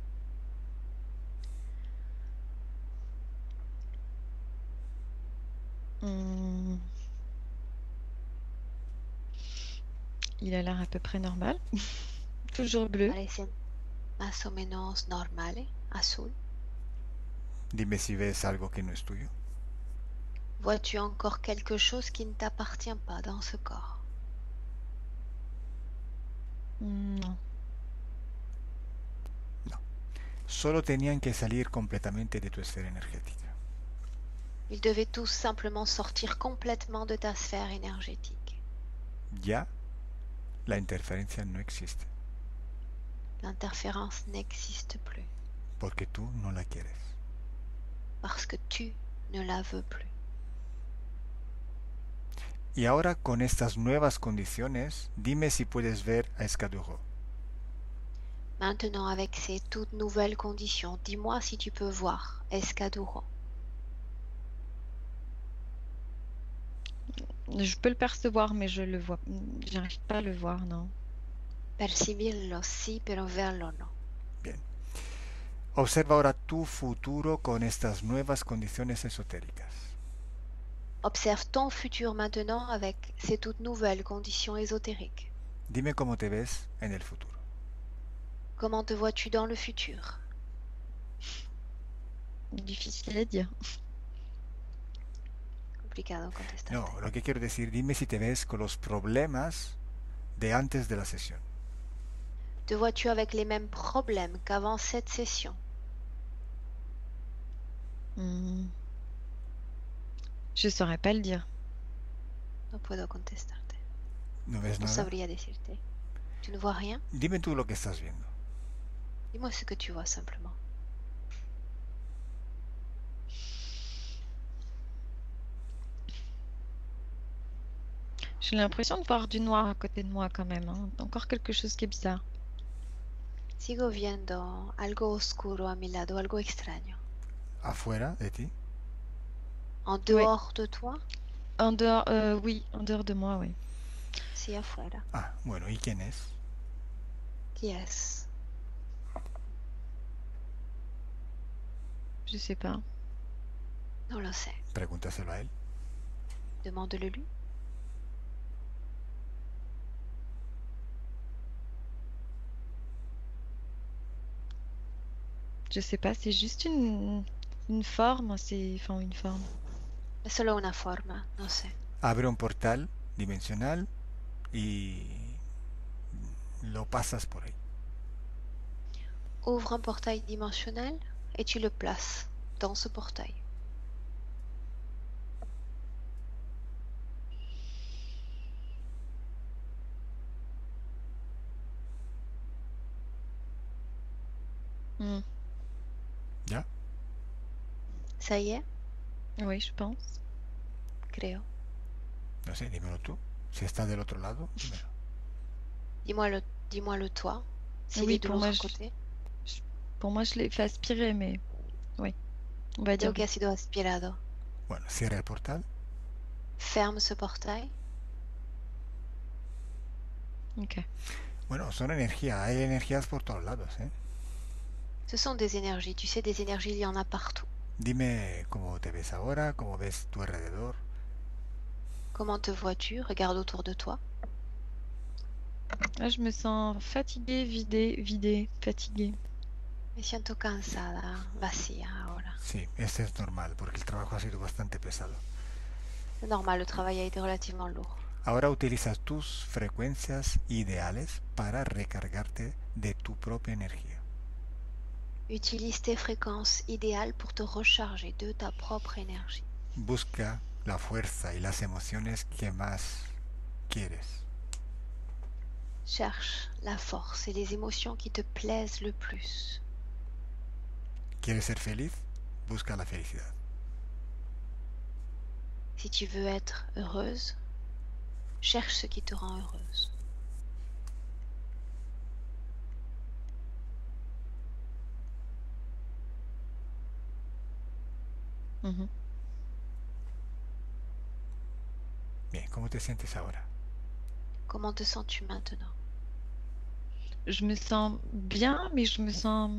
Il a l'air à peu près normal. Toujours bleu. Parece más o menos normal, azul. Dime si ves algo que no es tuyo. Vois-tu encore quelque chose qui ne t'appartient pas dans ce corps? Non. Solo tenían que salir completamente de tu esfera energética. Ils devaient tous simplement sortir complètement de ta sphère énergétique. Ya la interferencia no existe, L'interférence n'existe plus porque tú no la quieres. parce que tu ne la veux plus. Y ahora con estas nuevas condiciones, dime si puedes ver a Escaduro. Maintenant, avec ces toutes nouvelles conditions, dis-moi si tu peux voir Escaduro. Je peux le percevoir, mais je le vois. J'arrive pas à le voir, non. Percibirlo sí, pero verlo no. Bien. Observa ahora tu futuro con estas nuevas condiciones esotéricas. Observe ton futur maintenant avec ces toutes nouvelles conditions ésotériques. Dime cómo te ves en el futuro. Comment te vois-tu dans le futur? Difficile à dire. Complicado contestarte. No, lo que quiero decir, dime si te ves con los problemas de antes de la sesión. Te vois-tu avec les mêmes problèmes qu'avant cette session? Je saurais pas le dire. No puedo contestarte. ¿No ves No nada? sabría decirte. Tu ne vois rien? Dime tú lo que estás viendo. Dis-moi ce que tu vois simplement. J'ai l'impression de voir du noir à côté de moi quand même. Hein. Encore quelque chose qui est bizarre. Sigo viendo algo oscuro a mi lado, algo extraño. ¿Afuera de ti? En dehors de toi? En dehors, oui, en dehors de moi, oui. Sí, afuera. Ah, bueno, ¿y quién es? Qui est-ce? Je sais pas. Non lo sé. Pregúntaselo a él. Demande-le lui. Je sais pas, c'est juste une forme, c'est enfin une forme. Es solo una forma, no sé. Abre un portal dimensional y lo pasas por ahí. Ouvre un portail dimensionnel et tu le places dans ce portail. ¿Ya? Ça y est? Oui, je pense. Creo. No sé, dímelo tú. Si está del otro lado, dímelo. Dis-moi-le toi. S'il Oui, est de pour moi, l'autre côté. Pour moi, je l'ai fait aspirer, mais oui, on va dire. Creo que ha sido aspirado. Bueno, cierra el portal. Ferme ce portail. Ok. Bueno, son energías. Hay energías por todos lados, ¿eh? Ce sont des énergies. Tu sais, des énergies, il y en a partout. Dime cómo te ves ahora, cómo ves tu alrededor. Comment te vois-tu? Regarde autour de toi. Là, je me sens fatiguée, vidée, fatiguée. Me siento cansada, vacía ahora. Sí, es normal, porque el trabajo ha sido bastante pesado. C'est normal, le travail a été relativement lourd. Ahora utilizas tus frecuencias ideales para recargarte de tu propia energía. Utilise tes fréquences idéales pour te recharger de ta propre énergie. Busca la fuerza y las emociones que más quieres. Cherche la force et les émotions qui te plaisent le plus. ¿Quieres ser feliz? Busca la felicidad. Si tu veux être heureuse, cherche ce qui te rend heureuse. Mhm. Bien, ¿cómo te sientes ahora? Comment te sens-tu maintenant? Je me sens bien, mais je me sens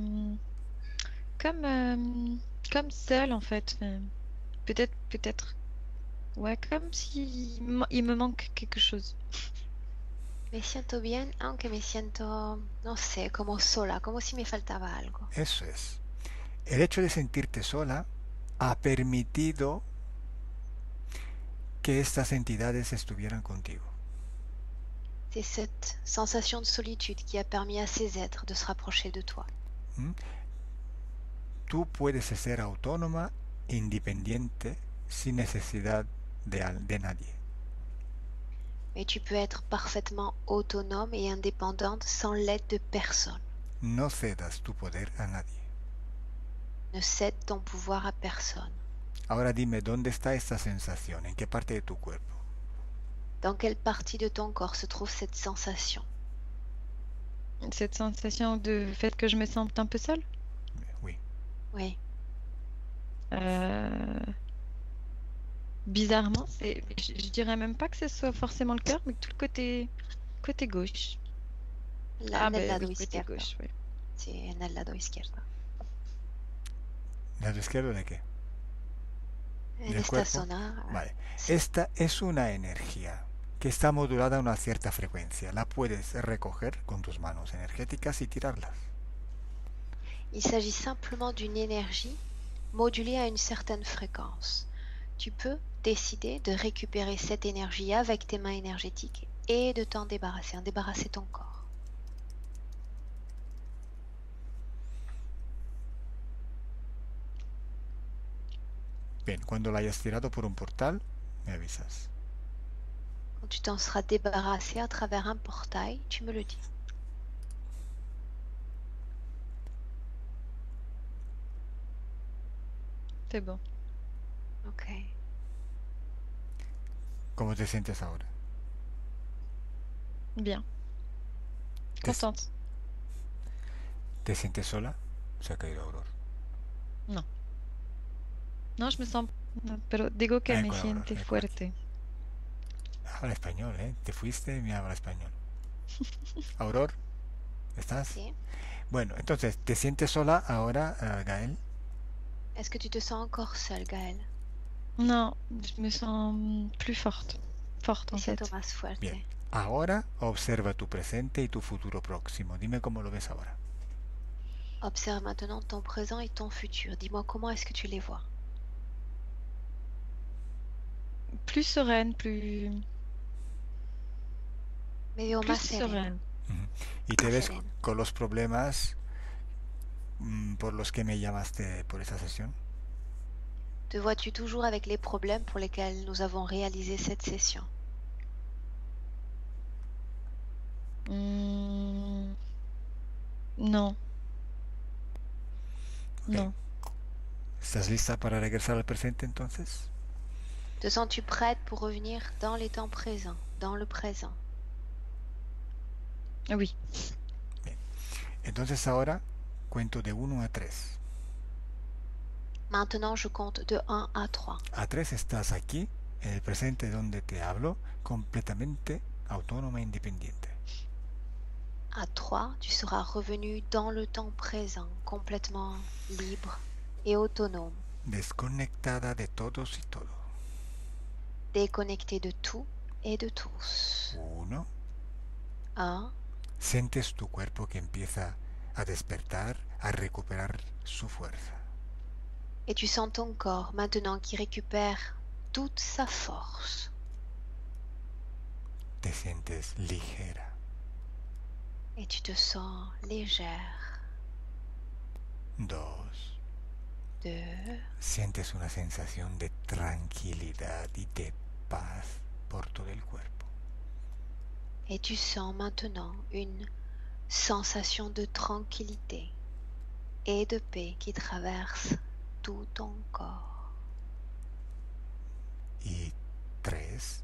comme seule en fait. Peut-être, ouais, comme si il me manque quelque chose. Me siento bien, aunque me siento, no sé, como sola, como si me faltaba algo. Eso es. El hecho de sentirte sola ha permitido que estas entidades estuvieran contigo. C'est cette sensation de solitude qui a permis à ces êtres de se rapprocher de toi. ¿Mm? Tú puedes ser autónoma, independiente, sin necesidad de nadie. Mais tu peux être parfaitement autonome et indépendante sans l'aide de personne. No cedas tu poder a nadie. Ne cède ton pouvoir à personne. Ahora dime, ¿dónde está esta sensación? ¿En qué parte de tu cuerpo? Dans quelle partie de ton corps se trouve cette sensation? Cette sensation de fait que je me sente un peu seule. Oui. Oui. Bizarrement, je dirais même pas que ce soit forcément le cœur, mais tout le côté gauche. Nel lado oui, côté izquierdo. gauche, oui. Sí, nel lado izquierdo. ¿Lado izquierdo de qué? En ¿Del esta cuerpo? zona, Vale. sí. Esta es una energía que está modulada a una cierta frecuencia. La puedes recoger con tus manos energéticas y tirarlas. Il s'agit simplement d'une énergie modulée à une certaine fréquence. Tu peux décider de récupérer cette énergie avec tes mains énergétiques et de t'en débarrasser, en débarrasser ton corps. Bien, cuando la hayas tirado por un portal, me avisas. Quand tu t'en seras débarrassé à travers un portail, tu me le dis. C'est bon. Ok. ¿Cómo te sientes ahora? Bien. ¿Te, Contente. ¿Te sientes sola? Se ha caído Aurora. No, je me sens... no, pero digo que Ay, me con Aurora, siente ay, con fuerte. Habla español, ¿eh? Te fuiste y me habla español. Aurora, ¿estás? Sí. Bueno, entonces, ¿te sientes sola ahora, Gaël? Est-ce que tu te sens encore seule, Gaëlle? Non, je me sens plus forte. Forte Me en fait. siento más fuerte. Bien. Ahora observa tu presente y tu futuro próximo. Dime cómo lo ves ahora. Observe maintenant ton présent et ton futur. Dis-moi comment est-ce que tu les vois? Plus sereine, plus Me veo más serena. sereine. Y te Más ves serena. con los problemas por los que me llamaste por esa sesión. Te vois-tu toujours avec les problèmes pour lesquels nous avons réalisé cette session? Non. Ok. Non. ¿Estás lista para regresar al presente entonces? Te sens-tu prête pour revenir dans les temps présents, dans le présent? Oui. Entonces ahora cuento de 1 a 3. Maintenant, je compte de 1 à 3. A 3 estás aquí, en el presente donde te hablo, completamente autónoma e independiente. À 3, tu seras revenu dans le temps présent, complètement libre et autonome, Desconectada de todos y todo. déconnecté de tout et de tous. 1. 1. Sientes tu cuerpo que empieza a despertar, a recuperar su fuerza. Et tu sens ton corps maintenant qui récupère toute sa force. te sientes ligera. Et tu te sens légère. 2. 2. Sientes una sensación de tranquilidad y de paz por todo el cuerpo. Et tu sens maintenant une sensation de tranquillité et de paix qui traverse tout ton corps. Y 3.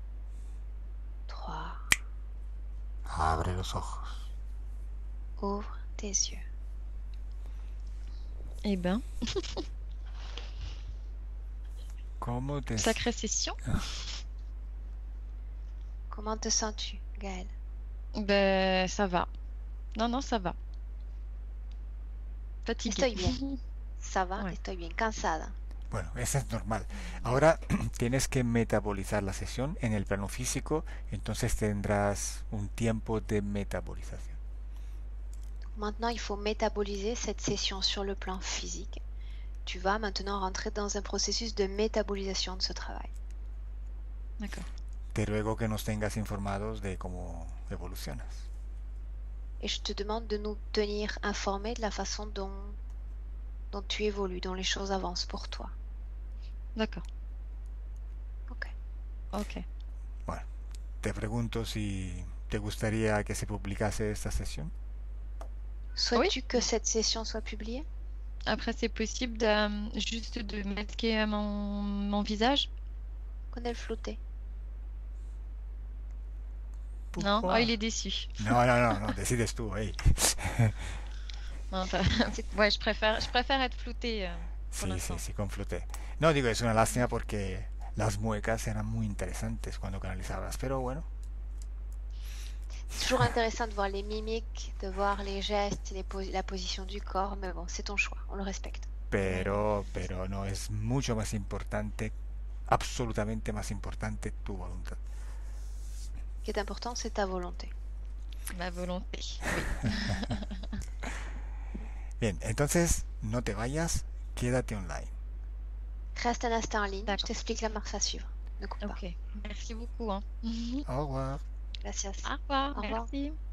3. Abre los ojos. Ouvre tes yeux. Eh ben, ¿Cómo te sacrée session. Comment te sens-tu, Gaëlle? Ben, ça va. Non, ça va. Fatiguée. Estoy bien. Ça va, Ouais. estoy bien. Cansada. Bueno, eso es normal. Ahora tienes que metabolizar la sesión en el plano físico, entonces tendrás un tiempo de metabolización. Maintenant, il faut métaboliser cette session sur le plan physique. Tu vas maintenant rentrer dans un processus de métabolisation de ce travail. D'accord. Te ruego que nos tengas informados de cómo evolucionas. Et je te demande de nous tenir informés de la façon dont tu évolues, dont les choses avancent pour toi. D'accord. Ok. Ok. Bueno, te pregunto si te gustaría que se publicase esta sesión. Souhaites-tu que cette session soit publiée? Après, c'est possible juste de masquer mon visage? Con el flute. Non? Pourquoi? Oh, il est déçu. No, decides tú, hey. Non, ouais, je préfère être floutée pour l'instant. Sí, con flute. No, digo, es una lástima porque las muecas eran muy interesantes cuando canalizabas, pero bueno. C'est toujours intéressant de voir les mimiques, de voir les gestes, la position du corps, mais bon, c'est ton choix, on le respecte. Pero no, es mucho más importante, absolutamente más importante tu voluntad. Ce qui est important, c'est ta volonté. Ma volonté, oui. Bien, entonces no te vayas, quédate online. Reste un instant en ligne, je D'accord. t'explique la marche à suivre. Ne coupe pas. Ok. Merci beaucoup. Hein. Au revoir. Gracias. Au revoir. Au revoir. Merci.